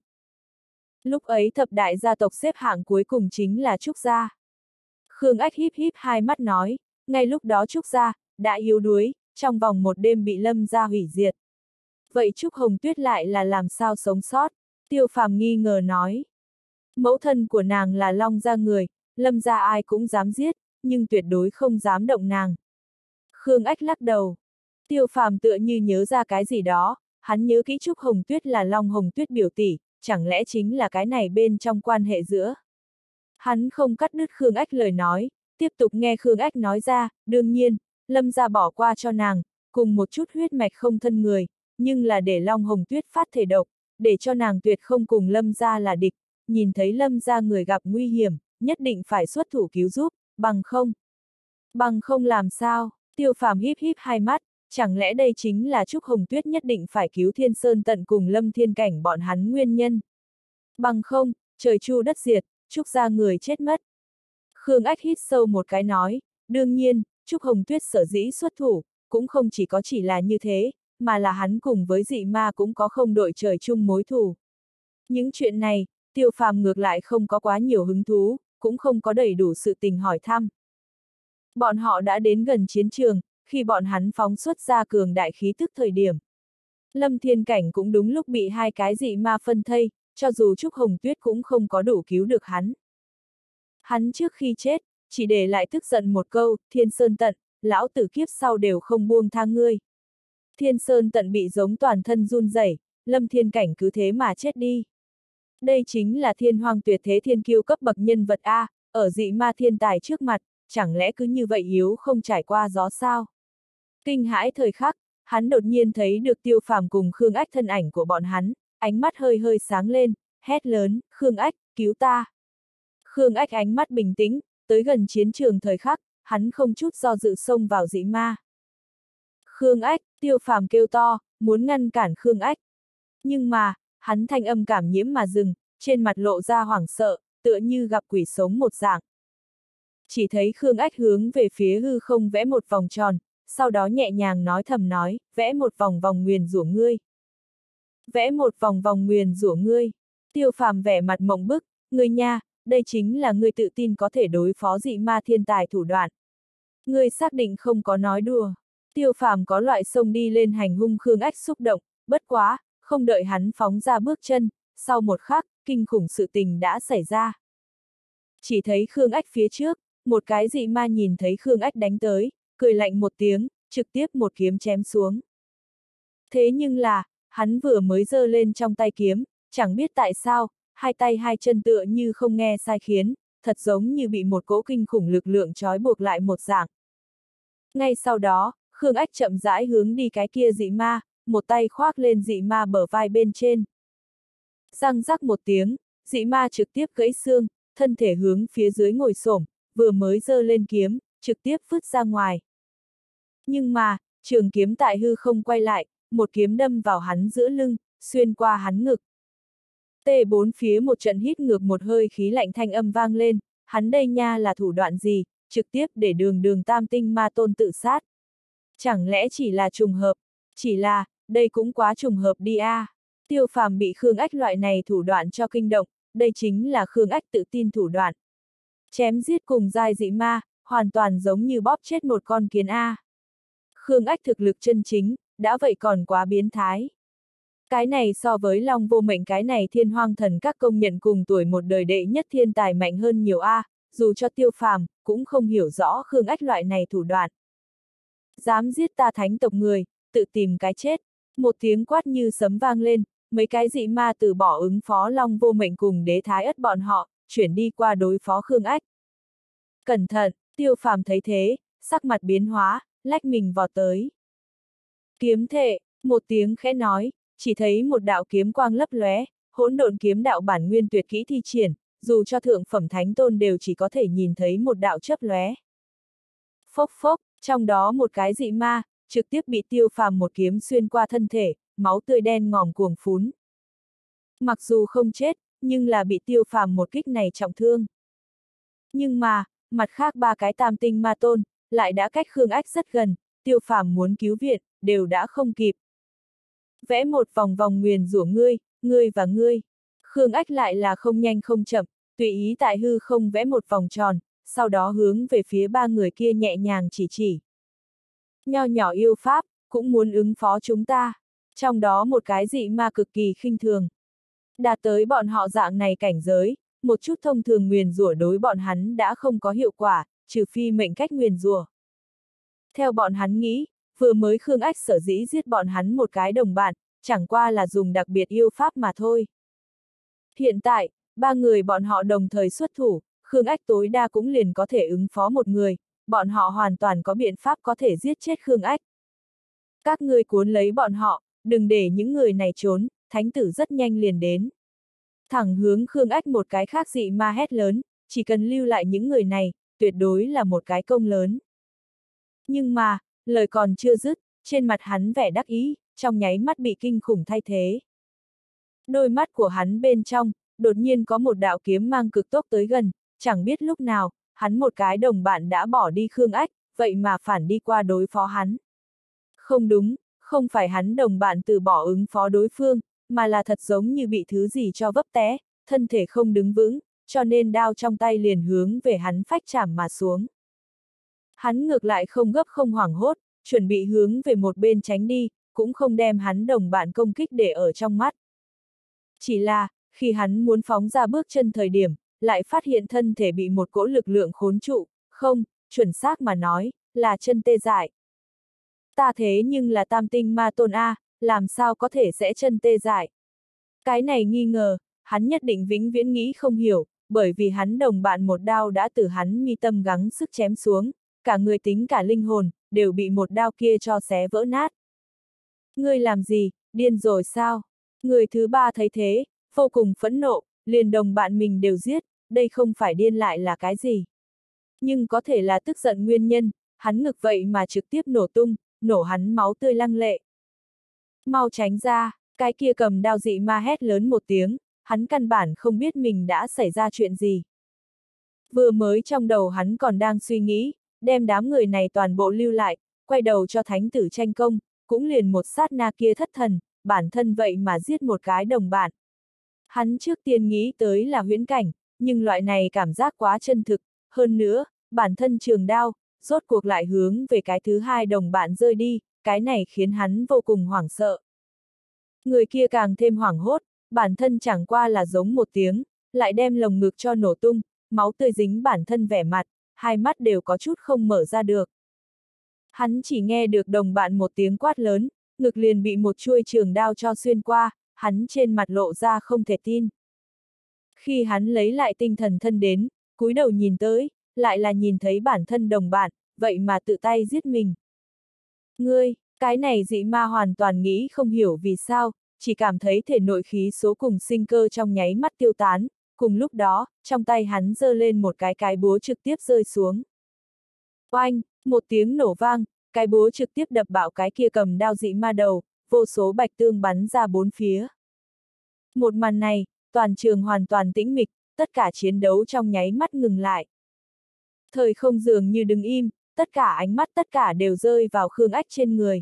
Lúc ấy thập đại gia tộc xếp hạng cuối cùng chính là Trúc gia. Khương Ách híp híp hai mắt nói, ngay lúc đó Trúc gia đã yếu đuối, trong vòng một đêm bị Lâm gia hủy diệt. Vậy Trúc Hồng Tuyết lại là làm sao sống sót? Tiêu Phàm nghi ngờ nói. Mẫu thân của nàng là Long gia người, Lâm gia ai cũng dám giết, nhưng tuyệt đối không dám động nàng. Khương Ách lắc đầu. Tiêu Phàm tựa như nhớ ra cái gì đó, hắn nhớ kỹ Trúc Hồng Tuyết là Long Hồng Tuyết biểu tỷ, chẳng lẽ chính là cái này bên trong quan hệ giữa. Hắn không cắt đứt Khương Ách lời nói, tiếp tục nghe Khương Ách nói ra, đương nhiên, Lâm gia bỏ qua cho nàng, cùng một chút huyết mạch không thân người, nhưng là để Long Hồng Tuyết phát thể độc, để cho nàng tuyệt không cùng Lâm gia là địch, nhìn thấy Lâm gia người gặp nguy hiểm, nhất định phải xuất thủ cứu giúp, bằng không. Bằng không làm sao, Tiêu Phàm híp híp hai mắt, chẳng lẽ đây chính là Trúc Hồng Tuyết nhất định phải cứu Thiên Sơn Tận cùng Lâm Thiên Cảnh bọn hắn nguyên nhân. Bằng không, trời chu đất diệt, Trúc gia người chết mất. Khương Ách hít sâu một cái nói, đương nhiên, Trúc Hồng Tuyết sở dĩ xuất thủ, cũng không chỉ có chỉ là như thế, mà là hắn cùng với dị ma cũng có không đội trời chung mối thù. Những chuyện này, Tiêu Phàm ngược lại không có quá nhiều hứng thú, cũng không có đầy đủ sự tình hỏi thăm. Bọn họ đã đến gần chiến trường, khi bọn hắn phóng xuất ra cường đại khí tức thời điểm. Lâm Thiên Cảnh cũng đúng lúc bị hai cái dị ma phân thây, cho dù Trúc Hồng Tuyết cũng không có đủ cứu được hắn. Hắn trước khi chết, chỉ để lại tức giận một câu, Thiên Sơn Tận, lão tử kiếp sau đều không buông tha ngươi. Thiên Sơn Tận bị giống toàn thân run rẩy, Lâm Thiên Cảnh cứ thế mà chết đi. Đây chính là thiên hoàng tuyệt thế thiên kiêu cấp bậc nhân vật A, ở dị ma thiên tài trước mặt, chẳng lẽ cứ như vậy yếu không trải qua gió sao? Kinh hãi thời khắc, hắn đột nhiên thấy được Tiêu Phàm cùng Khương Ách thân ảnh của bọn hắn, ánh mắt hơi hơi sáng lên, hét lớn, Khương Ách, cứu ta! Khương Ách ánh mắt bình tĩnh, tới gần chiến trường thời khắc, hắn không chút do dự xông vào dị ma. Khương Ách, Tiêu Phàm kêu to, muốn ngăn cản Khương Ách. Nhưng mà, hắn thanh âm cảm nhiễm mà dừng, trên mặt lộ ra hoảng sợ, tựa như gặp quỷ sống một dạng. Chỉ thấy Khương Ách hướng về phía hư không vẽ một vòng tròn, sau đó nhẹ nhàng nói thầm nói, vẽ một vòng vòng nguyền rủa ngươi. Vẽ một vòng vòng nguyền rủa ngươi. Tiêu Phàm vẻ mặt mộng bức, ngươi nha, đây chính là ngươi tự tin có thể đối phó dị ma thiên tài thủ đoạn. Ngươi xác định không có nói đùa. Tiêu Phàm có loại xông đi lên hành hung Khương Ách xúc động, bất quá, không đợi hắn phóng ra bước chân, sau một khắc, kinh khủng sự tình đã xảy ra. Chỉ thấy Khương Ách phía trước, một cái dị ma nhìn thấy Khương Ách đánh tới, cười lạnh một tiếng, trực tiếp một kiếm chém xuống. Thế nhưng là, hắn vừa mới giơ lên trong tay kiếm, chẳng biết tại sao, hai tay hai chân tựa như không nghe sai khiến, thật giống như bị một cỗ kinh khủng lực lượng trói buộc lại một dạng. Ngay sau đó, Khương Ách chậm rãi hướng đi cái kia dị ma, một tay khoác lên dị ma bờ vai bên trên. Răng rắc một tiếng, dị ma trực tiếp gãy xương, thân thể hướng phía dưới ngồi xổm, vừa mới giơ lên kiếm, trực tiếp vứt ra ngoài. Nhưng mà, trường kiếm tại hư không quay lại, một kiếm đâm vào hắn giữa lưng, xuyên qua hắn ngực. Tê bốn phía một trận hít ngược một hơi khí lạnh thanh âm vang lên, hắn đây nha là thủ đoạn gì, trực tiếp để đường đường tam tinh ma tôn tự sát. Chẳng lẽ chỉ là trùng hợp? Chỉ là, đây cũng quá trùng hợp đi a. À. Tiêu Phàm bị Khương Ách loại này thủ đoạn cho kinh động, đây chính là Khương Ách tự tin thủ đoạn. Chém giết cùng giai dị ma, hoàn toàn giống như bóp chết một con kiến a. À. Khương Ách thực lực chân chính, đã vậy còn quá biến thái. Cái này so với Long Vô Mệnh cái này thiên hoang thần các công nhận cùng tuổi một đời đệ nhất thiên tài mạnh hơn nhiều a, à, dù cho Tiêu Phàm cũng không hiểu rõ Khương Ách loại này thủ đoạn. Dám giết ta thánh tộc người, tự tìm cái chết. Một tiếng quát như sấm vang lên, mấy cái dị ma từ bỏ ứng phó Long Vô Mệnh cùng Đế Thái Ất bọn họ, chuyển đi qua đối phó Khương Ách. Cẩn thận, Tiêu Phàm thấy thế, sắc mặt biến hóa, lách mình vọt tới. Kiếm thệ, một tiếng khẽ nói, chỉ thấy một đạo kiếm quang lấp lóe, hỗn độn kiếm đạo bản nguyên tuyệt kỹ thi triển, dù cho thượng phẩm thánh tôn đều chỉ có thể nhìn thấy một đạo chớp lóe. Phốc phốc, trong đó một cái dị ma, trực tiếp bị Tiêu Phàm một kiếm xuyên qua thân thể, máu tươi đen ngòm cuồng phún. Mặc dù không chết, nhưng là bị Tiêu Phàm một kích này trọng thương. Nhưng mà, mặt khác ba cái tam tinh ma tôn, lại đã cách Khương Ách rất gần, Tiêu Phàm muốn cứu viện, đều đã không kịp. Vẽ một vòng vòng nguyền rủa ngươi, ngươi và ngươi. Khương Ách lại là không nhanh không chậm, tùy ý tại hư không vẽ một vòng tròn, sau đó hướng về phía ba người kia nhẹ nhàng chỉ chỉ. Nho nhỏ yêu pháp, cũng muốn ứng phó chúng ta. Trong đó một cái dị ma cực kỳ khinh thường. Đạt tới bọn họ dạng này cảnh giới, một chút thông thường nguyền rủa đối bọn hắn đã không có hiệu quả, trừ phi mệnh cách nguyền rủa. Theo bọn hắn nghĩ, vừa mới Khương Ách sở dĩ giết bọn hắn một cái đồng bạn, chẳng qua là dùng đặc biệt yêu pháp mà thôi. Hiện tại, ba người bọn họ đồng thời xuất thủ, Khương Ách tối đa cũng liền có thể ứng phó một người, bọn họ hoàn toàn có biện pháp có thể giết chết Khương Ách. Các ngươi cuốn lấy bọn họ, đừng để những người này trốn, thánh tử rất nhanh liền đến. Thẳng hướng Khương Ách một cái khác dị ma hét lớn, chỉ cần lưu lại những người này, tuyệt đối là một cái công lớn. Nhưng mà, lời còn chưa dứt, trên mặt hắn vẻ đắc ý, trong nháy mắt bị kinh khủng thay thế. Đôi mắt của hắn bên trong, đột nhiên có một đạo kiếm mang cực tốc tới gần, chẳng biết lúc nào, hắn một cái đồng bạn đã bỏ đi Khương Ách, vậy mà phản đi qua đối phó hắn. Không đúng, không phải hắn đồng bạn từ bỏ ứng phó đối phương, mà là thật giống như bị thứ gì cho vấp té, thân thể không đứng vững, cho nên đao trong tay liền hướng về hắn phách chảm mà xuống. Hắn ngược lại không gấp không hoảng hốt, chuẩn bị hướng về một bên tránh đi, cũng không đem hắn đồng bạn công kích để ở trong mắt. Chỉ là, khi hắn muốn phóng ra bước chân thời điểm, lại phát hiện thân thể bị một cỗ lực lượng khốn trụ, không, chuẩn xác mà nói, là chân tê dại. Ta thế nhưng là tam tinh ma tôn A, làm sao có thể sẽ chân tê dại? Cái này nghi ngờ, hắn nhất định vĩnh viễn nghĩ không hiểu, bởi vì hắn đồng bạn một đao đã từ hắn mi tâm gắng sức chém xuống, cả người tính cả linh hồn, đều bị một đao kia cho xé vỡ nát. Ngươi làm gì, điên rồi sao? Người thứ ba thấy thế, vô cùng phẫn nộ, liền đồng bạn mình đều giết, đây không phải điên lại là cái gì? Nhưng có thể là tức giận nguyên nhân, hắn ngực vậy mà trực tiếp nổ tung, nổ hắn máu tươi lăng lệ. Mau tránh ra, cái kia cầm đao dị ma hét lớn một tiếng, hắn căn bản không biết mình đã xảy ra chuyện gì. Vừa mới trong đầu hắn còn đang suy nghĩ, đem đám người này toàn bộ lưu lại, quay đầu cho thánh tử tranh công, cũng liền một sát na kia thất thần, bản thân vậy mà giết một cái đồng bạn. Hắn trước tiên nghĩ tới là huyễn cảnh, nhưng loại này cảm giác quá chân thực, hơn nữa, bản thân trường đao, rốt cuộc lại hướng về cái thứ hai đồng bạn rơi đi, cái này khiến hắn vô cùng hoảng sợ. Người kia càng thêm hoảng hốt, bản thân chẳng qua là giống một tiếng, lại đem lồng ngực cho nổ tung, máu tươi dính bản thân vẻ mặt, hai mắt đều có chút không mở ra được. Hắn chỉ nghe được đồng bạn một tiếng quát lớn, ngực liền bị một chuôi trường đao cho xuyên qua, hắn trên mặt lộ ra không thể tin. Khi hắn lấy lại tinh thần thân đến, cúi đầu nhìn tới, lại là nhìn thấy bản thân đồng bạn, vậy mà tự tay giết mình. Ngươi, cái này dị ma hoàn toàn nghĩ không hiểu vì sao, chỉ cảm thấy thể nội khí số cùng sinh cơ trong nháy mắt tiêu tán, cùng lúc đó, trong tay hắn giơ lên một cái cái búa trực tiếp rơi xuống. Oanh, một tiếng nổ vang, cái búa trực tiếp đập bạo cái kia cầm đao dị ma đầu, vô số bạch tương bắn ra bốn phía. Một màn này, toàn trường hoàn toàn tĩnh mịch, tất cả chiến đấu trong nháy mắt ngừng lại. Thời không dường như đứng im, tất cả ánh mắt tất cả đều rơi vào Khương Ách trên người.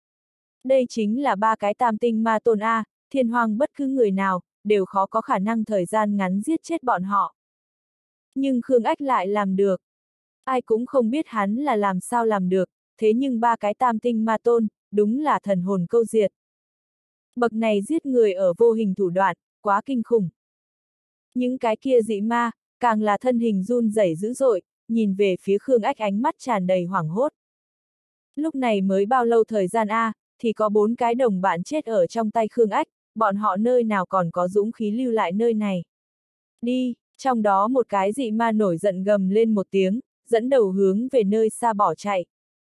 Đây chính là ba cái tam tinh ma tôn A, thiên hoang bất cứ người nào, đều khó có khả năng thời gian ngắn giết chết bọn họ. Nhưng Khương Ách lại làm được. Ai cũng không biết hắn là làm sao làm được, thế nhưng ba cái tam tinh ma tôn, đúng là thần hồn câu diệt. Bậc này giết người ở vô hình thủ đoạn, quá kinh khủng. Những cái kia dị ma, càng là thân hình run rẩy dữ dội, nhìn về phía Khương Ách ánh mắt tràn đầy hoảng hốt. Lúc này mới bao lâu thời gian a, thì có bốn cái đồng bạn chết ở trong tay Khương Ách, bọn họ nơi nào còn có dũng khí lưu lại nơi này. Đi, trong đó một cái dị ma nổi giận gầm lên một tiếng, dẫn đầu hướng về nơi xa bỏ chạy.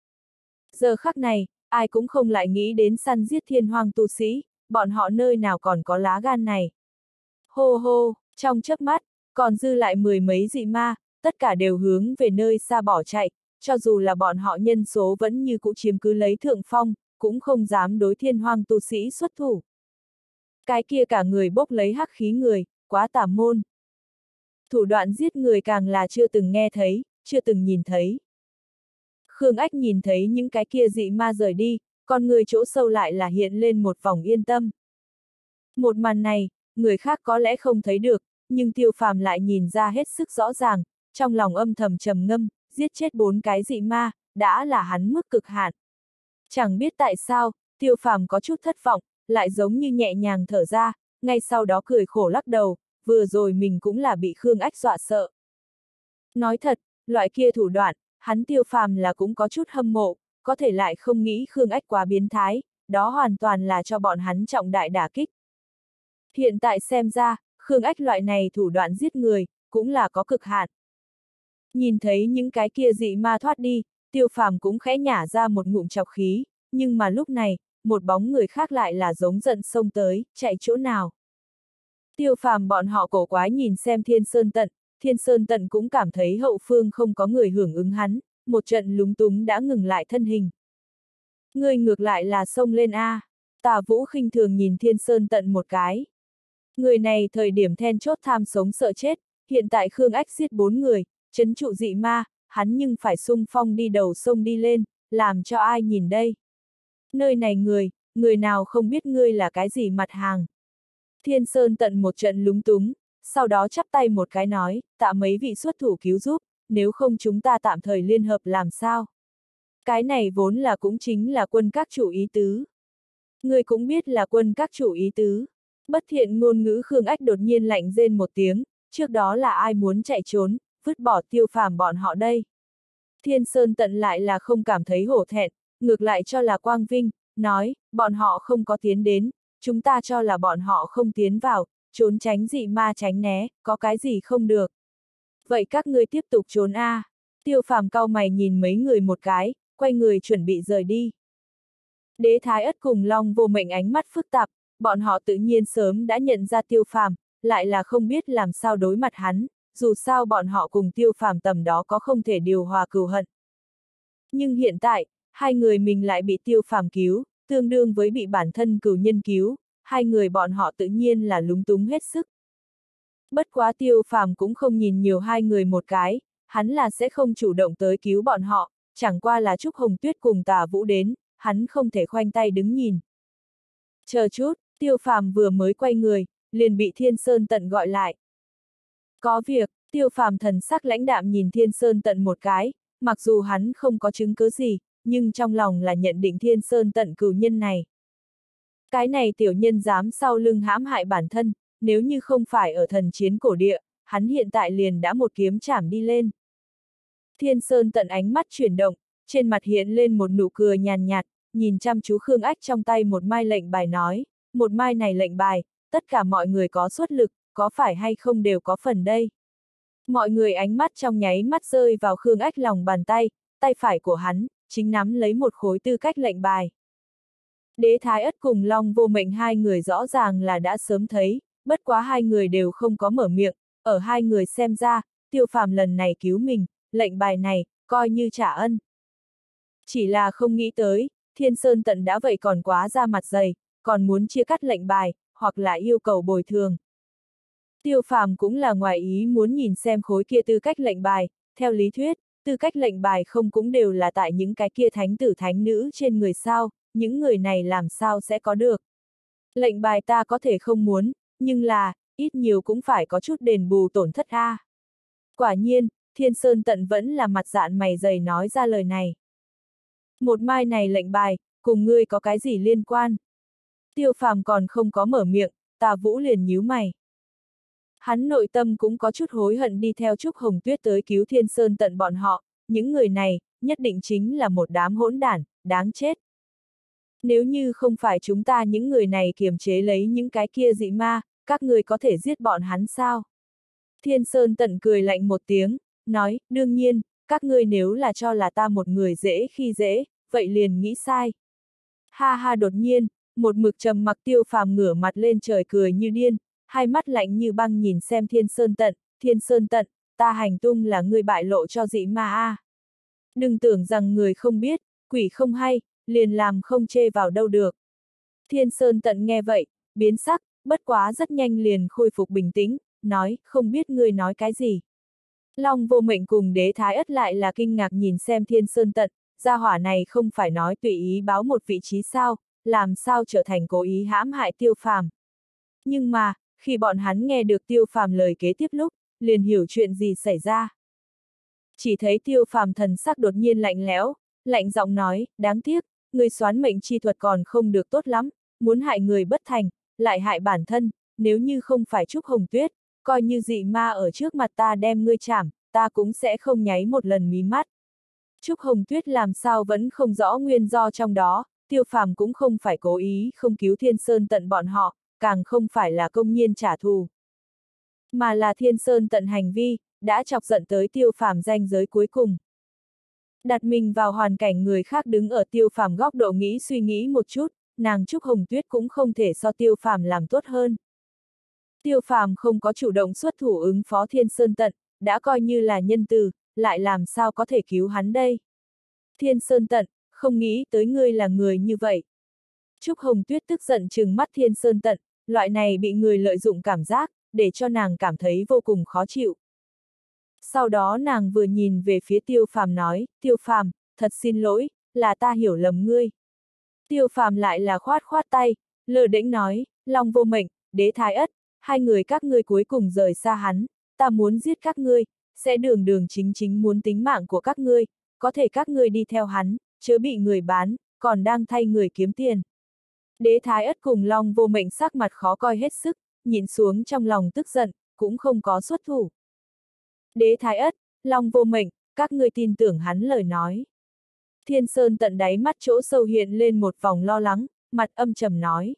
Giờ khắc này, ai cũng không lại nghĩ đến săn giết thiên hoang tu sĩ, bọn họ nơi nào còn có lá gan này. Hô hô, trong chớp mắt, còn dư lại mười mấy dị ma, tất cả đều hướng về nơi xa bỏ chạy, cho dù là bọn họ nhân số vẫn như cũ chiếm cứ lấy thượng phong, cũng không dám đối thiên hoang tu sĩ xuất thủ. Cái kia cả người bốc lấy hắc khí người, quá tà môn. Thủ đoạn giết người càng là chưa từng nghe thấy, chưa từng nhìn thấy. Khương Ách nhìn thấy những cái kia dị ma rời đi, con người chỗ sâu lại là hiện lên một vòng yên tâm. Một màn này, người khác có lẽ không thấy được, nhưng Tiêu Phàm lại nhìn ra hết sức rõ ràng, trong lòng âm thầm trầm ngâm, giết chết bốn cái dị ma, đã là hắn mức cực hạn. Chẳng biết tại sao, Tiêu Phàm có chút thất vọng, lại giống như nhẹ nhàng thở ra, ngay sau đó cười khổ lắc đầu, vừa rồi mình cũng là bị Khương Ách dọa sợ. Nói thật, loại kia thủ đoạn, hắn Tiêu Phàm là cũng có chút hâm mộ, có thể lại không nghĩ Khương Ách quá biến thái, đó hoàn toàn là cho bọn hắn trọng đại đả kích. Hiện tại xem ra, Khương Ách loại này thủ đoạn giết người, cũng là có cực hạn. Nhìn thấy những cái kia dị ma thoát đi, Tiêu Phàm cũng khẽ nhả ra một ngụm chọc khí, nhưng mà lúc này, một bóng người khác lại là giống giận xông tới, chạy chỗ nào. Tiêu Phàm bọn họ cổ quái nhìn xem Thiên Sơn Tận, Thiên Sơn Tận cũng cảm thấy hậu phương không có người hưởng ứng hắn, một trận lúng túng đã ngừng lại thân hình. Người ngược lại là xông lên a. Tà Vũ khinh thường nhìn Thiên Sơn Tận một cái. Người này thời điểm then chốt tham sống sợ chết, hiện tại Khương Ách giết bốn người, trấn trụ dị ma, hắn nhưng phải xung phong đi đầu sông đi lên, làm cho ai nhìn đây. Nơi này người, người nào không biết ngươi là cái gì mặt hàng. Thiên Sơn Tận một trận lúng túng, sau đó chắp tay một cái nói, tạ mấy vị xuất thủ cứu giúp, nếu không chúng ta tạm thời liên hợp làm sao. Cái này vốn là cũng chính là quân các chủ ý tứ. Ngươi cũng biết là quân các chủ ý tứ. Bất thiện ngôn ngữ Khương Ách đột nhiên lạnh rên một tiếng, trước đó là ai muốn chạy trốn, vứt bỏ Tiêu Phàm bọn họ đây. Thiên Sơn Tận lại là không cảm thấy hổ thẹn, ngược lại cho là quang vinh, nói, bọn họ không có tiến đến, chúng ta cho là bọn họ không tiến vào, trốn tránh dị ma tránh né, có cái gì không được. Vậy các ngươi tiếp tục trốn a. À. Tiêu Phàm cau mày nhìn mấy người một cái, quay người chuẩn bị rời đi. Đế Thái Ất cùng Long Vô Mệnh ánh mắt phức tạp, bọn họ tự nhiên sớm đã nhận ra Tiêu Phàm, lại là không biết làm sao đối mặt hắn, dù sao bọn họ cùng Tiêu Phàm tầm đó có không thể điều hòa cừu hận. Nhưng hiện tại, hai người mình lại bị Tiêu Phàm cứu, tương đương với bị bản thân cừu nhân cứu, hai người bọn họ tự nhiên là lúng túng hết sức. Bất quá Tiêu Phàm cũng không nhìn nhiều hai người một cái, hắn là sẽ không chủ động tới cứu bọn họ, chẳng qua là Trúc Hồng Tuyết cùng Tà Vũ đến, hắn không thể khoanh tay đứng nhìn. Chờ chút, Tiêu Phàm vừa mới quay người, liền bị Thiên Sơn Tận gọi lại. Có việc, Tiêu Phàm thần sắc lãnh đạm nhìn Thiên Sơn Tận một cái, mặc dù hắn không có chứng cứ gì, nhưng trong lòng là nhận định Thiên Sơn Tận cừu nhân này. Cái này tiểu nhân dám sau lưng hãm hại bản thân, nếu như không phải ở thần chiến cổ địa, hắn hiện tại liền đã một kiếm chảm đi lên. Thiên Sơn Tận ánh mắt chuyển động, trên mặt hiện lên một nụ cười nhàn nhạt, nhìn chăm chú Khương Ách trong tay một mai lệnh bài nói, một mai này lệnh bài, tất cả mọi người có xuất lực, có phải hay không đều có phần đây. Mọi người ánh mắt trong nháy mắt rơi vào Khương Ách lòng bàn tay, tay phải của hắn, chính nắm lấy một khối tư cách lệnh bài. Đế Thái Ất cùng Long Vô Mệnh hai người rõ ràng là đã sớm thấy, bất quá hai người đều không có mở miệng, ở hai người xem ra, Tiêu Phàm lần này cứu mình, lệnh bài này, coi như trả ân. Chỉ là không nghĩ tới, Thiên Sơn Tận đã vậy còn quá ra mặt dày, còn muốn chia cắt lệnh bài, hoặc là yêu cầu bồi thường. Tiêu Phàm cũng là ngoài ý muốn nhìn xem khối kia tư cách lệnh bài, theo lý thuyết, tư cách lệnh bài không cũng đều là tại những cái kia thánh tử thánh nữ trên người sao, những người này làm sao sẽ có được. Lệnh bài ta có thể không muốn, nhưng là, ít nhiều cũng phải có chút đền bù tổn thất a. À. Quả nhiên, Thiên Sơn Tận vẫn là mặt dạn mày dày nói ra lời này. Một mai này lệnh bài, cùng ngươi có cái gì liên quan? Tiêu Phàm còn không có mở miệng, Tà Vũ liền nhíu mày. Hắn nội tâm cũng có chút hối hận đi theo Trúc Hồng Tuyết tới cứu Thiên Sơn Tận bọn họ, những người này, nhất định chính là một đám hỗn đản, đáng chết. Nếu như không phải chúng ta những người này kiềm chế lấy những cái kia dị ma, các người có thể giết bọn hắn sao? Thiên Sơn Tận cười lạnh một tiếng, nói, đương nhiên, các ngươi nếu là cho là ta một người dễ khi dễ, vậy liền nghĩ sai. Ha ha đột nhiên, một mực trầm mặc Tiêu Phàm ngửa mặt lên trời cười như điên, hai mắt lạnh như băng nhìn xem Thiên Sơn Tận, Thiên Sơn Tận, ta hành tung là ngươi bại lộ cho dị ma a. À. Đừng tưởng rằng người không biết, quỷ không hay, liền làm không chê vào đâu được. Thiên Sơn Tận nghe vậy, biến sắc, bất quá rất nhanh liền khôi phục bình tĩnh, nói, không biết ngươi nói cái gì. Long Vô Mệnh cùng Đế Thái Ất lại là kinh ngạc nhìn xem Thiên Sơn Tận, gia hỏa này không phải nói tùy ý báo một vị trí sao, làm sao trở thành cố ý hãm hại Tiêu Phàm. Nhưng mà, khi bọn hắn nghe được Tiêu Phàm lời kế tiếp lúc, liền hiểu chuyện gì xảy ra. Chỉ thấy Tiêu Phàm thần sắc đột nhiên lạnh lẽo, lạnh giọng nói, đáng tiếc, người soán mệnh chi thuật còn không được tốt lắm, muốn hại người bất thành, lại hại bản thân, nếu như không phải Trúc Hồng Tuyết, coi như dị ma ở trước mặt ta đem ngươi chảm, ta cũng sẽ không nháy một lần mí mắt. Trúc Hồng Tuyết làm sao vẫn không rõ nguyên do trong đó, Tiêu Phàm cũng không phải cố ý không cứu Thiên Sơn Tận bọn họ, càng không phải là công nhiên trả thù. Mà là Thiên Sơn Tận hành vi, đã chọc giận tới Tiêu Phàm ranh giới cuối cùng. Đặt mình vào hoàn cảnh người khác đứng ở Tiêu Phàm góc độ nghĩ suy nghĩ một chút, nàng Trúc Hồng Tuyết cũng không thể so Tiêu Phàm làm tốt hơn. Tiêu Phàm không có chủ động xuất thủ ứng phó Thiên Sơn Tận, đã coi như là nhân từ, lại làm sao có thể cứu hắn đây? Thiên Sơn Tận, không nghĩ tới ngươi là người như vậy. Trúc Hồng Tuyết tức giận trừng mắt Thiên Sơn Tận, loại này bị người lợi dụng cảm giác, để cho nàng cảm thấy vô cùng khó chịu. Sau đó nàng vừa nhìn về phía Tiêu Phàm nói, Tiêu Phàm, thật xin lỗi, là ta hiểu lầm ngươi. Tiêu Phàm lại là khoát khoát tay, lơ đễnh nói, Long Vô Mệnh, Đế Thái Ất, hai người các ngươi cuối cùng rời xa hắn, ta muốn giết các ngươi, sẽ đường đường chính chính muốn tính mạng của các ngươi, có thể các ngươi đi theo hắn, chớ bị người bán, còn đang thay người kiếm tiền. Đế Thái Ất cùng Long Vô Mệnh sắc mặt khó coi hết sức, nhìn xuống trong lòng tức giận, cũng không có xuất thủ. Đế Thái Ất, Long Vô Mệnh, các ngươi tin tưởng hắn lời nói. Thiên Sơn Tận đáy mắt chỗ sâu hiện lên một vòng lo lắng, mặt âm trầm nói.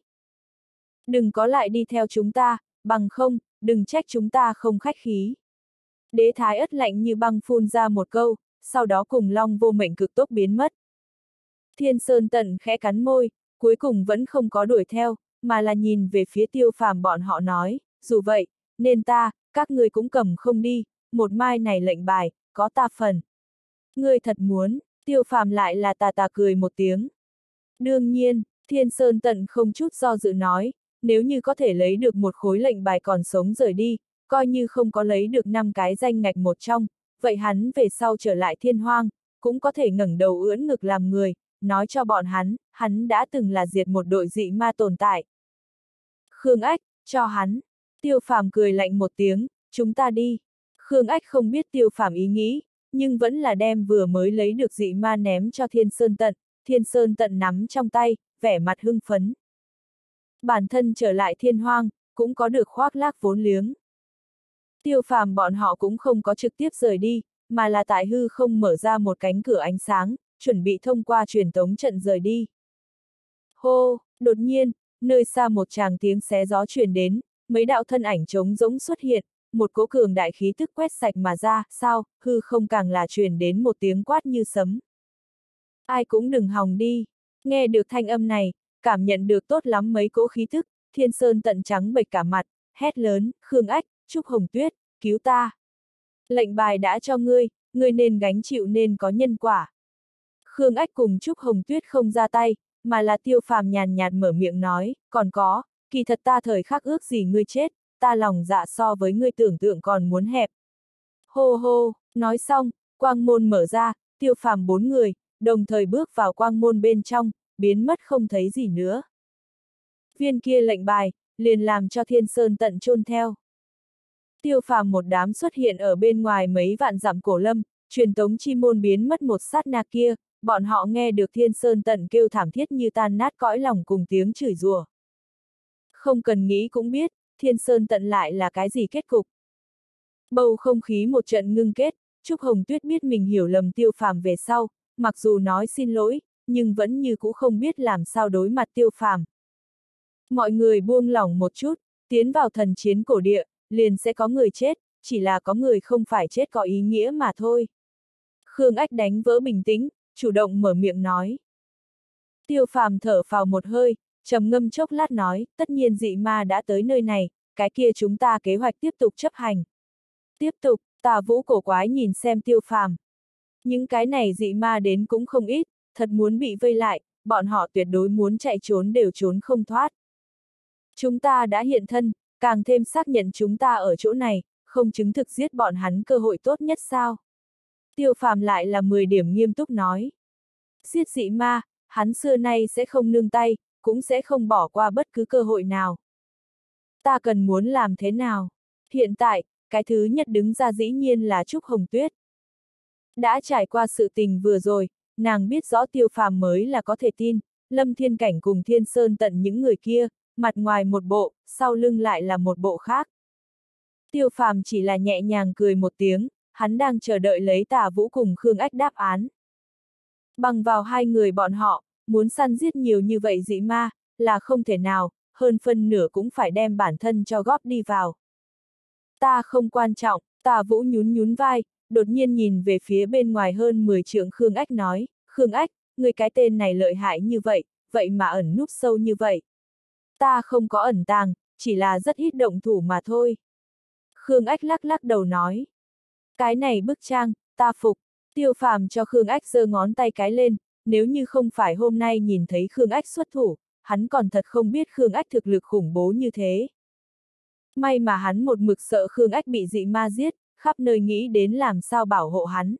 Đừng có lại đi theo chúng ta, bằng không, đừng trách chúng ta không khách khí. Đế Thái Ất lạnh như băng phun ra một câu, sau đó cùng Long Vô Mệnh cực tốc biến mất. Thiên Sơn Tận khẽ cắn môi, cuối cùng vẫn không có đuổi theo, mà là nhìn về phía Tiêu Phàm bọn họ nói, dù vậy, nên ta, các ngươi cũng cầm không đi, một mai này lệnh bài, có ta phần. Ngươi thật muốn, Tiêu Phàm lại là tà tà cười một tiếng. Đương nhiên, Thiên Sơn Tận không chút do dự nói, nếu như có thể lấy được một khối lệnh bài còn sống rời đi, coi như không có lấy được năm cái danh ngạch một trong, vậy hắn về sau trở lại Thiên Hoang, cũng có thể ngẩng đầu ưỡn ngực làm người, nói cho bọn hắn, hắn đã từng là diệt một đội dị ma tồn tại. Khương Ách, cho hắn. Tiêu Phàm cười lạnh một tiếng, chúng ta đi. Khương Ách không biết Tiêu Phàm ý nghĩ, nhưng vẫn là đem vừa mới lấy được dị ma ném cho Thiên Sơn Tận, Thiên Sơn Tận nắm trong tay, vẻ mặt hưng phấn. Bản thân trở lại Thiên Hoang, cũng có được khoác lác vốn liếng. Tiêu Phàm bọn họ cũng không có trực tiếp rời đi, mà là tại hư không mở ra một cánh cửa ánh sáng, chuẩn bị thông qua truyền tống trận rời đi. Hô, đột nhiên, nơi xa một tràng tiếng xé gió truyền đến, mấy đạo thân ảnh trống rỗng xuất hiện, một cỗ cường đại khí tức quét sạch mà ra, sao, hư không càng là truyền đến một tiếng quát như sấm. Ai cũng đừng hòng đi, nghe được thanh âm này, cảm nhận được tốt lắm mấy cỗ khí tức, Thiên Sơn Tận trắng bệch cả mặt, hét lớn, Khương Ách, Trúc Hồng Tuyết, cứu ta. Lệnh bài đã cho ngươi, ngươi nên gánh chịu nên có nhân quả. Khương Ách cùng Trúc Hồng Tuyết không ra tay, mà là Tiêu Phàm nhàn nhạt mở miệng nói, còn có, kỳ thật ta thời khắc ước gì ngươi chết, ta lòng dạ so với ngươi tưởng tượng còn muốn hẹp. Hô hô, nói xong, Quang môn mở ra, Tiêu Phàm bốn người, đồng thời bước vào quang môn bên trong, biến mất không thấy gì nữa. Viên kia lệnh bài, liền làm cho Thiên Sơn tận chôn theo. Tiêu Phàm một đám xuất hiện ở bên ngoài mấy vạn dặm cổ lâm, truyền tống chi môn biến mất một sát na kia, bọn họ nghe được Thiên Sơn tận kêu thảm thiết như tan nát cõi lòng cùng tiếng chửi rủa. Không cần nghĩ cũng biết, Thiên Sơn tận lại là cái gì kết cục. Bầu không khí một trận ngưng kết, Trúc Hồng Tuyết biết mình hiểu lầm Tiêu Phàm về sau, mặc dù nói xin lỗi, nhưng vẫn như cũ không biết làm sao đối mặt Tiêu Phàm. Mọi người buông lỏng một chút, tiến vào thần chiến cổ địa, liền sẽ có người chết, chỉ là có người không phải chết có ý nghĩa mà thôi. Khương Ách đánh vỡ bình tĩnh, chủ động mở miệng nói. Tiêu Phàm thở phào một hơi, trầm ngâm chốc lát nói, tất nhiên dị ma đã tới nơi này, cái kia chúng ta kế hoạch tiếp tục chấp hành. Tiếp tục, Tà Vũ cổ quái nhìn xem Tiêu Phàm. Những cái này dị ma đến cũng không ít, thật muốn bị vây lại, bọn họ tuyệt đối muốn chạy trốn đều trốn không thoát. Chúng ta đã hiện thân, càng thêm xác nhận chúng ta ở chỗ này, không chứng thực giết bọn hắn cơ hội tốt nhất sao? Tiêu Phàm lại là mười điểm nghiêm túc nói. Giết dị ma, hắn xưa nay sẽ không nương tay, cũng sẽ không bỏ qua bất cứ cơ hội nào. Ta cần muốn làm thế nào? Hiện tại, cái thứ nhất đứng ra dĩ nhiên là Trúc Hồng Tuyết. Đã trải qua sự tình vừa rồi, nàng biết rõ Tiêu Phàm mới là có thể tin, Lâm Thiên Cảnh cùng Thiên Sơn tận những người kia, mặt ngoài một bộ, sau lưng lại là một bộ khác. Tiêu Phàm chỉ là nhẹ nhàng cười một tiếng, hắn đang chờ đợi lấy Tà Vũ cùng Khương Ách đáp án. Bằng vào hai người bọn họ, muốn săn giết nhiều như vậy dị ma, là không thể nào, hơn phân nửa cũng phải đem bản thân cho góp đi vào. Ta không quan trọng, Tà Vũ nhún nhún vai, đột nhiên nhìn về phía bên ngoài hơn mười trượng Khương Ách nói, Khương Ách, người cái tên này lợi hại như vậy, vậy mà ẩn núp sâu như vậy. Ta không có ẩn tàng, chỉ là rất ít động thủ mà thôi. Khương Ách lắc lắc đầu nói. Cái này bức trang, ta phục. Tiêu Phàm cho Khương Ách giơ ngón tay cái lên, nếu như không phải hôm nay nhìn thấy Khương Ách xuất thủ, hắn còn thật không biết Khương Ách thực lực khủng bố như thế. May mà hắn một mực sợ Khương Ách bị dị ma giết, khắp nơi nghĩ đến làm sao bảo hộ hắn.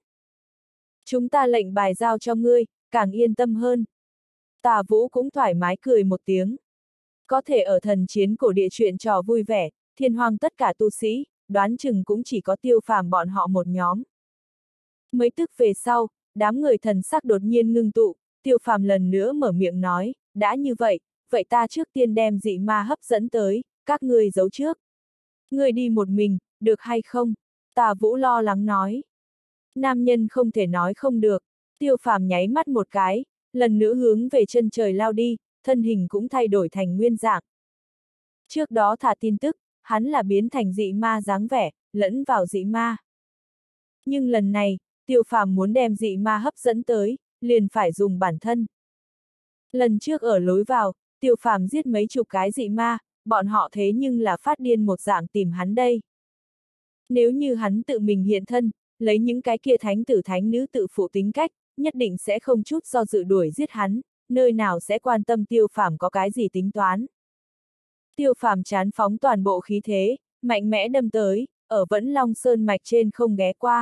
Chúng ta lệnh bài giao cho ngươi, càng yên tâm hơn. Tà Vũ cũng thoải mái cười một tiếng. Có thể ở thần chiến cổ địa chuyện trò vui vẻ, thiên hoang tất cả tu sĩ, đoán chừng cũng chỉ có Tiêu Phàm bọn họ một nhóm. Mấy tức về sau, đám người thần sắc đột nhiên ngưng tụ, Tiêu Phàm lần nữa mở miệng nói, đã như vậy, vậy ta trước tiên đem dị ma hấp dẫn tới, các ngươi giấu trước. Ngươi đi một mình, được hay không? Tà Vũ lo lắng nói. Nam nhân không thể nói không được, Tiêu Phàm nháy mắt một cái, lần nữa hướng về chân trời lao đi, thân hình cũng thay đổi thành nguyên dạng. Trước đó thả tin tức, hắn là biến thành dị ma dáng vẻ, lẫn vào dị ma. Nhưng lần này, Tiêu Phàm muốn đem dị ma hấp dẫn tới, liền phải dùng bản thân. Lần trước ở lối vào, Tiêu Phàm giết mấy chục cái dị ma, bọn họ thế nhưng là phát điên một dạng tìm hắn đây. Nếu như hắn tự mình hiện thân, lấy những cái kia thánh tử thánh nữ tự phụ tính cách, nhất định sẽ không chút do dự đuổi giết hắn, nơi nào sẽ quan tâm Tiêu Phàm có cái gì tính toán. Tiêu Phàm chán phóng toàn bộ khí thế, mạnh mẽ đâm tới, ở Vẫn Long Sơn mạch trên không ghé qua.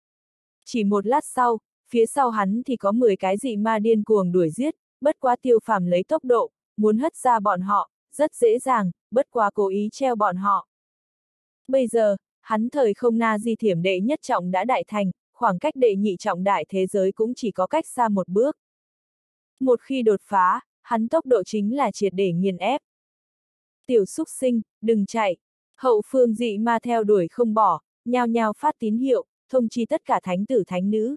Chỉ một lát sau, phía sau hắn thì có mười cái dị ma điên cuồng đuổi giết, bất quá Tiêu Phàm lấy tốc độ, muốn hất ra bọn họ, rất dễ dàng, bất quá cố ý treo bọn họ. Bây giờ, hắn thời không na di thiểm đệ nhất trọng đã đại thành, khoảng cách đệ nhị trọng đại thế giới cũng chỉ có cách xa một bước. Một khi đột phá, hắn tốc độ chính là triệt để nghiền ép. Tiểu xúc sinh, đừng chạy. Hậu phương dị ma theo đuổi không bỏ, nhao nhao phát tín hiệu, thông chi tất cả thánh tử thánh nữ.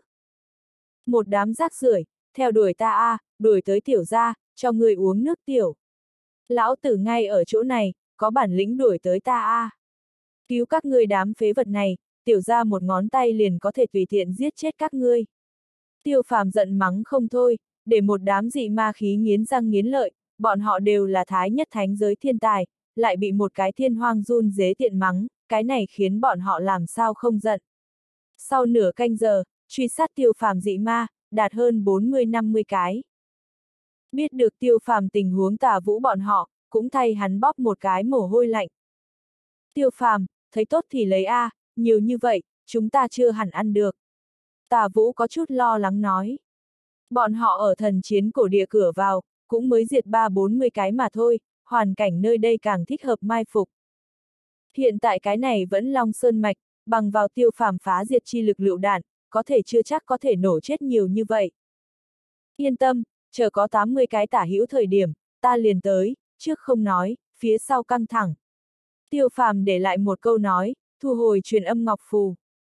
Một đám rác rưởi, theo đuổi ta a, à, đuổi tới tiểu gia, cho người uống nước tiểu. Lão tử ngay ở chỗ này, có bản lĩnh đuổi tới ta a. À. Cứu các ngươi đám phế vật này, tiểu gia một ngón tay liền có thể tùy tiện giết chết các ngươi. Tiêu Phàm giận mắng không thôi, để một đám dị ma khí nghiến răng nghiến lợi, bọn họ đều là thái nhất thánh giới thiên tài, lại bị một cái thiên hoang run dế tiện mắng, cái này khiến bọn họ làm sao không giận. Sau nửa canh giờ, truy sát Tiêu Phàm dị ma, đạt hơn bốn mươi năm mươi cái. Biết được Tiêu Phàm tình huống Tà Vũ bọn họ, cũng thay hắn bóp một cái mồ hôi lạnh. Tiêu Phàm, thấy tốt thì lấy a, à, nhiều như vậy, chúng ta chưa hẳn ăn được. Tà Vũ có chút lo lắng nói. Bọn họ ở thần chiến cổ địa cửa vào, cũng mới diệt ba bốn mươi cái mà thôi, hoàn cảnh nơi đây càng thích hợp mai phục. Hiện tại cái này vẫn Long Sơn Mạch, bằng vào Tiêu Phàm phá diệt chi lực lựu đạn, có thể chưa chắc có thể nổ chết nhiều như vậy. Yên tâm, chờ có tám mươi cái tả hữu thời điểm, ta liền tới, trước không nói, phía sau căng thẳng. Tiêu Phàm để lại một câu nói, thu hồi truyền âm ngọc phù.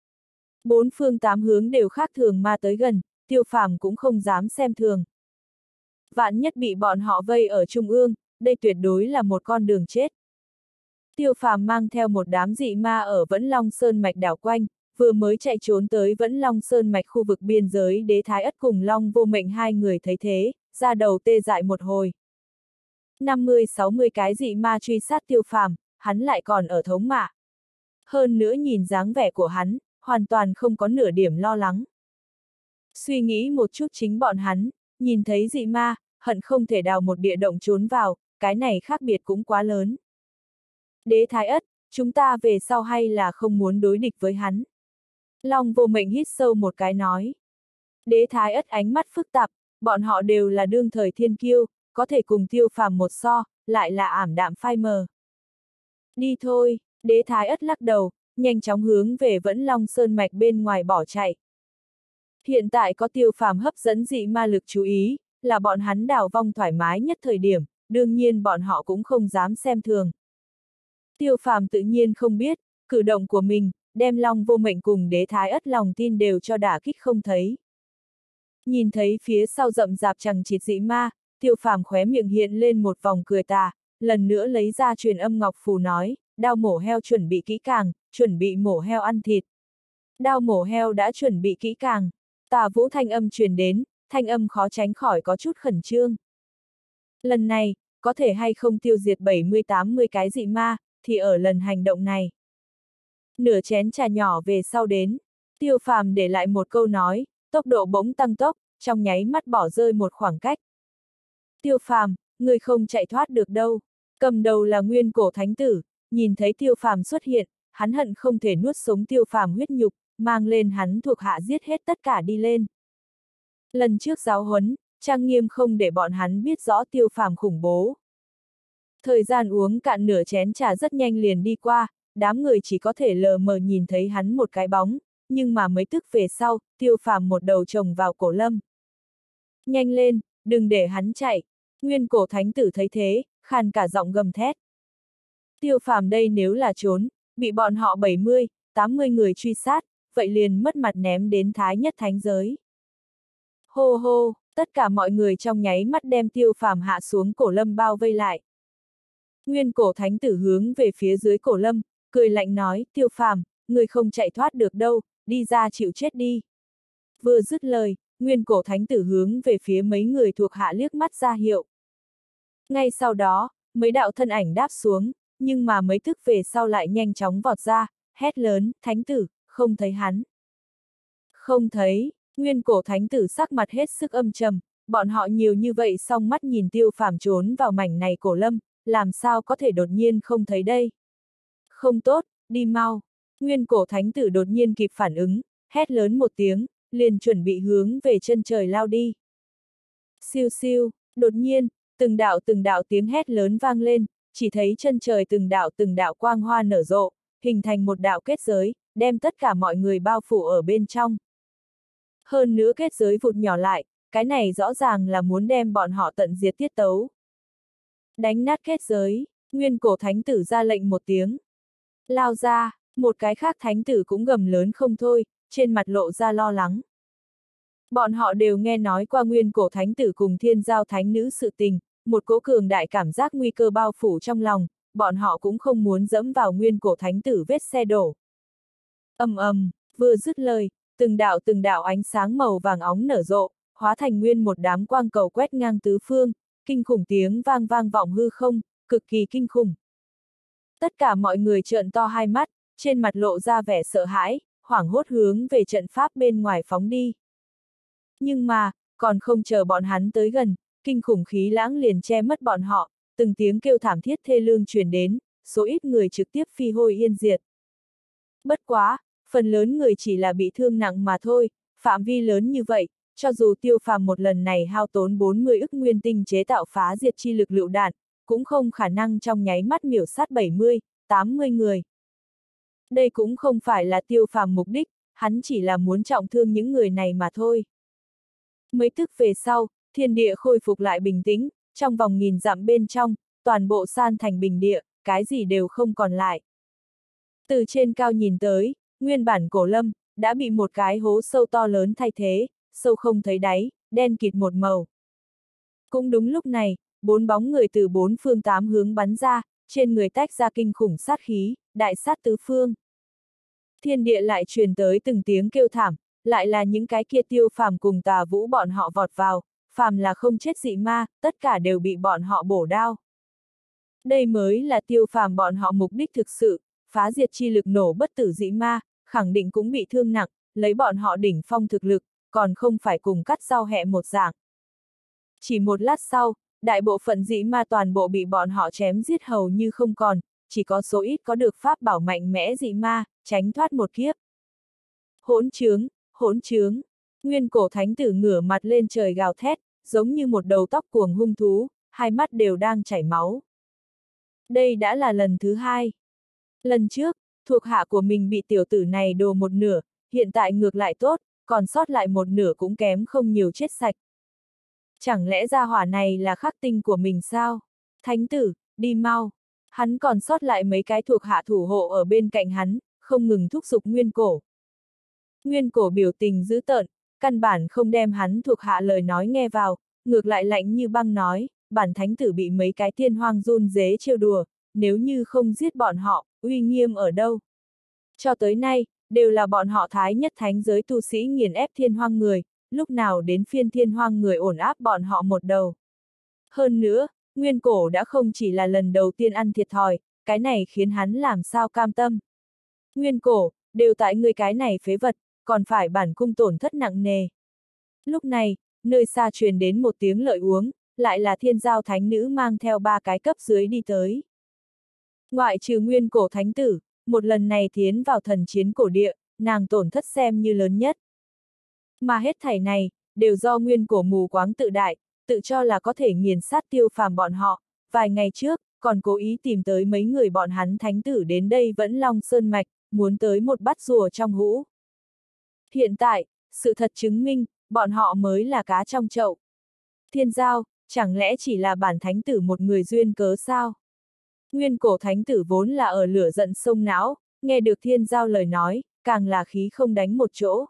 Bốn phương tám hướng đều khác thường mà tới gần, Tiêu Phàm cũng không dám xem thường. Vạn nhất bị bọn họ vây ở trung ương, đây tuyệt đối là một con đường chết. Tiêu Phàm mang theo một đám dị ma ở Vẫn Long Sơn Mạch đảo quanh, vừa mới chạy trốn tới Vẫn Long Sơn Mạch khu vực biên giới Đế Thái Ất cùng Long Vô Mệnh hai người thấy thế, ra đầu tê dại một hồi. năm mươi sáu mươi cái dị ma truy sát Tiêu Phàm, hắn lại còn ở thống mạ. Hơn nữa nhìn dáng vẻ của hắn, hoàn toàn không có nửa điểm lo lắng. Suy nghĩ một chút chính bọn hắn, nhìn thấy dị ma, hận không thể đào một địa động trốn vào, cái này khác biệt cũng quá lớn. Đế Thái Ất, chúng ta về sau hay là không muốn đối địch với hắn. Long Vô Mệnh hít sâu một cái nói. Đế Thái Ất ánh mắt phức tạp, bọn họ đều là đương thời thiên kiêu, có thể cùng Tiêu Phàm một so, lại là ảm đạm phai mờ. Đi thôi, Đế Thái Ất lắc đầu, nhanh chóng hướng về Vẫn Long Sơn Mạch bên ngoài bỏ chạy. Hiện tại có Tiêu Phàm hấp dẫn dị ma lực chú ý, là bọn hắn đào vong thoải mái nhất thời điểm, đương nhiên bọn họ cũng không dám xem thường. Tiêu Phàm tự nhiên không biết, cử động của mình, đem Long Vô Mệnh cùng Đế Thái Ất lòng tin đều cho đả kích không thấy. Nhìn thấy phía sau rậm rạp chằng chịt dị ma, Tiêu Phàm khóe miệng hiện lên một vòng cười tà, lần nữa lấy ra truyền âm ngọc phù nói, đao mổ heo chuẩn bị kỹ càng, chuẩn bị mổ heo ăn thịt. Đao mổ heo đã chuẩn bị kỹ càng, Tà Vũ thanh âm truyền đến, thanh âm khó tránh khỏi có chút khẩn trương. Lần này, có thể hay không tiêu diệt bảy mươi tám mươi cái dị ma, thì ở lần hành động này. Nửa chén trà nhỏ về sau đến, Tiêu Phàm để lại một câu nói, tốc độ bỗng tăng tốc, trong nháy mắt bỏ rơi một khoảng cách. Tiêu Phàm, người không chạy thoát được đâu. Cầm đầu là Nguyên Cổ Thánh Tử, nhìn thấy Tiêu Phàm xuất hiện, hắn hận không thể nuốt sống Tiêu Phàm huyết nhục, mang lên hắn thuộc hạ giết hết tất cả đi lên. Lần trước giáo huấn, trang nghiêm không để bọn hắn biết rõ Tiêu Phàm khủng bố. Thời gian uống cạn nửa chén trà rất nhanh liền đi qua, đám người chỉ có thể lờ mờ nhìn thấy hắn một cái bóng, nhưng mà mấy tức về sau, Tiêu Phàm một đầu chồng vào cổ lâm. Nhanh lên, đừng để hắn chạy. Nguyên Cổ Thánh Tử thấy thế, khàn cả giọng gầm thét. Tiêu Phàm đây nếu là trốn, bị bọn họ bảy mươi, tám mươi người truy sát, vậy liền mất mặt ném đến Thái Nhất Thánh giới. Hô hô, tất cả mọi người trong nháy mắt đem Tiêu Phàm hạ xuống cổ lâm bao vây lại. Nguyên Cổ Thánh Tử hướng về phía dưới cổ lâm, cười lạnh nói, Tiêu Phàm, người không chạy thoát được đâu, đi ra chịu chết đi. Vừa dứt lời, Nguyên Cổ Thánh Tử hướng về phía mấy người thuộc hạ liếc mắt ra hiệu. Ngay sau đó, mấy đạo thân ảnh đáp xuống, nhưng mà mấy thức về sau lại nhanh chóng vọt ra, hét lớn, Thánh Tử, không thấy hắn. Không thấy, Nguyên Cổ Thánh Tử sắc mặt hết sức âm trầm, bọn họ nhiều như vậy song mắt nhìn Tiêu Phàm trốn vào mảnh này cổ lâm, làm sao có thể đột nhiên không thấy đây. Không tốt, đi mau. Nguyên Cổ Thánh Tử đột nhiên kịp phản ứng, hét lớn một tiếng, liền chuẩn bị hướng về chân trời lao đi. Siêu siêu, đột nhiên, từng đạo từng đạo tiếng hét lớn vang lên, chỉ thấy chân trời từng đạo từng đạo quang hoa nở rộ, hình thành một đạo kết giới, đem tất cả mọi người bao phủ ở bên trong. Hơn nữa kết giới vụt nhỏ lại, cái này rõ ràng là muốn đem bọn họ tận diệt tiết tấu. Đánh nát kết giới, Nguyên Cổ Thánh Tử ra lệnh một tiếng. Lao ra, một cái khác thánh tử cũng gầm lớn không thôi, trên mặt lộ ra lo lắng. Bọn họ đều nghe nói qua Nguyên Cổ Thánh Tử cùng Thiên Giao Thánh Nữ sự tình, một cỗ cường đại cảm giác nguy cơ bao phủ trong lòng, bọn họ cũng không muốn dẫm vào Nguyên Cổ Thánh Tử vết xe đổ. Ầm ầm, vừa dứt lời, từng đạo từng đạo ánh sáng màu vàng óng nở rộ, hóa thành nguyên một đám quang cầu quét ngang tứ phương, kinh khủng tiếng vang vang vọng hư không, cực kỳ kinh khủng. Tất cả mọi người trợn to hai mắt, trên mặt lộ ra vẻ sợ hãi, hoảng hốt hướng về trận pháp bên ngoài phóng đi. Nhưng mà, còn không chờ bọn hắn tới gần, kinh khủng khí lãng liền che mất bọn họ, từng tiếng kêu thảm thiết thê lương truyền đến, số ít người trực tiếp phi hôi yên diệt. Bất quá, phần lớn người chỉ là bị thương nặng mà thôi, Phạm vi lớn như vậy, cho dù Tiêu Phàm một lần này hao tốn bốn mươi ức nguyên tinh chế tạo phá diệt chi lực lựu đạn, cũng không khả năng trong nháy mắt miểu sát bảy mươi, tám mươi người. Đây cũng không phải là Tiêu Phàm mục đích, hắn chỉ là muốn trọng thương những người này mà thôi. Mấy tức về sau, thiên địa khôi phục lại bình tĩnh, trong vòng nghìn dặm bên trong, toàn bộ san thành bình địa, cái gì đều không còn lại. Từ trên cao nhìn tới, nguyên bản cổ lâm, đã bị một cái hố sâu to lớn thay thế, sâu không thấy đáy, đen kịt một màu. Cũng đúng lúc này, bốn bóng người từ bốn phương tám hướng bắn ra, trên người tách ra kinh khủng sát khí, đại sát tứ phương. Thiên địa lại truyền tới từng tiếng kêu thảm, lại là những cái kia Tiêu Phàm cùng Tà Vũ bọn họ vọt vào, phàm là không chết dị ma, tất cả đều bị bọn họ bổ đao. Đây mới là Tiêu Phàm bọn họ mục đích thực sự, phá diệt chi lực nổ bất tử dị ma, khẳng định cũng bị thương nặng, lấy bọn họ đỉnh phong thực lực, còn không phải cùng cắt rau hẹ một dạng. Chỉ một lát sau, đại bộ phận dị ma toàn bộ bị bọn họ chém giết hầu như không còn, chỉ có số ít có được pháp bảo mạnh mẽ dị ma, tránh thoát một kiếp. Hỗn trướng, hỗn trướng, nguyên cổ thánh tử ngửa mặt lên trời gào thét, giống như một đầu tóc cuồng hung thú, hai mắt đều đang chảy máu. Đây đã là lần thứ hai. Lần trước, thuộc hạ của mình bị tiểu tử này đồ một nửa, hiện tại ngược lại tốt, còn sót lại một nửa cũng kém không nhiều chết sạch. Chẳng lẽ gia hỏa này là khắc tinh của mình sao? Thánh tử, đi mau. Hắn còn sót lại mấy cái thuộc hạ thủ hộ ở bên cạnh hắn, không ngừng thúc giục nguyên cổ. Nguyên cổ biểu tình dữ tợn, căn bản không đem hắn thuộc hạ lời nói nghe vào, ngược lại lạnh như băng nói, bản thánh tử bị mấy cái thiên hoang run dế trêu đùa, nếu như không giết bọn họ, uy nghiêm ở đâu? Cho tới nay, đều là bọn họ thái nhất thánh giới tu sĩ nghiền ép thiên hoang người, lúc nào đến phiên thiên hoang người ổn áp bọn họ một đầu. Hơn nữa, nguyên cổ đã không chỉ là lần đầu tiên ăn thiệt thòi, cái này khiến hắn làm sao cam tâm. Nguyên cổ, đều tại người cái này phế vật, còn phải bản cung tổn thất nặng nề. Lúc này, nơi xa truyền đến một tiếng lợi uống, lại là thiên giao thánh nữ mang theo ba cái cấp dưới đi tới. Ngoại trừ nguyên cổ thánh tử, một lần này tiến vào thần chiến cổ địa, nàng tổn thất xem như lớn nhất. Mà hết thảy này, đều do nguyên cổ mù quáng tự đại, tự cho là có thể nghiền sát Tiêu Phàm bọn họ, vài ngày trước, còn cố ý tìm tới mấy người bọn hắn thánh tử đến đây vẫn Long Sơn Mạch, muốn tới một bát rùa trong hũ. Hiện tại, sự thật chứng minh, bọn họ mới là cá trong chậu. Thiên giao, chẳng lẽ chỉ là bản thánh tử một người duyên cớ sao? Nguyên cổ thánh tử vốn là ở lửa giận sông não, nghe được thiên giao lời nói, càng là khí không đánh một chỗ.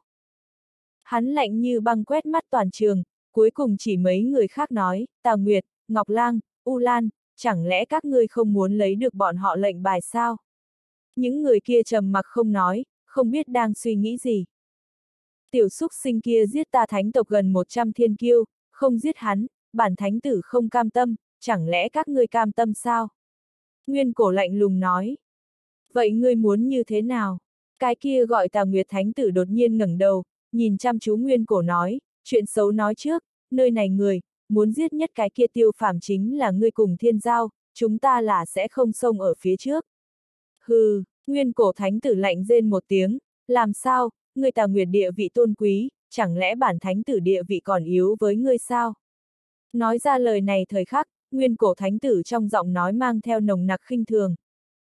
Hắn lạnh như băng quét mắt toàn trường, cuối cùng chỉ mấy người khác nói, Tà Nguyệt, Ngọc Lang, U Lan, chẳng lẽ các ngươi không muốn lấy được bọn họ lệnh bài sao? Những người kia trầm mặc không nói, không biết đang suy nghĩ gì. Tiểu xúc sinh kia giết ta thánh tộc gần một trăm thiên kiêu, không giết hắn, bản thánh tử không cam tâm, chẳng lẽ các ngươi cam tâm sao? Nguyên cổ lạnh lùng nói. Vậy ngươi muốn như thế nào? Cái kia gọi Tà Nguyệt thánh tử đột nhiên ngẩng đầu, nhìn chăm chú nguyên cổ nói, chuyện xấu nói trước, nơi này người, muốn giết nhất cái kia Tiêu Phàm chính là ngươi cùng thiên giao, chúng ta là sẽ không xông ở phía trước. Hừ, nguyên cổ thánh tử lạnh rên một tiếng, làm sao, ngươi Tà Nguyệt địa vị tôn quý, chẳng lẽ bản thánh tử địa vị còn yếu với ngươi sao? Nói ra lời này thời khắc, nguyên cổ thánh tử trong giọng nói mang theo nồng nặc khinh thường.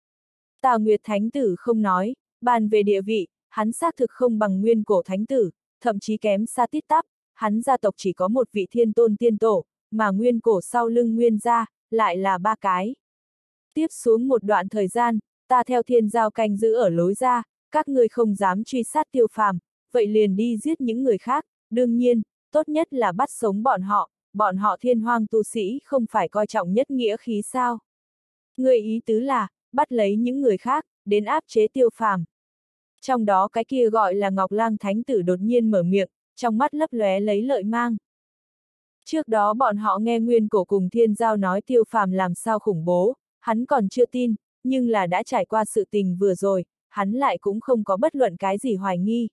Tà Nguyệt thánh tử không nói, bàn về địa vị, hắn xác thực không bằng nguyên cổ thánh tử, thậm chí kém xa tít tắp, hắn gia tộc chỉ có một vị thiên tôn tiên tổ, mà nguyên cổ sau lưng nguyên gia, lại là ba cái. Tiếp xuống một đoạn thời gian, ta theo thiên giao canh giữ ở lối ra, các ngươi không dám truy sát Tiêu Phàm, vậy liền đi giết những người khác, đương nhiên, tốt nhất là bắt sống bọn họ, bọn họ thiên hoang tu sĩ không phải coi trọng nhất nghĩa khí sao. Người ý tứ là, bắt lấy những người khác, đến áp chế Tiêu Phàm. Trong đó cái kia gọi là Ngọc Lang thánh tử đột nhiên mở miệng, trong mắt lấp lóe lấy lợi mang. Trước đó bọn họ nghe nguyên cổ cùng thiên giao nói Tiêu Phàm làm sao khủng bố, hắn còn chưa tin, nhưng là đã trải qua sự tình vừa rồi, hắn lại cũng không có bất luận cái gì hoài nghi.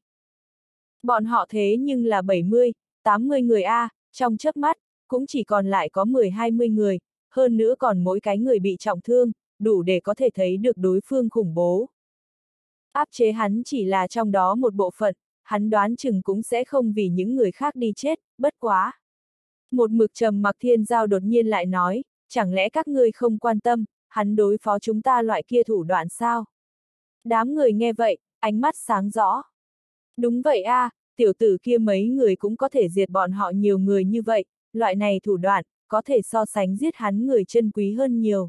Bọn họ thế nhưng là bảy mươi, tám mươi người a, trong chớp mắt, cũng chỉ còn lại có mười hai mươi người, hơn nữa còn mỗi cái người bị trọng thương, đủ để có thể thấy được đối phương khủng bố. Áp chế hắn chỉ là trong đó một bộ phận, hắn đoán chừng cũng sẽ không vì những người khác đi chết, bất quá. Một mực trầm mặc Thiên Giao đột nhiên lại nói, chẳng lẽ các ngươi không quan tâm, hắn đối phó chúng ta loại kia thủ đoạn sao? Đám người nghe vậy, ánh mắt sáng rõ. Đúng vậy a, à, tiểu tử kia mấy người cũng có thể diệt bọn họ nhiều người như vậy, loại này thủ đoạn, có thể so sánh giết hắn người chân quý hơn nhiều.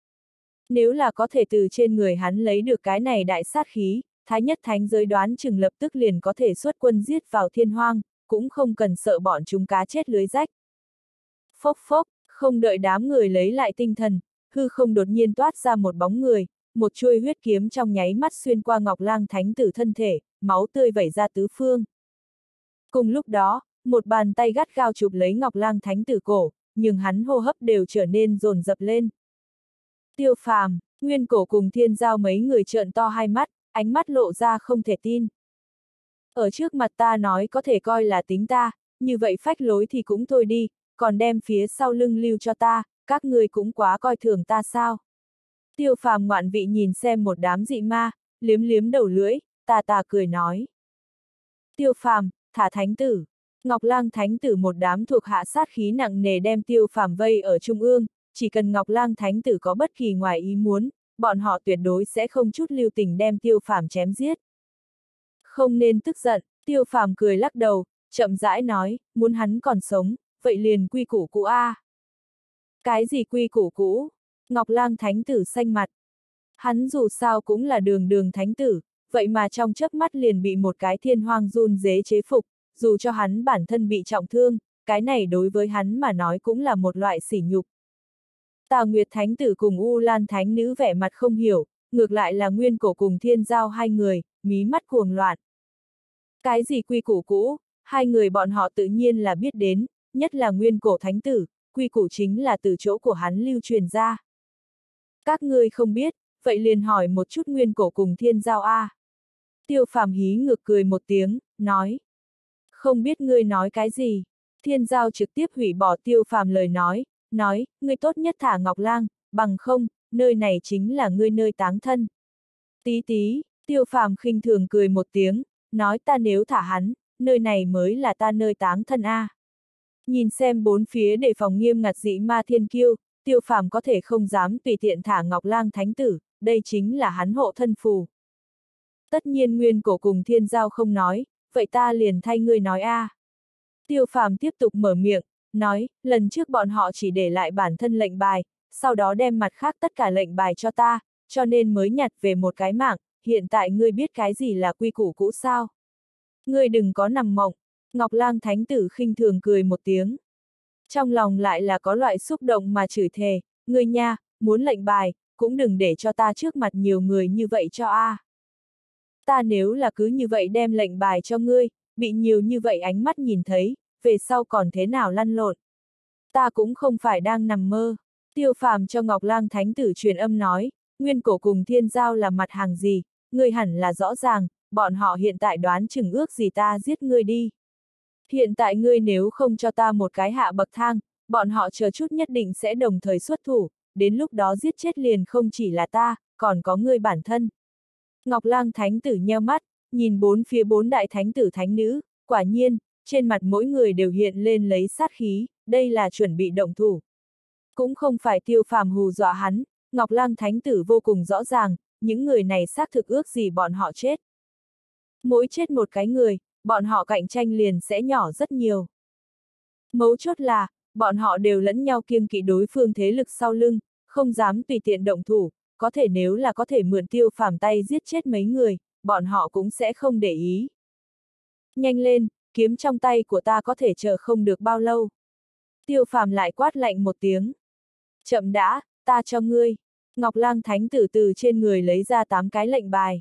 Nếu là có thể từ trên người hắn lấy được cái này đại sát khí, Thái Nhất Thánh giới đoán chừng lập tức liền có thể xuất quân giết vào thiên hoang, cũng không cần sợ bọn chúng cá chết lưới rách. Phốc phốc, không đợi đám người lấy lại tinh thần, hư không đột nhiên toát ra một bóng người, một chuôi huyết kiếm trong nháy mắt xuyên qua Ngọc Lang Thánh tử thân thể, máu tươi vẩy ra tứ phương. Cùng lúc đó, một bàn tay gắt gao chụp lấy Ngọc Lang Thánh tử cổ, nhưng hắn hô hấp đều trở nên dồn dập lên. Tiêu Phàm, Nguyên Cổ cùng Thiên Giao mấy người trợn to hai mắt, ánh mắt lộ ra không thể tin. Ở trước mặt ta nói có thể coi là tính ta, như vậy phách lối thì cũng thôi đi, còn đem phía sau lưng lưu cho ta, các ngươi cũng quá coi thường ta sao? Tiêu Phàm ngoạn vị nhìn xem một đám dị ma, liếm liếm đầu lưỡi, tà tà cười nói. Tiêu Phàm, thả thánh tử. Ngọc Lang Thánh tử một đám thuộc hạ sát khí nặng nề đem Tiêu Phàm vây ở trung ương, chỉ cần Ngọc Lang Thánh tử có bất kỳ ngoài ý muốn, bọn họ tuyệt đối sẽ không chút lưu tình đem Tiêu Phàm chém giết. Không nên tức giận, Tiêu Phàm cười lắc đầu, chậm rãi nói, muốn hắn còn sống, vậy liền quy củ cũ a. Cái gì quy củ cũ? Ngọc Lang Thánh tử xanh mặt. Hắn dù sao cũng là đường đường thánh tử, vậy mà trong chớp mắt liền bị một cái thiên hoang run dế chế phục, dù cho hắn bản thân bị trọng thương, cái này đối với hắn mà nói cũng là một loại sỉ nhục. Tào Nguyệt Thánh tử cùng U Lan Thánh nữ vẻ mặt không hiểu, ngược lại là Nguyên Cổ cùng Thiên Giao hai người, mí mắt cuồng loạn. Cái gì quy củ cũ, hai người bọn họ tự nhiên là biết đến, nhất là Nguyên Cổ Thánh tử, quy củ chính là từ chỗ của hắn lưu truyền ra. Các ngươi không biết, vậy liền hỏi một chút Nguyên Cổ cùng Thiên Giao a. À. Tiêu Phàm hí ngược cười một tiếng, nói. Không biết ngươi nói cái gì. Thiên Giao trực tiếp hủy bỏ Tiêu Phàm lời nói, nói, ngươi tốt nhất thả Ngọc Lang, bằng không, nơi này chính là ngươi nơi táng thân. Tí tí, Tiêu Phàm khinh thường cười một tiếng, nói ta nếu thả hắn, nơi này mới là ta nơi táng thân a. À. Nhìn xem bốn phía đề phòng nghiêm ngặt dị ma thiên kiêu, Tiêu Phàm có thể không dám tùy tiện thả Ngọc Lang Thánh tử, đây chính là hắn hộ thân phù. Tất nhiên Nguyên Cổ cùng Thiên Giao không nói, vậy ta liền thay ngươi nói a. À. Tiêu Phàm tiếp tục mở miệng, nói, lần trước bọn họ chỉ để lại bản thân lệnh bài, sau đó đem mặt khác tất cả lệnh bài cho ta, cho nên mới nhặt về một cái mạng, hiện tại ngươi biết cái gì là quy củ cũ sao? Ngươi đừng có nằm mộng. Ngọc Lang Thánh tử khinh thường cười một tiếng. Trong lòng lại là có loại xúc động mà chửi thề, ngươi nha, muốn lệnh bài, cũng đừng để cho ta trước mặt nhiều người như vậy cho a. À. Ta nếu là cứ như vậy đem lệnh bài cho ngươi, bị nhiều như vậy ánh mắt nhìn thấy, về sau còn thế nào lăn lộn. Ta cũng không phải đang nằm mơ. Tiêu Phàm cho Ngọc Lang Thánh tử truyền âm nói, Nguyên Cổ cùng Thiên Giao là mặt hàng gì, ngươi hẳn là rõ ràng, bọn họ hiện tại đoán chừng ước gì ta giết ngươi đi. Hiện tại ngươi nếu không cho ta một cái hạ bậc thang, bọn họ chờ chút nhất định sẽ đồng thời xuất thủ, đến lúc đó giết chết liền không chỉ là ta, còn có ngươi bản thân. Ngọc Lang Thánh tử nheo mắt, nhìn bốn phía bốn đại thánh tử thánh nữ, quả nhiên, trên mặt mỗi người đều hiện lên lấy sát khí, đây là chuẩn bị động thủ. Cũng không phải Tiêu Phàm hù dọa hắn, Ngọc Lang Thánh tử vô cùng rõ ràng, những người này xác thực ước gì bọn họ chết. Mỗi chết một cái người, bọn họ cạnh tranh liền sẽ nhỏ rất nhiều. Mấu chốt là, bọn họ đều lẫn nhau kiêng kỵ đối phương thế lực sau lưng, không dám tùy tiện động thủ, có thể nếu là có thể mượn Tiêu Phàm tay giết chết mấy người, bọn họ cũng sẽ không để ý. Nhanh lên, kiếm trong tay của ta có thể chờ không được bao lâu. Tiêu Phàm lại quát lạnh một tiếng. Chậm đã, ta cho ngươi. Ngọc Lang Thánh tử từ trên người lấy ra tám cái lệnh bài.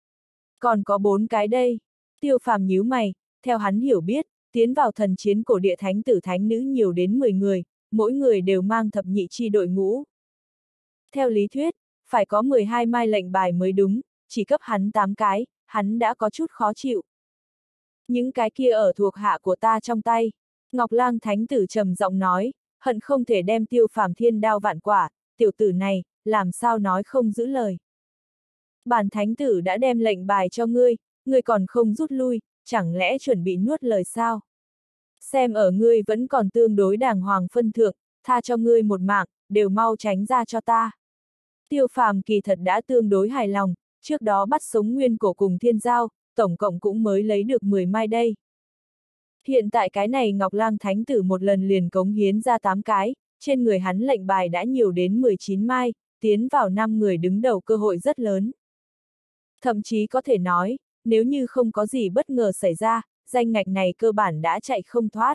Còn có bốn cái đây. Tiêu Phàm nhíu mày, theo hắn hiểu biết, tiến vào thần chiến cổ địa thánh tử thánh nữ nhiều đến mười người, mỗi người đều mang thập nhị chi đội ngũ. Theo lý thuyết, phải có mười hai mai lệnh bài mới đúng, chỉ cấp hắn tám cái, hắn đã có chút khó chịu. Những cái kia ở thuộc hạ của ta trong tay. Ngọc Lang Thánh tử trầm giọng nói, hận không thể đem Tiêu Phàm thiên đao vạn quả, tiểu tử này, làm sao nói không giữ lời. Bản thánh tử đã đem lệnh bài cho ngươi, ngươi còn không rút lui, chẳng lẽ chuẩn bị nuốt lời sao? Xem ở ngươi vẫn còn tương đối đàng hoàng phân thượng, tha cho ngươi một mạng, đều mau tránh ra cho ta. Tiêu Phàm kỳ thật đã tương đối hài lòng, trước đó bắt sống Nguyên Cổ cùng Thiên Giao, tổng cộng cũng mới lấy được mười mai đây. Hiện tại cái này Ngọc Lang Thánh Tử một lần liền cống hiến ra tám cái, trên người hắn lệnh bài đã nhiều đến mười chín mai, tiến vào năm người đứng đầu cơ hội rất lớn. Thậm chí có thể nói, nếu như không có gì bất ngờ xảy ra, danh ngạch này cơ bản đã chạy không thoát.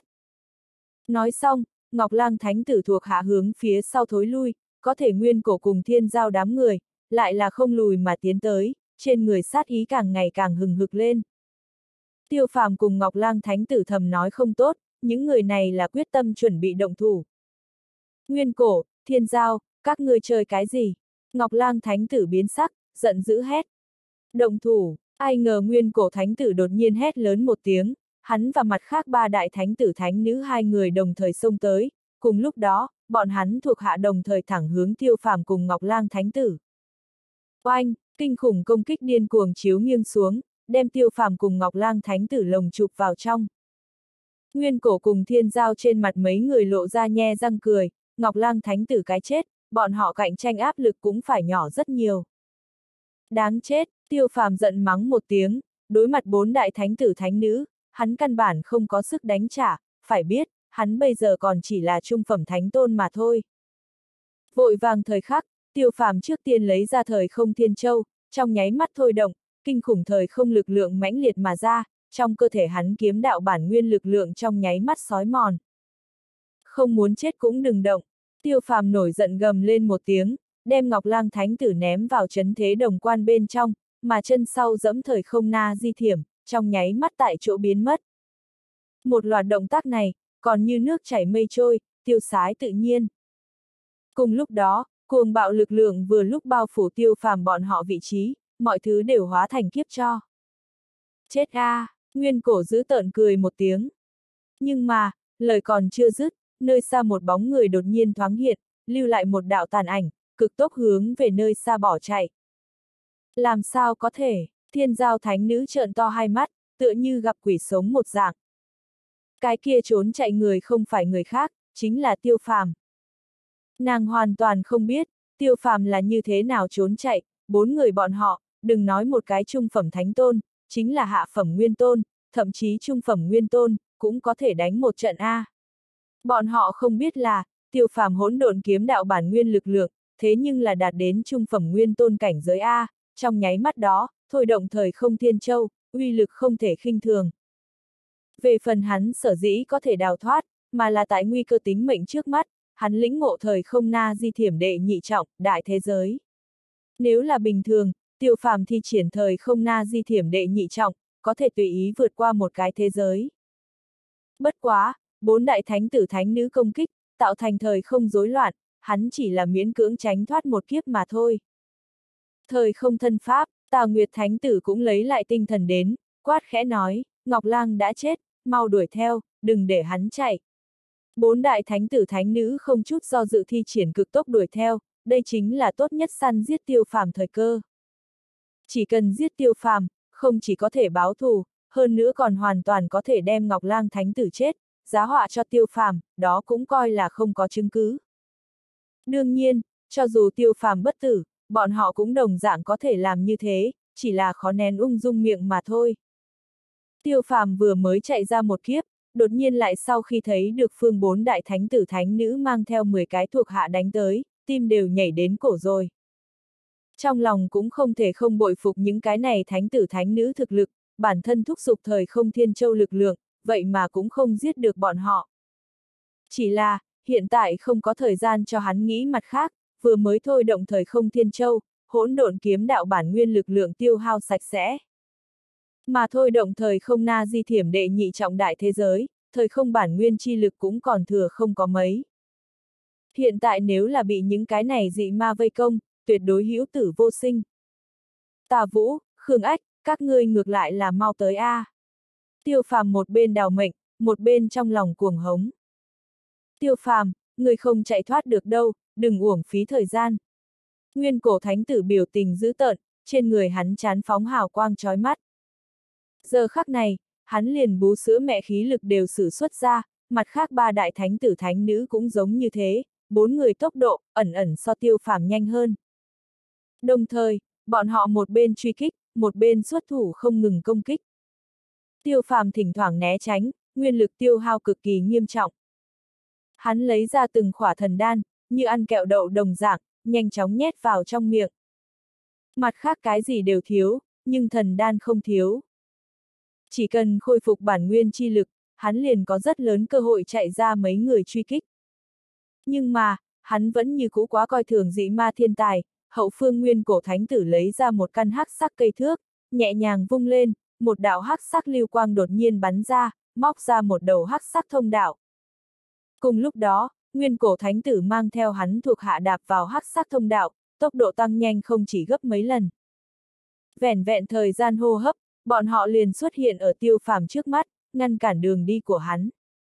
Nói xong, Ngọc Lang Thánh Tử thuộc hạ hướng phía sau thối lui, có thể Nguyên Cổ cùng Thiên Giao đám người, lại là không lùi mà tiến tới, trên người sát ý càng ngày càng hừng hực lên. Tiêu Phàm cùng Ngọc Lang Thánh Tử thầm nói không tốt, những người này là quyết tâm chuẩn bị động thủ. Nguyên Cổ, Thiên Giao, các ngươi chơi cái gì? Ngọc Lang Thánh Tử biến sắc, giận dữ hét. Động thủ, ai ngờ Nguyên Cổ Thánh Tử đột nhiên hét lớn một tiếng, hắn và mặt khác ba đại thánh tử thánh nữ hai người đồng thời xông tới, cùng lúc đó, bọn hắn thuộc hạ đồng thời thẳng hướng Tiêu Phàm cùng Ngọc Lang Thánh Tử. Oanh, kinh khủng công kích điên cuồng chiếu nghiêng xuống, đem Tiêu Phàm cùng Ngọc Lang Thánh Tử lồng chụp vào trong. Nguyên Cổ cùng Thiên Giao trên mặt mấy người lộ ra nhe răng cười, Ngọc Lang Thánh Tử cái chết, bọn họ cạnh tranh áp lực cũng phải nhỏ rất nhiều. Đáng chết, Tiêu Phàm giận mắng một tiếng, đối mặt bốn đại thánh tử thánh nữ, hắn căn bản không có sức đánh trả, phải biết, hắn bây giờ còn chỉ là trung phẩm thánh tôn mà thôi. Vội vàng thời khắc, Tiêu Phàm trước tiên lấy ra thời không thiên châu, trong nháy mắt thôi động, kinh khủng thời không lực lượng mãnh liệt mà ra, trong cơ thể hắn kiếm đạo bản nguyên lực lượng trong nháy mắt xói mòn. Không muốn chết cũng đừng động, Tiêu Phàm nổi giận gầm lên một tiếng, đem Ngọc Lang Thánh Tử ném vào trấn thế đồng quan bên trong, mà chân sau dẫm thời không na di thiểm, trong nháy mắt tại chỗ biến mất. Một loạt động tác này, còn như nước chảy mây trôi, tiêu sái tự nhiên. Cùng lúc đó, cuồng bạo lực lượng vừa lúc bao phủ Tiêu Phàm bọn họ vị trí, mọi thứ đều hóa thành kiếp cho. Chết a! À, Nguyên Cổ giữ tợn cười một tiếng. Nhưng mà, lời còn chưa dứt, nơi xa một bóng người đột nhiên thoáng hiện, lưu lại một đạo tàn ảnh, cực tốc hướng về nơi xa bỏ chạy. Làm sao có thể? Thiên Giao thánh nữ trợn to hai mắt, tựa như gặp quỷ sống một dạng. Cái kia trốn chạy người không phải người khác, chính là Tiêu Phàm. Nàng hoàn toàn không biết, Tiêu Phàm là như thế nào trốn chạy, bốn người bọn họ, đừng nói một cái trung phẩm thánh tôn, chính là hạ phẩm nguyên tôn, thậm chí trung phẩm nguyên tôn, cũng có thể đánh một trận A. Bọn họ không biết là, Tiêu Phàm hỗn độn kiếm đạo bản nguyên lực lượng, thế nhưng là đạt đến trung phẩm nguyên tôn cảnh giới A, trong nháy mắt đó, thôi động thời không thiên châu, uy lực không thể khinh thường. Về phần hắn sở dĩ có thể đào thoát, mà là tại nguy cơ tính mệnh trước mắt, hắn lĩnh ngộ thời không na di thiểm đệ nhị trọng, đại thế giới. Nếu là bình thường, Tiêu Phàm thi triển thời không na di thiểm đệ nhị trọng, có thể tùy ý vượt qua một cái thế giới. Bất quá, bốn đại thánh tử thánh nữ công kích, tạo thành thời không rối loạn, hắn chỉ là miễn cưỡng tránh thoát một kiếp mà thôi. Thời không thân pháp, Tào Nguyệt thánh tử cũng lấy lại tinh thần đến, quát khẽ nói, Ngọc Lang đã chết, mau đuổi theo, đừng để hắn chạy. Bốn đại thánh tử thánh nữ không chút do dự thi triển cực tốc đuổi theo, đây chính là tốt nhất săn giết Tiêu Phàm thời cơ. Chỉ cần giết Tiêu Phàm, không chỉ có thể báo thù, hơn nữa còn hoàn toàn có thể đem Ngọc Lang thánh tử chết, giá họa cho Tiêu Phàm, đó cũng coi là không có chứng cứ. Đương nhiên, cho dù Tiêu Phàm bất tử, bọn họ cũng đồng dạng có thể làm như thế, chỉ là khó nén ung dung miệng mà thôi. Tiêu Phàm vừa mới chạy ra một kiếp, đột nhiên lại sau khi thấy được phương bốn đại thánh tử thánh nữ mang theo mười cái thuộc hạ đánh tới, tim đều nhảy đến cổ rồi. Trong lòng cũng không thể không bội phục những cái này thánh tử thánh nữ thực lực, bản thân thúc giục thời không thiên châu lực lượng, vậy mà cũng không giết được bọn họ. Chỉ là, hiện tại không có thời gian cho hắn nghĩ mặt khác, vừa mới thôi động thời không thiên châu, hỗn độn kiếm đạo bản nguyên lực lượng tiêu hao sạch sẽ. Mà thôi động thời không na di thiểm đệ nhị trọng đại thế giới, thời không bản nguyên chi lực cũng còn thừa không có mấy. Hiện tại nếu là bị những cái này dị ma vây công, tuyệt đối hữu tử vô sinh. Tà Vũ, Khương Ách, các ngươi ngược lại là mau tới a. À. Tiêu Phàm một bên đào mệnh, một bên trong lòng cuồng hống. Tiêu Phàm, ngươi không chạy thoát được đâu, đừng uổng phí thời gian. Nguyên Cổ thánh tử biểu tình dữ tợn, trên người hắn chán phóng hào quang chói mắt. Giờ khắc này, hắn liền bú sữa mẹ khí lực đều sử xuất ra, mặt khác ba đại thánh tử thánh nữ cũng giống như thế, bốn người tốc độ, ẩn ẩn so Tiêu Phàm nhanh hơn. Đồng thời, bọn họ một bên truy kích, một bên xuất thủ không ngừng công kích. Tiêu Phàm thỉnh thoảng né tránh, nguyên lực tiêu hao cực kỳ nghiêm trọng. Hắn lấy ra từng khỏa thần đan, như ăn kẹo đậu đồng dạng, nhanh chóng nhét vào trong miệng. Mặt khác cái gì đều thiếu, nhưng thần đan không thiếu. Chỉ cần khôi phục bản nguyên chi lực, hắn liền có rất lớn cơ hội chạy ra mấy người truy kích. Nhưng mà, hắn vẫn như cũ quá coi thường dị ma thiên tài, hậu phương nguyên cổ thánh tử lấy ra một căn hắc sắc cây thước, nhẹ nhàng vung lên, một đạo hắc sắc lưu quang đột nhiên bắn ra, móc ra một đầu hắc sắc thông đạo. Cùng lúc đó, nguyên cổ thánh tử mang theo hắn thuộc hạ đạp vào hắc sắc thông đạo, tốc độ tăng nhanh không chỉ gấp mấy lần. Vẻn vẹn thời gian hô hấp, bọn họ liền xuất hiện ở Tiêu Phàm trước mắt, ngăn cản đường đi của hắn.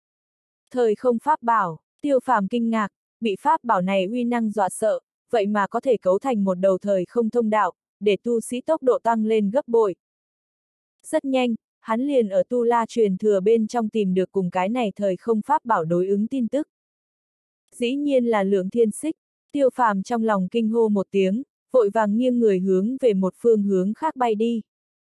Thời không pháp bảo, Tiêu Phàm kinh ngạc, bị pháp bảo này uy năng dọa sợ, vậy mà có thể cấu thành một đầu thời không thông đạo, để tu sĩ tốc độ tăng lên gấp bội. Rất nhanh, hắn liền ở Tu La truyền thừa bên trong tìm được cùng cái này thời không pháp bảo đối ứng tin tức. Dĩ nhiên là Lượng Thiên Xích, Tiêu Phàm trong lòng kinh hô một tiếng, vội vàng nghiêng người hướng về một phương hướng khác bay đi.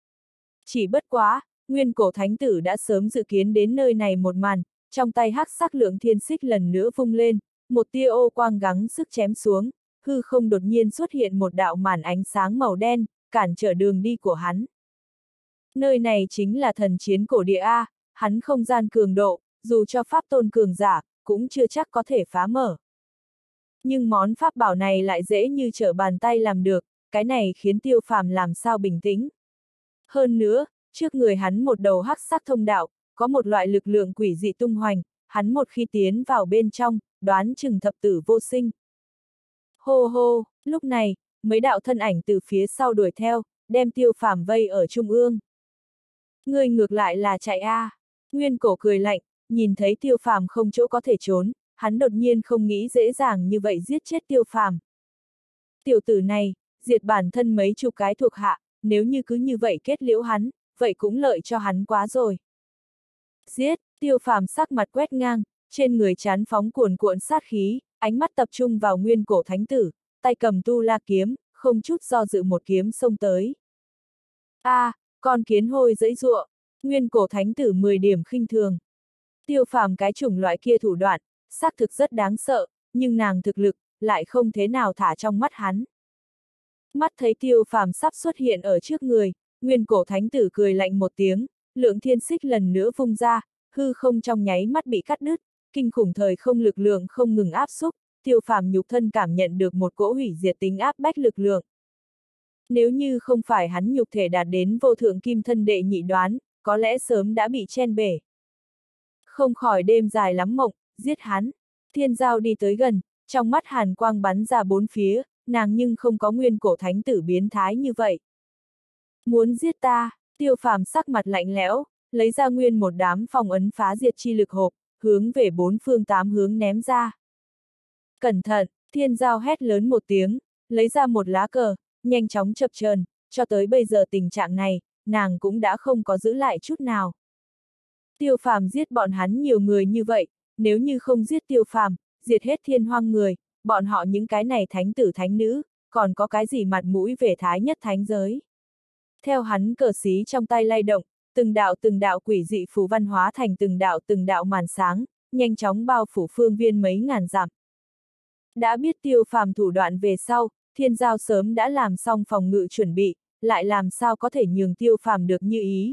Chỉ bất quá, nguyên cổ thánh tử đã sớm dự kiến đến nơi này một màn, trong tay hắc sắc Lượng Thiên Xích lần nữa vung lên, một tia ô quang gắng sức chém xuống, hư không đột nhiên xuất hiện một đạo màn ánh sáng màu đen, cản trở đường đi của hắn. Nơi này chính là thần chiến cổ địa A, hắn không gian cường độ, dù cho pháp tôn cường giả, cũng chưa chắc có thể phá mở. Nhưng món pháp bảo này lại dễ như trở bàn tay làm được, cái này khiến Tiêu Phàm làm sao bình tĩnh. Hơn nữa, trước người hắn một đầu hắc sắc thông đạo, có một loại lực lượng quỷ dị tung hoành, hắn một khi tiến vào bên trong, đoán chừng thập tử vô sinh. Hô hô, lúc này, mấy đạo thân ảnh từ phía sau đuổi theo, đem Tiêu Phàm vây ở trung ương. Ngươi ngược lại là chạy a, à. Nguyên cổ cười lạnh, nhìn thấy Tiêu Phàm không chỗ có thể trốn, hắn đột nhiên không nghĩ dễ dàng như vậy giết chết Tiêu Phàm. Tiểu tử này, diệt bản thân mấy chục cái thuộc hạ, nếu như cứ như vậy kết liễu hắn, vậy cũng lợi cho hắn quá rồi. Giết, Tiêu Phàm sắc mặt quét ngang, trên người chán phóng cuồn cuộn sát khí, ánh mắt tập trung vào nguyên cổ thánh tử, tay cầm tu la kiếm, không chút do dự một kiếm xông tới. A, à, con kiến hôi dẫy giụa, nguyên cổ thánh tử mười điểm khinh thường. Tiêu Phàm cái chủng loại kia thủ đoạn, xác thực rất đáng sợ, nhưng nàng thực lực, lại không thế nào thả trong mắt hắn. Mắt thấy Tiêu Phàm sắp xuất hiện ở trước người, nguyên cổ thánh tử cười lạnh một tiếng, Lượng Thiên Xích lần nữa vung ra, hư không trong nháy mắt bị cắt đứt, kinh khủng thời không lực lượng không ngừng áp xúc, Tiêu Phàm nhục thân cảm nhận được một cỗ hủy diệt tính áp bách lực lượng. Nếu như không phải hắn nhục thể đạt đến vô thượng kim thân đệ nhị đoán, có lẽ sớm đã bị chen bể. Không khỏi đêm dài lắm mộng, giết hắn. Thiên Giao đi tới gần, trong mắt hàn quang bắn ra bốn phía, nàng nhưng không có nguyên cổ thánh tử biến thái như vậy. Muốn giết ta, Tiêu Phàm sắc mặt lạnh lẽo, lấy ra nguyên một đám phong ấn phá diệt chi lực hộp, hướng về bốn phương tám hướng ném ra. Cẩn thận, Thiên Giao hét lớn một tiếng, lấy ra một lá cờ, nhanh chóng chập chờn, cho tới bây giờ tình trạng này, nàng cũng đã không có giữ lại chút nào. Tiêu Phàm giết bọn hắn nhiều người như vậy, nếu như không giết Tiêu Phàm, diệt hết thiên hoang người, bọn họ những cái này thánh tử thánh nữ, còn có cái gì mặt mũi về thái nhất thánh giới. Theo hắn cờ xí trong tay lay động, từng đạo từng đạo quỷ dị phù văn hóa thành từng đạo từng đạo màn sáng, nhanh chóng bao phủ phương viên mấy ngàn dặm. Đã biết Tiêu Phàm thủ đoạn về sau, Thiên Giao sớm đã làm xong phòng ngự chuẩn bị, lại làm sao có thể nhường Tiêu Phàm được như ý.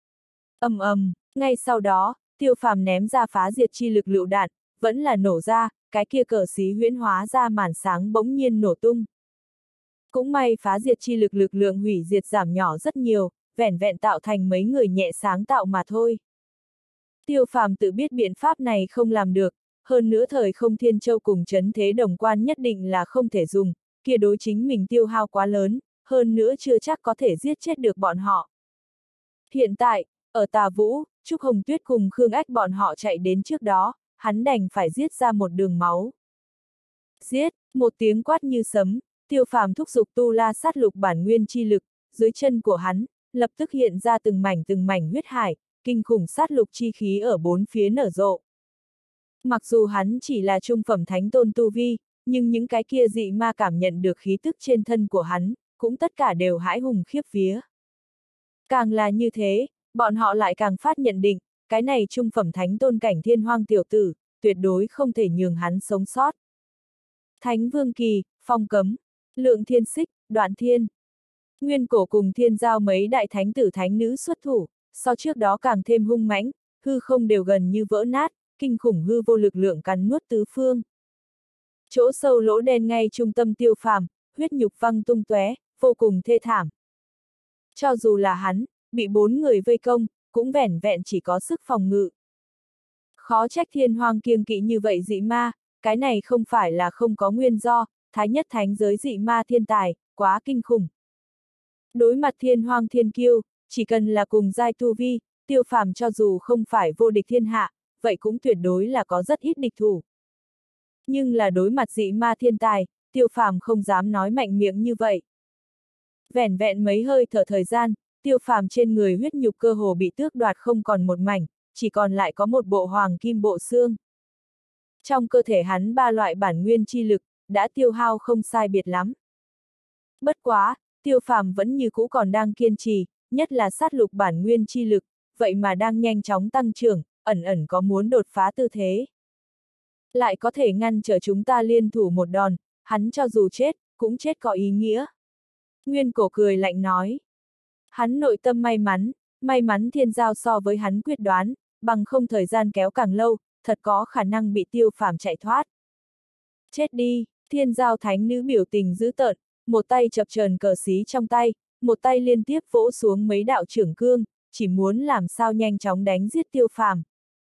Ầm ầm, ngay sau đó, Tiêu Phàm ném ra phá diệt chi lực lựu đạn, vẫn là nổ ra, cái kia cờ xí huyễn hóa ra màn sáng bỗng nhiên nổ tung. Cũng may phá diệt chi lực lực lượng hủy diệt giảm nhỏ rất nhiều, vẻn vẹn tạo thành mấy người nhẹ sáng tạo mà thôi. Tiêu Phàm tự biết biện pháp này không làm được, hơn nữa thời không thiên châu cùng chấn thế đồng quan nhất định là không thể dùng, kia đối chính mình tiêu hao quá lớn, hơn nữa chưa chắc có thể giết chết được bọn họ. Hiện tại, ở Tà Vũ, Trúc Hồng Tuyết cùng Khương Ách bọn họ chạy đến trước đó, hắn đành phải giết ra một đường máu. Giết, một tiếng quát như sấm, Tiêu Phàm thúc giục tu la sát lục bản nguyên chi lực, dưới chân của hắn, lập tức hiện ra từng mảnh từng mảnh huyết hải, kinh khủng sát lục chi khí ở bốn phía nở rộ. Mặc dù hắn chỉ là trung phẩm thánh tôn tu vi, nhưng những cái kia dị ma cảm nhận được khí tức trên thân của hắn, cũng tất cả đều hãi hùng khiếp vía. Càng là như thế, bọn họ lại càng phát nhận định, cái này trung phẩm thánh tôn cảnh thiên hoang tiểu tử, tuyệt đối không thể nhường hắn sống sót. Thánh Vương Kỳ, Phong Cấm, Lượng Thiên Xích, Đoạn Thiên. Nguyên Cổ cùng Thiên Giao mấy đại thánh tử thánh nữ xuất thủ, so trước đó càng thêm hung mãnh, hư không đều gần như vỡ nát, kinh khủng hư vô lực lượng cắn nuốt tứ phương. Chỗ sâu lỗ đen ngay trung tâm Tiêu Phàm, huyết nhục văng tung tóe, vô cùng thê thảm. Cho dù là hắn, bị bốn người vây công, cũng vẻn vẹn chỉ có sức phòng ngự. Khó trách thiên hoang kiêng kỵ như vậy dị ma, cái này không phải là không có nguyên do, thái nhất thánh giới dị ma thiên tài, quá kinh khủng. Đối mặt thiên hoang thiên kiêu, chỉ cần là cùng giai tu vi, Tiêu Phàm cho dù không phải vô địch thiên hạ, vậy cũng tuyệt đối là có rất ít địch thủ. Nhưng là đối mặt dị ma thiên tài, Tiêu Phàm không dám nói mạnh miệng như vậy. Vẻn vẹn mấy hơi thở thời gian, Tiêu Phàm trên người huyết nhục cơ hồ bị tước đoạt không còn một mảnh, chỉ còn lại có một bộ hoàng kim bộ xương. Trong cơ thể hắn ba loại bản nguyên chi lực, đã tiêu hao không sai biệt lắm. Bất quá, Tiêu Phàm vẫn như cũ còn đang kiên trì, nhất là sát lục bản nguyên chi lực, vậy mà đang nhanh chóng tăng trưởng, ẩn ẩn có muốn đột phá tư thế. Lại có thể ngăn trở chúng ta liên thủ một đòn, hắn cho dù chết, cũng chết có ý nghĩa. Nguyên Cổ cười lạnh nói. Hắn nội tâm may mắn, may mắn Thiên Giao so với hắn quyết đoán, bằng không thời gian kéo càng lâu, thật có khả năng bị Tiêu Phàm chạy thoát. Chết đi, Thiên Giao thánh nữ biểu tình dữ tợn, một tay chập chờn cờ xí trong tay, một tay liên tiếp vỗ xuống mấy đạo trưởng cương, chỉ muốn làm sao nhanh chóng đánh giết Tiêu Phàm.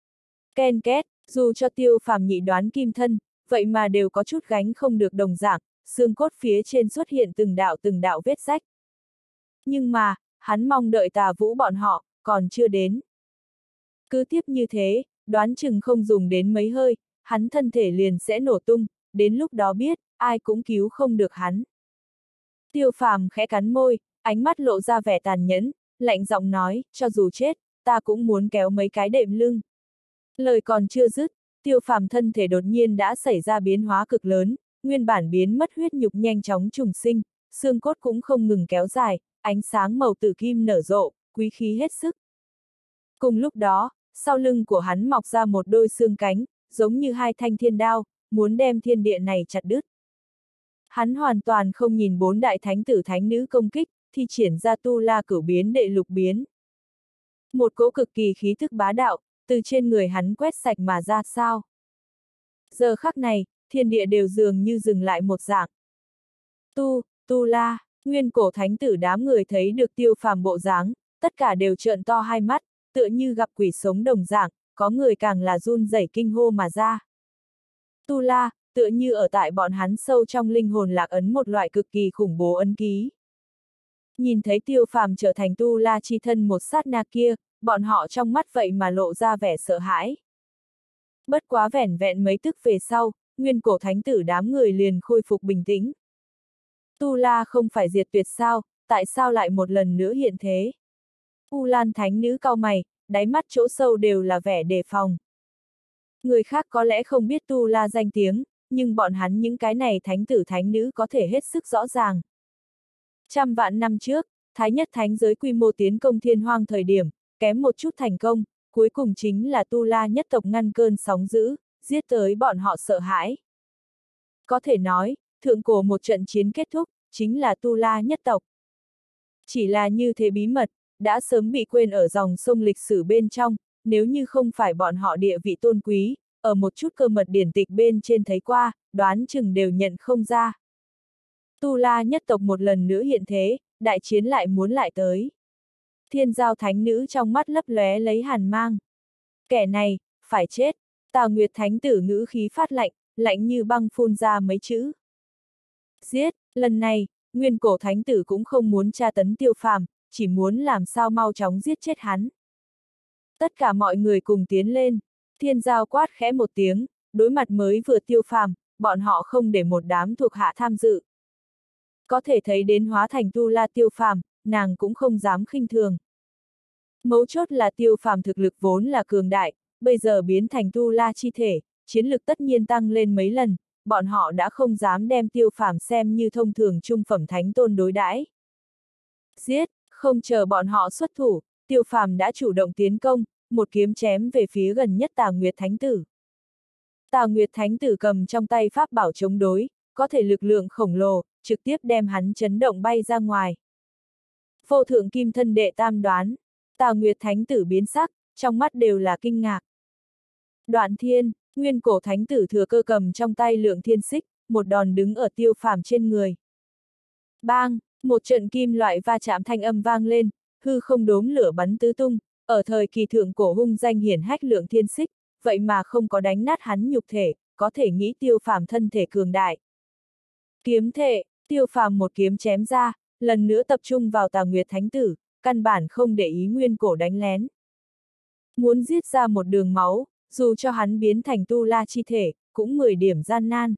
Ken két, dù cho Tiêu Phàm nhị đoán kim thân, vậy mà đều có chút gánh không được đồng dạng, xương cốt phía trên xuất hiện từng đạo từng đạo vết rách. Nhưng mà, hắn mong đợi Tà Vũ bọn họ, còn chưa đến. Cứ tiếp như thế, đoán chừng không dùng đến mấy hơi, hắn thân thể liền sẽ nổ tung, đến lúc đó biết, ai cũng cứu không được hắn. Tiêu Phàm khẽ cắn môi, ánh mắt lộ ra vẻ tàn nhẫn, lạnh giọng nói, cho dù chết, ta cũng muốn kéo mấy cái đệm lưng. Lời còn chưa dứt, Tiêu Phàm thân thể đột nhiên đã xảy ra biến hóa cực lớn, nguyên bản biến mất huyết nhục nhanh chóng trùng sinh, xương cốt cũng không ngừng kéo dài, ánh sáng màu tử kim nở rộ, quý khí hết sức. Cùng lúc đó, sau lưng của hắn mọc ra một đôi xương cánh, giống như hai thanh thiên đao, muốn đem thiên địa này chặt đứt. Hắn hoàn toàn không nhìn bốn đại thánh tử thánh nữ công kích, thi triển ra tu la cửu biến đệ lục biến. Một cỗ cực kỳ khí thức bá đạo, từ trên người hắn quét sạch mà ra sao. Giờ khắc này, thiên địa đều dường như dừng lại một dạng. Tu, tu la, nguyên cổ thánh tử đám người thấy được Tiêu Phàm bộ dáng, tất cả đều trợn to hai mắt, tựa như gặp quỷ sống đồng dạng, có người càng là run rẩy kinh hô mà ra. Tu la, tựa như ở tại bọn hắn sâu trong linh hồn lạc ấn một loại cực kỳ khủng bố ấn ký. Nhìn thấy Tiêu Phàm trở thành tu la chi thân một sát na kia, bọn họ trong mắt vậy mà lộ ra vẻ sợ hãi. Bất quá vẻn vẹn mấy tức về sau, nguyên cổ thánh tử đám người liền khôi phục bình tĩnh. Tu la không phải diệt tuyệt sao, tại sao lại một lần nữa hiện thế? U Lan thánh nữ cau mày, đáy mắt chỗ sâu đều là vẻ đề phòng. Người khác có lẽ không biết tu la danh tiếng, nhưng bọn hắn những cái này thánh tử thánh nữ có thể hết sức rõ ràng. Trăm vạn năm trước, Thái nhất thánh giới quy mô tiến công thiên hoang thời điểm, kém một chút thành công, cuối cùng chính là tu la nhất tộc ngăn cơn sóng dữ, giết tới bọn họ sợ hãi. Có thể nói, thượng cổ một trận chiến kết thúc, chính là tu la nhất tộc. Chỉ là như thế bí mật, đã sớm bị quên ở dòng sông lịch sử bên trong, nếu như không phải bọn họ địa vị tôn quý, ở một chút cơ mật điển tịch bên trên thấy qua, đoán chừng đều nhận không ra. Tu la nhất tộc một lần nữa hiện thế, đại chiến lại muốn lại tới. Thiên Giao thánh nữ trong mắt lấp lóe lấy hàn mang. Kẻ này, phải chết. Tào Nguyệt thánh tử ngữ khí phát lạnh, lạnh như băng phun ra mấy chữ. Giết, lần này, nguyên cổ thánh tử cũng không muốn tra tấn Tiêu Phàm, chỉ muốn làm sao mau chóng giết chết hắn. Tất cả mọi người cùng tiến lên, Thiên Giao quát khẽ một tiếng, đối mặt mới vừa Tiêu Phàm, bọn họ không để một đám thuộc hạ tham dự. Có thể thấy đến hóa thành tu la Tiêu Phàm, nàng cũng không dám khinh thường. Mấu chốt là Tiêu Phàm thực lực vốn là cường đại, bây giờ biến thành tu la chi thể, chiến lực tất nhiên tăng lên mấy lần, bọn họ đã không dám đem Tiêu Phàm xem như thông thường trung phẩm thánh tôn đối đãi. Giết, không chờ bọn họ xuất thủ, Tiêu Phàm đã chủ động tiến công, một kiếm chém về phía gần nhất Tà Nguyệt Thánh Tử. Tà Nguyệt Thánh Tử cầm trong tay pháp bảo chống đối, có thể lực lượng khổng lồ, trực tiếp đem hắn chấn động bay ra ngoài. Vô thượng kim thân đệ tam đoán, Tà Nguyệt Thánh Tử biến sắc, trong mắt đều là kinh ngạc. Đoạn Thiên, Nguyên Cổ Thánh Tử thừa cơ cầm trong tay Lượng Thiên Xích, một đòn đứng ở Tiêu Phàm trên người. Bang, một trận kim loại va chạm thanh âm vang lên, hư không đốm lửa bắn tứ tung, ở thời kỳ thượng cổ hung danh hiển hách Lượng Thiên Xích, vậy mà không có đánh nát hắn nhục thể, có thể nghĩ Tiêu Phàm thân thể cường đại. Kiếm thể, Tiêu Phàm một kiếm chém ra, lần nữa tập trung vào Tà Nguyệt Thánh Tử, căn bản không để ý Nguyên Cổ đánh lén. Muốn giết ra một đường máu, dù cho hắn biến thành tu la chi thể, cũng mười điểm gian nan.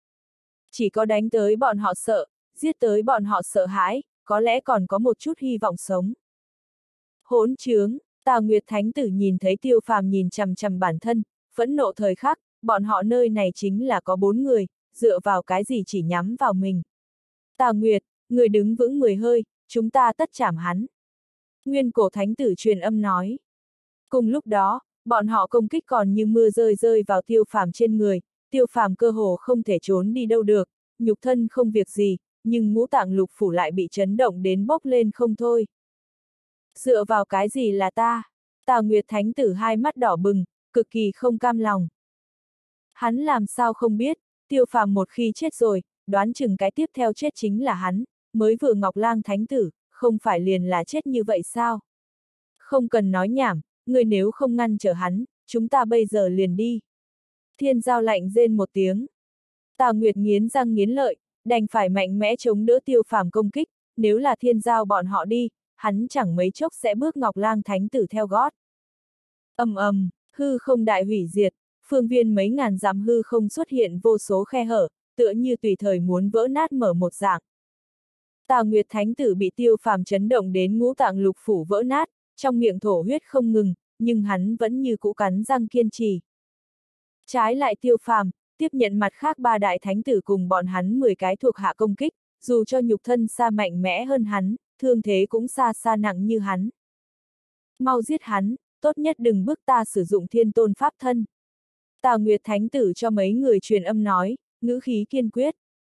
Chỉ có đánh tới bọn họ sợ, giết tới bọn họ sợ hãi, có lẽ còn có một chút hy vọng sống. Hỗn trướng, Tà Nguyệt Thánh Tử nhìn thấy Tiêu Phàm nhìn chằm chằm bản thân, phẫn nộ thời khắc, bọn họ nơi này chính là có bốn người, dựa vào cái gì chỉ nhắm vào mình. Tà Nguyệt, người đứng vững mười hơi, chúng ta tất chảm hắn. Nguyên Cổ Thánh Tử truyền âm nói. Cùng lúc đó, bọn họ công kích còn như mưa rơi rơi vào Tiêu Phàm trên người, Tiêu Phàm cơ hồ không thể trốn đi đâu được, nhục thân không việc gì, nhưng ngũ tạng lục phủ lại bị chấn động đến bốc lên không thôi. Dựa vào cái gì là ta? Tà Nguyệt Thánh Tử hai mắt đỏ bừng, cực kỳ không cam lòng. Hắn làm sao không biết, Tiêu Phàm một khi chết rồi, đoán chừng cái tiếp theo chết chính là hắn, mới vừa Ngọc Lang Thánh Tử, không phải liền là chết như vậy sao? Không cần nói nhảm, người nếu không ngăn trở hắn, chúng ta bây giờ liền đi. Thiên Giao lạnh rên một tiếng. Tà Nguyệt nghiến răng nghiến lợi, đành phải mạnh mẽ chống đỡ Tiêu Phàm công kích, nếu là Thiên Giao bọn họ đi, hắn chẳng mấy chốc sẽ bước Ngọc Lang Thánh Tử theo gót. Ầm ầm, hư không đại hủy diệt, phương viên mấy ngàn dặm hư không xuất hiện vô số khe hở, tựa như tùy thời muốn vỡ nát mở một dạng. Tà Nguyệt Thánh Tử bị Tiêu Phàm chấn động đến ngũ tạng lục phủ vỡ nát, trong miệng thổ huyết không ngừng, nhưng hắn vẫn như cũ cắn răng kiên trì. Trái lại Tiêu Phàm, tiếp nhận mặt khác ba đại thánh tử cùng bọn hắn mười cái thuộc hạ công kích, dù cho nhục thân xa mạnh mẽ hơn hắn, thương thế cũng xa xa nặng như hắn. Mau giết hắn, tốt nhất đừng bức ta sử dụng thiên tôn pháp thân. Tà Nguyệt Thánh Tử cho mấy người truyền âm nói, ngữ khí kiên quyết.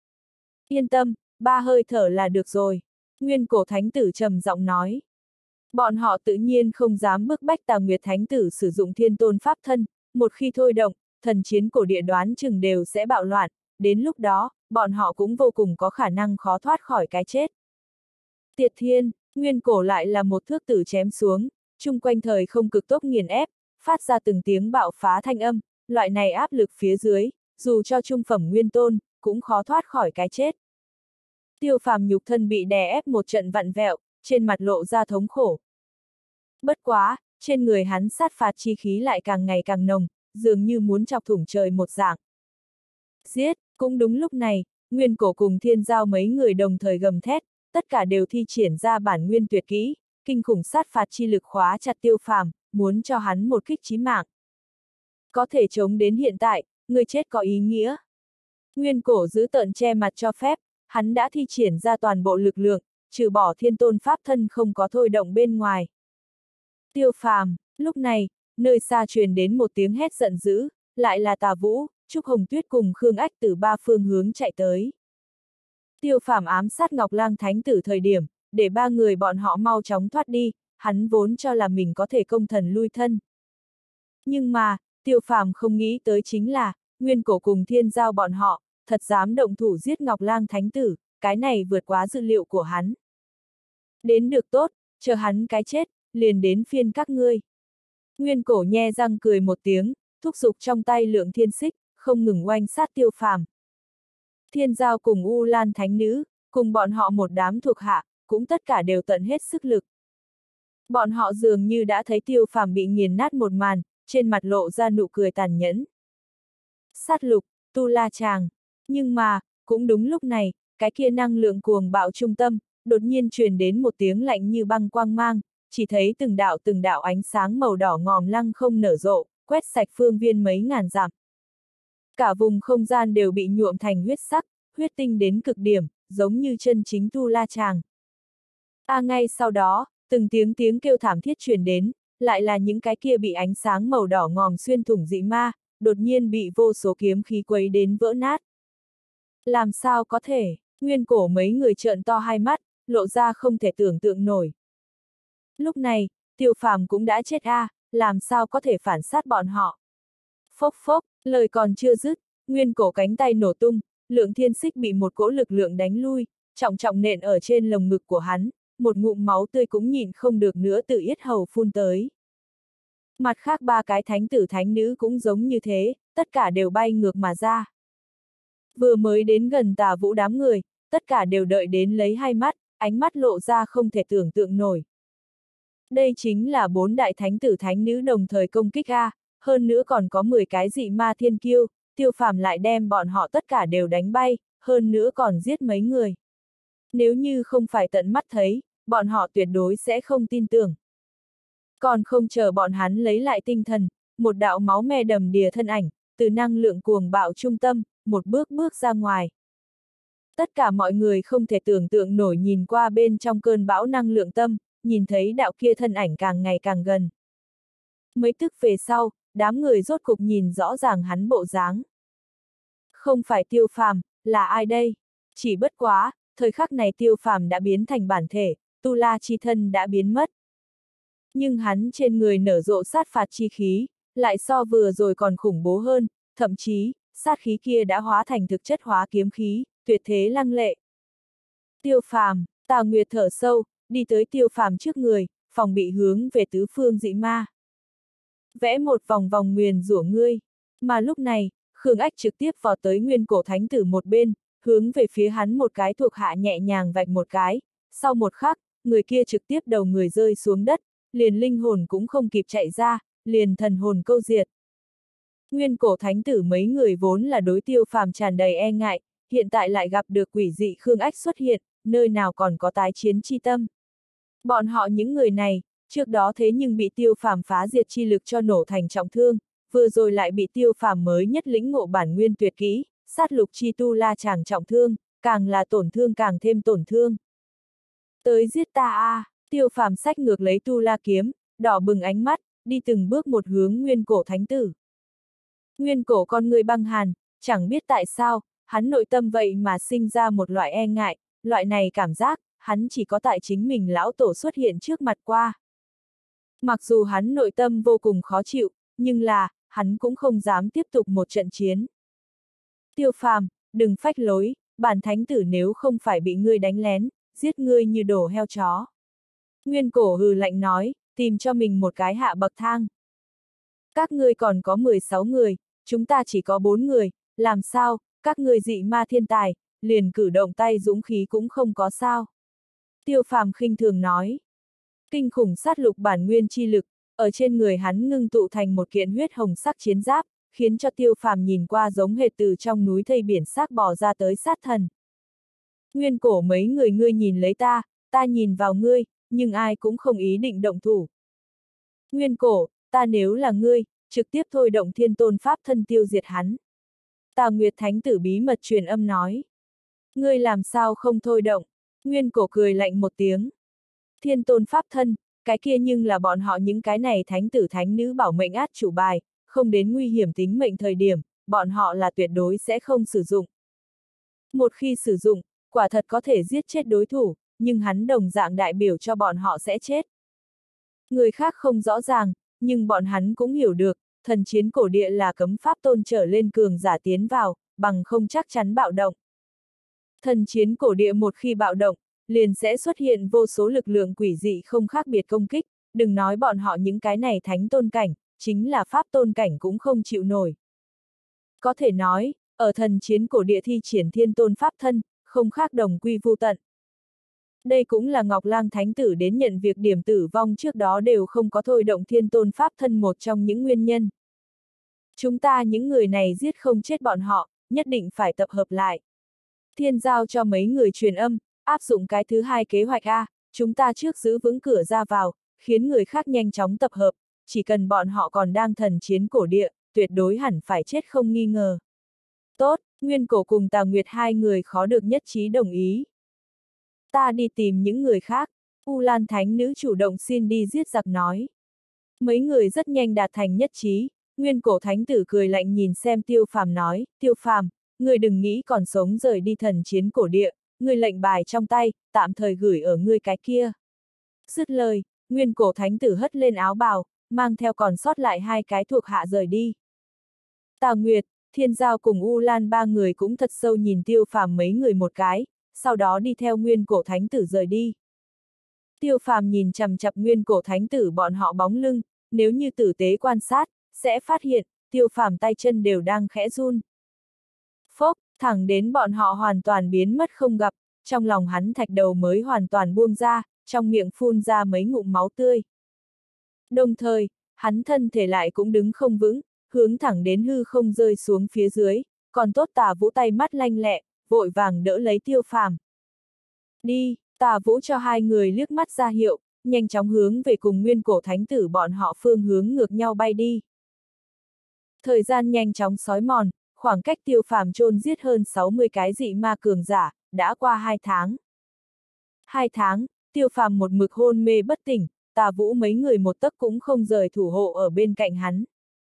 Yên tâm, ba hơi thở là được rồi. Nguyên Cổ Thánh Tử trầm giọng nói. Bọn họ tự nhiên không dám bức bách Tà Nguyệt Thánh Tử sử dụng thiên tôn pháp thân, một khi thôi động, thần chiến cổ địa đoán chừng đều sẽ bạo loạn, đến lúc đó, bọn họ cũng vô cùng có khả năng khó thoát khỏi cái chết. Tiệt thiên, Nguyên Cổ lại là một thước tử chém xuống, chung quanh thời không cực tốc nghiền ép, phát ra từng tiếng bạo phá thanh âm, loại này áp lực phía dưới, dù cho trung phẩm nguyên tôn, cũng khó thoát khỏi cái chết. Tiêu Phàm nhục thân bị đè ép một trận vặn vẹo, trên mặt lộ ra thống khổ. Bất quá, trên người hắn sát phạt chi khí lại càng ngày càng nồng, dường như muốn chọc thủng trời một dạng. Giết, cũng đúng lúc này, Nguyên Cổ cùng Thiên Giao mấy người đồng thời gầm thét, tất cả đều thi triển ra bản nguyên tuyệt kỹ, kinh khủng sát phạt chi lực khóa chặt Tiêu Phàm, muốn cho hắn một kích chí mạng. Có thể chống đến hiện tại, người chết có ý nghĩa. Nguyên Cổ giữ tợn che mặt cho phép, hắn đã thi triển ra toàn bộ lực lượng, trừ bỏ thiên tôn pháp thân không có thôi động bên ngoài. Tiêu Phàm, lúc này, nơi xa truyền đến một tiếng hét giận dữ, lại là Tà Vũ, Trúc Hồng Tuyết cùng Khương Ách từ ba phương hướng chạy tới. Tiêu Phàm ám sát Ngọc Lang Thánh Tử thời điểm, để ba người bọn họ mau chóng thoát đi, hắn vốn cho là mình có thể công thần lui thân. Nhưng mà, Tiêu Phàm không nghĩ tới chính là, Nguyên Cổ cùng Thiên Giao bọn họ, thật dám động thủ giết Ngọc Lang Thánh Tử, cái này vượt quá dự liệu của hắn. Đến được tốt, chờ hắn cái chết, liền đến phiên các ngươi. Nguyên Cổ nhe răng cười một tiếng, thúc giục trong tay Lượng Thiên Xích, không ngừng oanh sát Tiêu Phàm. Thiên Giao cùng U Lan Thánh Nữ, cùng bọn họ một đám thuộc hạ, cũng tất cả đều tận hết sức lực. Bọn họ dường như đã thấy Tiêu Phàm bị nghiền nát một màn, trên mặt lộ ra nụ cười tàn nhẫn. Sát lục, tu la chàng. Nhưng mà, cũng đúng lúc này, cái kia năng lượng cuồng bạo trung tâm, đột nhiên truyền đến một tiếng lạnh như băng quang mang, chỉ thấy từng đạo từng đạo ánh sáng màu đỏ ngòm lăng không nở rộ, quét sạch phương viên mấy ngàn dặm. Cả vùng không gian đều bị nhuộm thành huyết sắc, huyết tinh đến cực điểm, giống như chân chính Tu La Tràng. A ngay sau đó, từng tiếng tiếng kêu thảm thiết truyền đến, lại là những cái kia bị ánh sáng màu đỏ ngòm xuyên thủng dị ma, đột nhiên bị vô số kiếm khí quấy đến vỡ nát. Làm sao có thể, Nguyên Cổ mấy người trợn to hai mắt, lộ ra không thể tưởng tượng nổi. Lúc này, Tiêu Phàm cũng đã chết a, à, làm sao có thể phản sát bọn họ. Phốc phốc, lời còn chưa dứt, Nguyên Cổ cánh tay nổ tung, Lượng Thiên Xích bị một cỗ lực lượng đánh lui, trọng trọng nện ở trên lồng ngực của hắn, một ngụm máu tươi cũng nhịn không được nữa từ yết hầu phun tới. Mặt khác ba cái thánh tử thánh nữ cũng giống như thế, tất cả đều bay ngược mà ra. Vừa mới đến gần Tà Vũ đám người, tất cả đều đợi đến lấy hai mắt, ánh mắt lộ ra không thể tưởng tượng nổi. Đây chính là bốn đại thánh tử thánh nữ đồng thời công kích a, hơn nữa còn có mười cái dị ma thiên kiêu, Tiêu Phàm lại đem bọn họ tất cả đều đánh bay, hơn nữa còn giết mấy người. Nếu như không phải tận mắt thấy, bọn họ tuyệt đối sẽ không tin tưởng. Còn không chờ bọn hắn lấy lại tinh thần, một đạo máu me đầm đìa thân ảnh, từ năng lượng cuồng bạo trung tâm, một bước bước ra ngoài. Tất cả mọi người không thể tưởng tượng nổi nhìn qua bên trong cơn bão năng lượng tâm, nhìn thấy đạo kia thân ảnh càng ngày càng gần. Mấy tức về sau, đám người rốt cục nhìn rõ ràng hắn bộ dáng. Không phải Tiêu Phàm, là ai đây? Chỉ bất quá, thời khắc này Tiêu Phàm đã biến thành bản thể, Tu La chi thân đã biến mất. Nhưng hắn trên người nở rộ sát phạt chi khí, lại so vừa rồi còn khủng bố hơn, thậm chí, sát khí kia đã hóa thành thực chất hóa kiếm khí, tuyệt thế lăng lệ. Tiêu Phàm, Tào Nguyệt thở sâu, đi tới Tiêu Phàm trước người, phòng bị hướng về tứ phương dị ma. Vẽ một vòng vòng nguyền rủa ngươi, mà lúc này, Khương Ách trực tiếp vọt tới Nguyên Cổ Thánh Tử một bên, hướng về phía hắn một cái thuộc hạ nhẹ nhàng vạch một cái, sau một khắc, người kia trực tiếp đầu người rơi xuống đất, liền linh hồn cũng không kịp chạy ra, liền thần hồn câu diệt. Nguyên Cổ Thánh Tử mấy người vốn là đối Tiêu Phàm tràn đầy e ngại, hiện tại lại gặp được quỷ dị Khương Ách xuất hiện, nơi nào còn có tái chiến chi tâm. Bọn họ những người này, trước đó thế nhưng bị Tiêu Phàm phá diệt chi lực cho nổ thành trọng thương, vừa rồi lại bị Tiêu Phàm mới nhất lĩnh ngộ bản nguyên tuyệt kỹ, sát lục chi tu la chàng trọng thương, càng là tổn thương càng thêm tổn thương. Tới giết ta a, à, Tiêu Phàm xách ngược lấy tu la kiếm, đỏ bừng ánh mắt, đi từng bước một hướng Nguyên Cổ Thánh Tử. Nguyên Cổ con người băng hàn, chẳng biết tại sao, hắn nội tâm vậy mà sinh ra một loại e ngại, loại này cảm giác, hắn chỉ có tại chính mình lão tổ xuất hiện trước mặt qua. Mặc dù hắn nội tâm vô cùng khó chịu, nhưng là, hắn cũng không dám tiếp tục một trận chiến. Tiêu Phàm, đừng phách lối, bản thánh tử nếu không phải bị ngươi đánh lén, giết ngươi như đổ heo chó. Nguyên Cổ hừ lạnh nói, tìm cho mình một cái hạ bậc thang. Các ngươi còn có mười sáu người, chúng ta chỉ có bốn người, làm sao, các ngươi dị ma thiên tài, liền cử động tay dũng khí cũng không có sao. Tiêu Phàm khinh thường nói. Kinh khủng sát lục bản nguyên chi lực, ở trên người hắn ngưng tụ thành một kiện huyết hồng sắc chiến giáp, khiến cho Tiêu Phàm nhìn qua giống hệt từ trong núi thây biển xác bò ra tới sát thần. Nguyên Cổ mấy người ngươi nhìn lấy ta, ta nhìn vào ngươi, nhưng ai cũng không ý định động thủ. Nguyên Cổ, ta nếu là ngươi, trực tiếp thôi động thiên tôn pháp thân tiêu diệt hắn. Tào Nguyệt Thánh Tử bí mật truyền âm nói. Ngươi làm sao không thôi động? Nguyên Cổ cười lạnh một tiếng. Thiên tôn pháp thân, cái kia nhưng là bọn họ những cái này thánh tử thánh nữ bảo mệnh át chủ bài, không đến nguy hiểm tính mệnh thời điểm, bọn họ là tuyệt đối sẽ không sử dụng. Một khi sử dụng, quả thật có thể giết chết đối thủ, nhưng hắn đồng dạng đại biểu cho bọn họ sẽ chết. Người khác không rõ ràng, nhưng bọn hắn cũng hiểu được, thần chiến cổ địa là cấm pháp tôn trở lên cường giả tiến vào, bằng không chắc chắn bạo động. Thần chiến cổ địa một khi bạo động, liền sẽ xuất hiện vô số lực lượng quỷ dị không khác biệt công kích, đừng nói bọn họ những cái này thánh tôn cảnh, chính là pháp tôn cảnh cũng không chịu nổi. Có thể nói, ở thần chiến cổ địa thi triển thiên tôn pháp thân, không khác đồng quy vu tận. Đây cũng là Ngọc Lang Thánh Tử đến nhận việc điểm tử vong trước đó đều không có thôi động thiên tôn pháp thân một trong những nguyên nhân. Chúng ta những người này giết không chết bọn họ, nhất định phải tập hợp lại. Thiên giao cho mấy người truyền âm, áp dụng cái thứ hai kế hoạch A, chúng ta trước giữ vững cửa ra vào, khiến người khác nhanh chóng tập hợp, chỉ cần bọn họ còn đang thần chiến cổ địa, tuyệt đối hẳn phải chết không nghi ngờ. Tốt, Nguyên Cổ cùng Tà Nguyệt hai người khó được nhất trí đồng ý. Ta đi tìm những người khác, U Lan Thánh Nữ chủ động xin đi giết giặc nói. Mấy người rất nhanh đạt thành nhất trí, Nguyên Cổ Thánh Tử cười lạnh nhìn xem Tiêu Phàm nói, Tiêu Phàm, người đừng nghĩ còn sống rời đi thần chiến cổ địa, người lệnh bài trong tay, tạm thời gửi ở ngươi cái kia. Dứt lời, Nguyên Cổ Thánh Tử hất lên áo bào, mang theo còn sót lại hai cái thuộc hạ rời đi. Tà Nguyệt, Thiên Giao cùng U Lan ba người cũng thật sâu nhìn Tiêu Phàm mấy người một cái, sau đó đi theo Nguyên Cổ Thánh Tử rời đi. Tiêu Phàm nhìn chằm chằm Nguyên Cổ Thánh Tử bọn họ bóng lưng, nếu như tử tế quan sát, sẽ phát hiện, Tiêu Phàm tay chân đều đang khẽ run. Phốc, thẳng đến bọn họ hoàn toàn biến mất không gặp, trong lòng hắn thạch đầu mới hoàn toàn buông ra, trong miệng phun ra mấy ngụm máu tươi. Đồng thời, hắn thân thể lại cũng đứng không vững, hướng thẳng đến hư không rơi xuống phía dưới, còn tốt Tà Vũ tay mắt lanh lẹ, vội vàng đỡ lấy Tiêu Phàm. Đi, Tà Vũ cho hai người liếc mắt ra hiệu, nhanh chóng hướng về cùng Nguyên Cổ Thánh Tử bọn họ phương hướng ngược nhau bay đi. Thời gian nhanh chóng xói mòn, khoảng cách Tiêu Phàm chôn giết hơn sáu mươi cái dị ma cường giả, đã qua hai tháng. Hai tháng, Tiêu Phàm một mực hôn mê bất tỉnh, Tà Vũ mấy người một tấc cũng không rời thủ hộ ở bên cạnh hắn.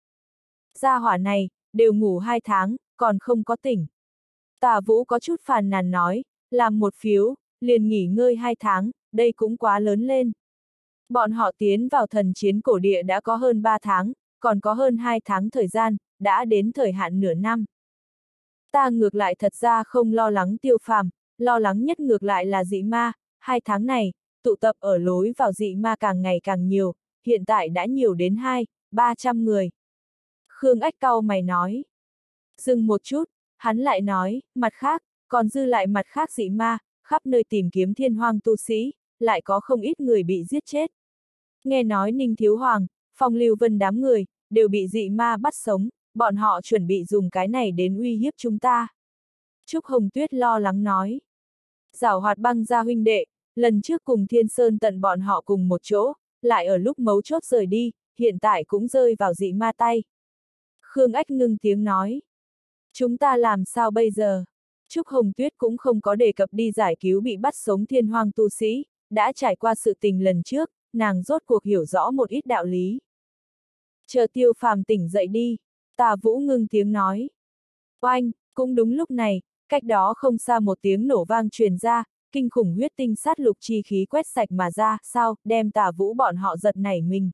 Gia hỏa này, đều ngủ hai tháng, còn không có tỉnh. Tà Vũ có chút phàn nàn nói, làm một phiếu, liền nghỉ ngơi hai tháng, đây cũng quá lớn lên. Bọn họ tiến vào thần chiến cổ địa đã có hơn ba tháng, còn có hơn hai tháng thời gian, đã đến thời hạn nửa năm. Ta ngược lại thật ra không lo lắng Tiêu Phàm, lo lắng nhất ngược lại là dị ma, hai tháng này, tụ tập ở lối vào dị ma càng ngày càng nhiều, hiện tại đã nhiều đến hai, ba trăm người. Khương Ách cau mày nói. Dừng một chút, hắn lại nói, mặt khác, còn dư lại mặt khác dị ma, khắp nơi tìm kiếm thiên hoang tu sĩ, lại có không ít người bị giết chết. Nghe nói Ninh Thiếu Hoàng, Phong Lưu Vân đám người, đều bị dị ma bắt sống, bọn họ chuẩn bị dùng cái này đến uy hiếp chúng ta. Trúc Hồng Tuyết lo lắng nói. Giảo hoạt băng gia huynh đệ, lần trước cùng Thiên Sơn tận bọn họ cùng một chỗ, lại ở lúc mấu chốt rời đi, hiện tại cũng rơi vào dị ma tay. Khương Ách ngưng tiếng nói. Chúng ta làm sao bây giờ? Trúc Hồng Tuyết cũng không có đề cập đi giải cứu bị bắt sống thiên hoang tu sĩ, đã trải qua sự tình lần trước, nàng rốt cuộc hiểu rõ một ít đạo lý. Chờ Tiêu Phàm tỉnh dậy đi, Tà Vũ ngưng tiếng nói. Oanh, cũng đúng lúc này, cách đó không xa một tiếng nổ vang truyền ra, kinh khủng huyết tinh sát lục chi khí quét sạch mà ra, sao, đem Tà Vũ bọn họ giật nảy mình.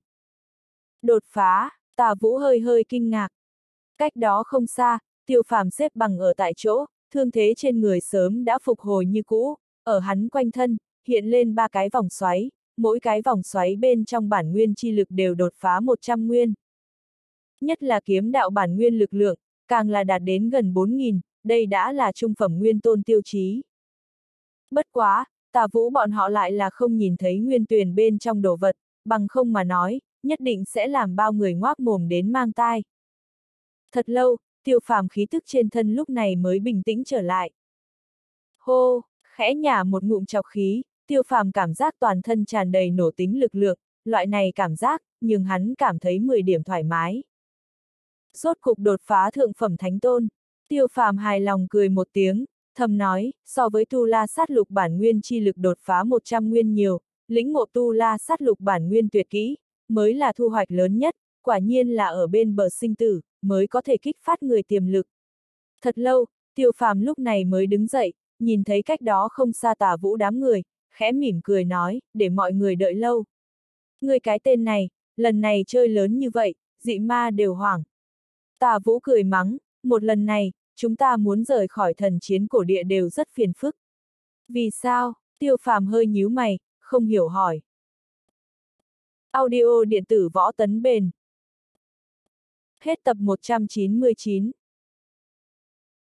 Đột phá, Tà Vũ hơi hơi kinh ngạc. Cách đó không xa, Tiêu Phàm xếp bằng ở tại chỗ, thương thế trên người sớm đã phục hồi như cũ, ở hắn quanh thân, hiện lên ba cái vòng xoáy, mỗi cái vòng xoáy bên trong bản nguyên chi lực đều đột phá một trăm nguyên. Nhất là kiếm đạo bản nguyên lực lượng, càng là đạt đến gần bốn nghìn, đây đã là trung phẩm nguyên tôn tiêu chí. Bất quá, Tà Vũ bọn họ lại là không nhìn thấy nguyên tuyền bên trong đồ vật, bằng không mà nói, nhất định sẽ làm bao người ngoác mồm đến mang tai. Thật lâu, Tiêu Phàm khí tức trên thân lúc này mới bình tĩnh trở lại. Hô, khẽ nhả một ngụm trọc khí, Tiêu Phàm cảm giác toàn thân tràn đầy nổ tính lực lượng, loại này cảm giác, nhưng hắn cảm thấy mười điểm thoải mái. Rốt cục đột phá thượng phẩm thánh tôn, Tiêu Phàm hài lòng cười một tiếng, thầm nói, so với Tu La sát lục bản nguyên chi lực đột phá một trăm nguyên nhiều, lĩnh ngộ Tu La sát lục bản nguyên tuyệt kỹ, mới là thu hoạch lớn nhất, quả nhiên là ở bên bờ sinh tử, mới có thể kích phát người tiềm lực. Thật lâu, Tiêu Phàm lúc này mới đứng dậy, nhìn thấy cách đó không xa Tà Vũ đám người, khẽ mỉm cười nói, để mọi người đợi lâu. Người cái tên này, lần này chơi lớn như vậy, dị ma đều hoảng. Tà Vũ cười mắng, một lần này, chúng ta muốn rời khỏi thần chiến cổ địa đều rất phiền phức. Vì sao? Tiêu Phàm hơi nhíu mày, không hiểu hỏi. Audio điện tử võ tấn bền. Hết tập một trăm chín mươi chín.